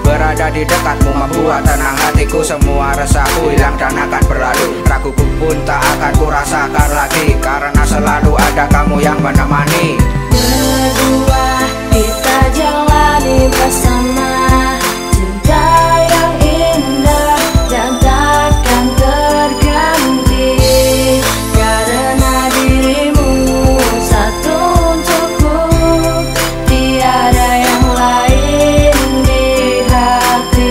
berada di dekatmu, membuat tenang hatiku. Semua resahku hilang dan akan berlalu. Raguku pun tak akan kurasakan lagi, karena selalu ada kamu yang menemani. Berdua kita jalani bersama cinta yang indah dan takkan terganti, karena dirimu satu untukku, tiada yang lain di hati.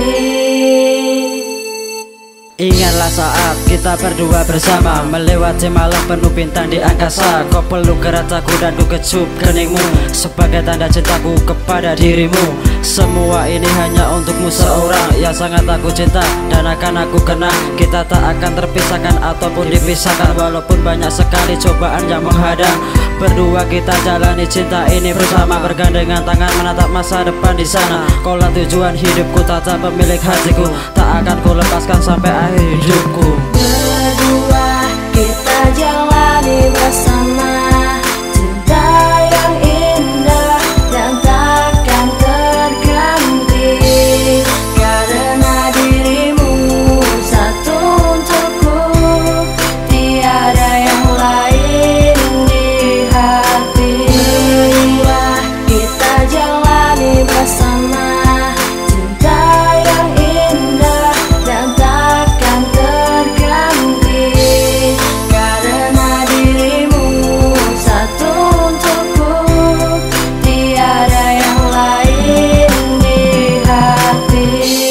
Ingatlah saat kita berdua bersama melewati malam penuh bintang di angkasa. Kau peluk erat aku dan ku kecup keningmu sebagai tanda cintaku kepada dirimu. Semua ini hanya untukmu seorang yang sangat aku cinta dan akan aku kenang. Kita tak akan terpisahkan ataupun dipisahkan, walaupun banyak sekali cobaan yang menghadang. Berdua kita jalani cinta ini bersama, bergandengan tangan menatap masa depan di sana. Kaulah tujuan hidupku, tata pemilik hatiku, tak akan ku lepaskan sampai akhir hidupku. Berdua kita jalani bersama cinta yang indah dan takkan terganti, karena dirimu satu untukku, tiada yang lain di hati. Berdua kita jalani bersama cinta yang indah dan takkan terganti, karena dirimu satu untukku, tiada yang lain di hati.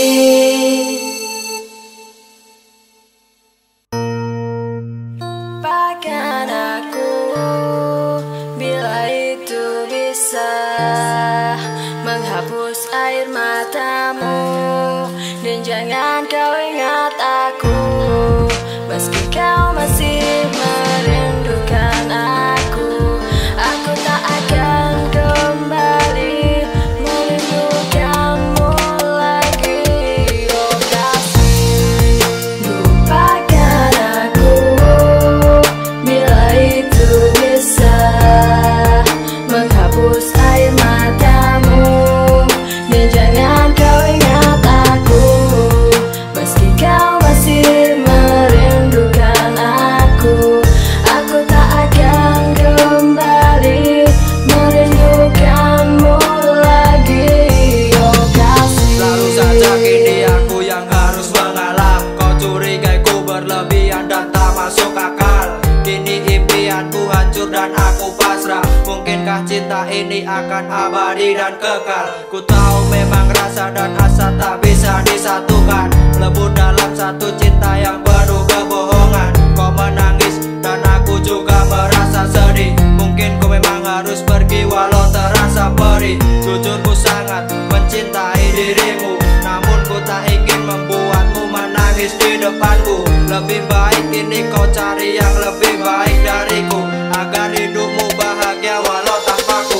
Lupakan aku bila itu bisa menghapus air matamu, dan jangan kau ingat aku meski kau masih merindukan aku. Aku tak akan kembali merindukanmu lagi, oh kasih. Lupakan aku bila itu bisa menghapus air matamu, dan jangan kau ingat aku meski kau masih merindukan aku. Aku tak akan kembali merindukanmu lagi, oh kasih. Lalu saja kini aku yang harus mengalah. Kau curigaiku berlebihan dan tak masuk akal. Kini impianku hancur dan aku pasrah. Mungkinkah cinta ini akan abadi dan kekal? Ku tahu memang rasa dan asa tak bisa disatukan, lebur dalam satu cinta yang penuh kebohongan. Kau menangis dan aku juga merasa sedih. Mungkin ku memang harus pergi walau terasa perih. Jujur ku sangat mencintai dirimu, namun ku tak ingin membuatmu menangis di depanku. Lebih baik ini kau cari yang lebih baik dariku, agar hidupmu bahagia walau tanpaku.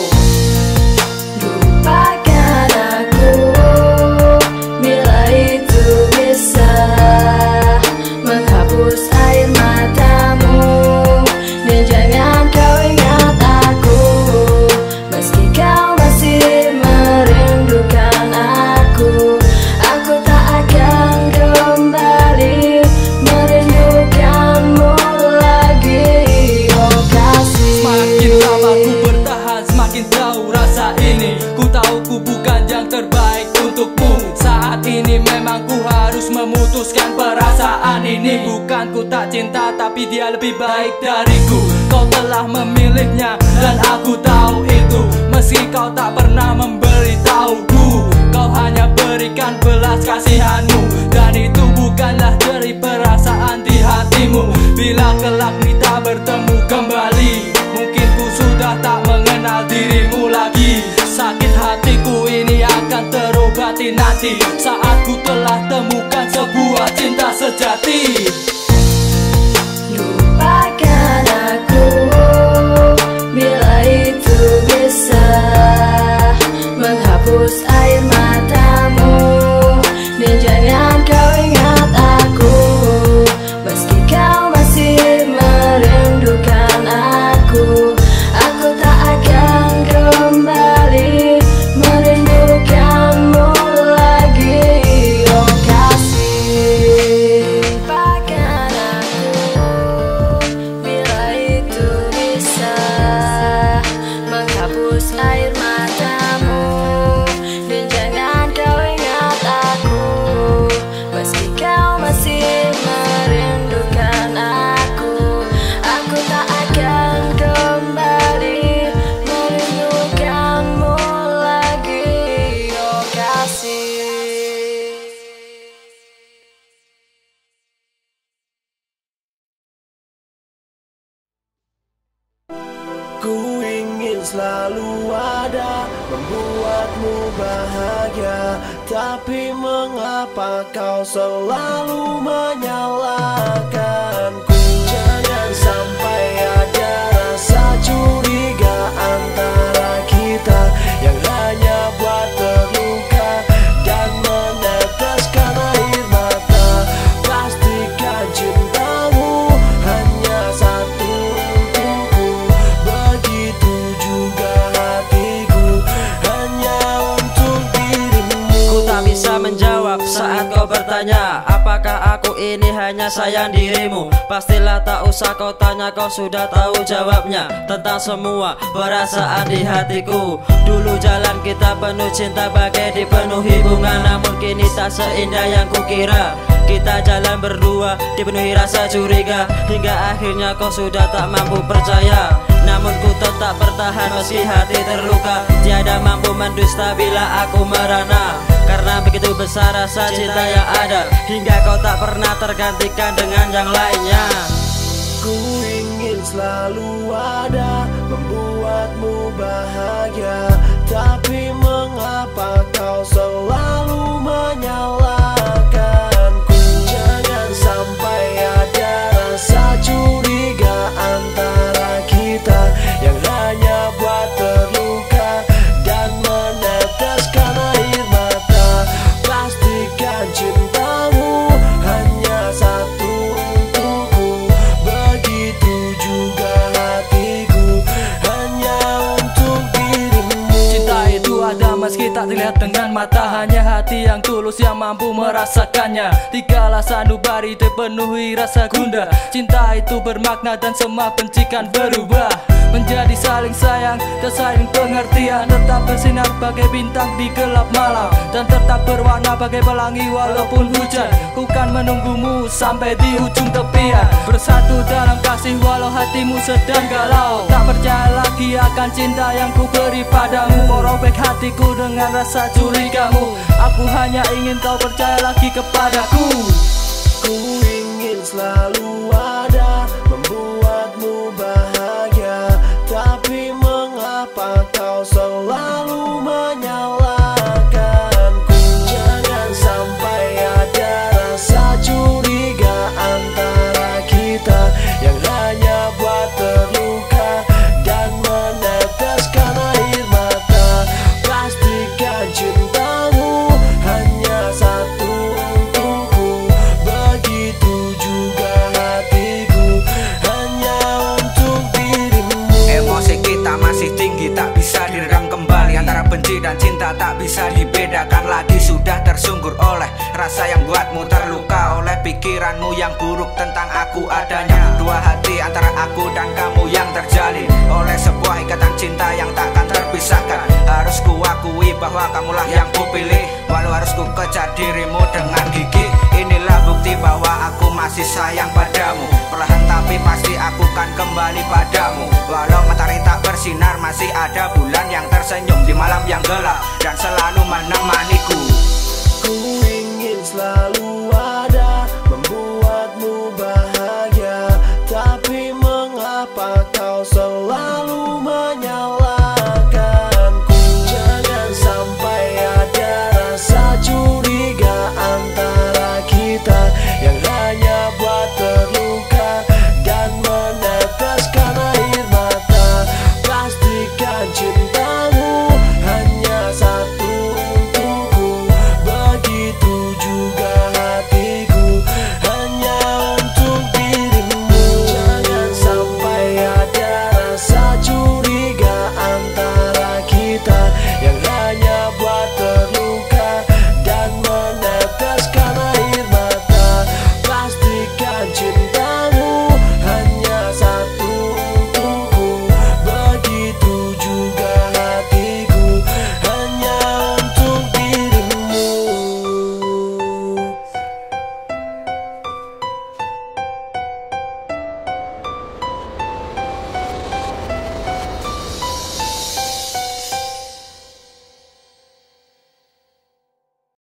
Lupakan aku bila itu bisa menghapus air matamu, dan jangan kau ingat aku meski kau masih merindukan aku. Aku tak akan kembali merindukanmu lagi, oh kasih. Semakin lama ku bertahan, semakin tahu rasa ini. Ku tahu ku bukan yang terbaik untukmu. Saat ini memang ku harus memutuskan perasaan ini. Bukan ku tak cinta, tapi dia lebih baik dariku. Kau telah memilihnya dan aku tahu itu, meski kau tak pernah memberitahuku. Kau hanya berikan belas kasihanmu, dan itu bukanlah dari perasaan di hatimu. Bila kelak kita bertemu kembali, mungkin ku sudah tak mengenal dirimu lagi. Sakit hatiku ini akan terobati nanti, saat ku telah temukan sebuah cinta sejati. Lupakan aku bila itu bisa menghapus air matamu, dan jangan kau ingat aku meski kau masih merindukan aku. Aku tak akan kembali merindukanmu lagi, Ku ingin selalu ada, membuatmu bahagia. Tapi mengapa kau selalu menyalahkanku? Jangan sampai ada rasa curiga antara kita yang hanya buat terluka dan meneteskan air mata. Pastikan cintamu hanya satu untukku, begitu juga hatiku hanya untuk dirimu. Ku tak bisa menjawab saat kau bertanya, apakah aku ini hanya sayang dirimu? Pastilah tak usah kau tanya, kau sudah tahu jawabnya tentang semua perasaan di hatiku. Dulu jalan kita penuh cinta bagai dipenuhi bunga, namun kini tak seindah yang kukira. Kita jalan berdua dipenuhi rasa curiga, hingga akhirnya kau sudah tak mampu percaya. Namun ku tetap bertahan meski hati terluka, tiada mampu mendusta bila aku merana. Karena begitu besar rasa cinta yang ada, hingga kau tak pernah tergantikan dengan yang lainnya. Ku ingin selalu ada, membuatmu bahagia. Tapi mengapa kau selalu menyalahkanku? Jangan sampai ada rasa curiga antara kita yang hanya buat terluka dan meneteskan air mata. Pastikan cintamu hanya satu untukku, begitu juga hatiku hanya untuk dirimu. Cinta itu ada meski tak terlihat dengan mata, hanya hati yang tulus yang mampu merasakannya. Dikala sanubari dipenuhi rasa gundah, cinta itu bermakna dan semua bencikan berubah menjadi saling sayang dan saling pengertian. Tetap bersinar bagai bintang di gelap malam, dan tetap berwarna bagai pelangi walaupun hujan. Ku kan menunggumu sampai di ujung tepian, bersatu dalam kasih walau hatimu sedang galau. Tak percaya lagi akan cinta yang ku beri padamu, merobek hatiku dengan rasa curigamu. Aku hanya ingin kau percaya lagi kepadaku. Ku ingin selalu ada, membuatmu bahagia. Tapi mengapa kau selalu menyalahkanku? Jangan sampai ada rasa curiga antara kita yang hanya buat terluka dan meneteskan air mata. Pastikan cintamu hanya satu untukku, begitu juga hatiku hanya untuk dirimu. Emosi kita masih tinggi, tak bisa diredam kembali. Antara benci dan cinta tak bisa dibedakan lagi. Sudah tersungkur oleh rasa yang buatmu terluka, oleh pikiranmu yang buruk tentang aku adanya. Dua hati antara aku dan kamu yang terjalin oleh sebuah ikatan cinta yang takkan terpisahkan. Harus ku akui bahwa kamulah yang kupilih, walau harus ku kejar dirimu dengan gigi. Inilah bukti bahwa aku masih sayang padamu. Perlahan tapi pasti aku kan kembali padamu. Walau matahari tak bersinar, masih ada bulan yang tersenyum di malam yang gelap dan selalu menemaniku.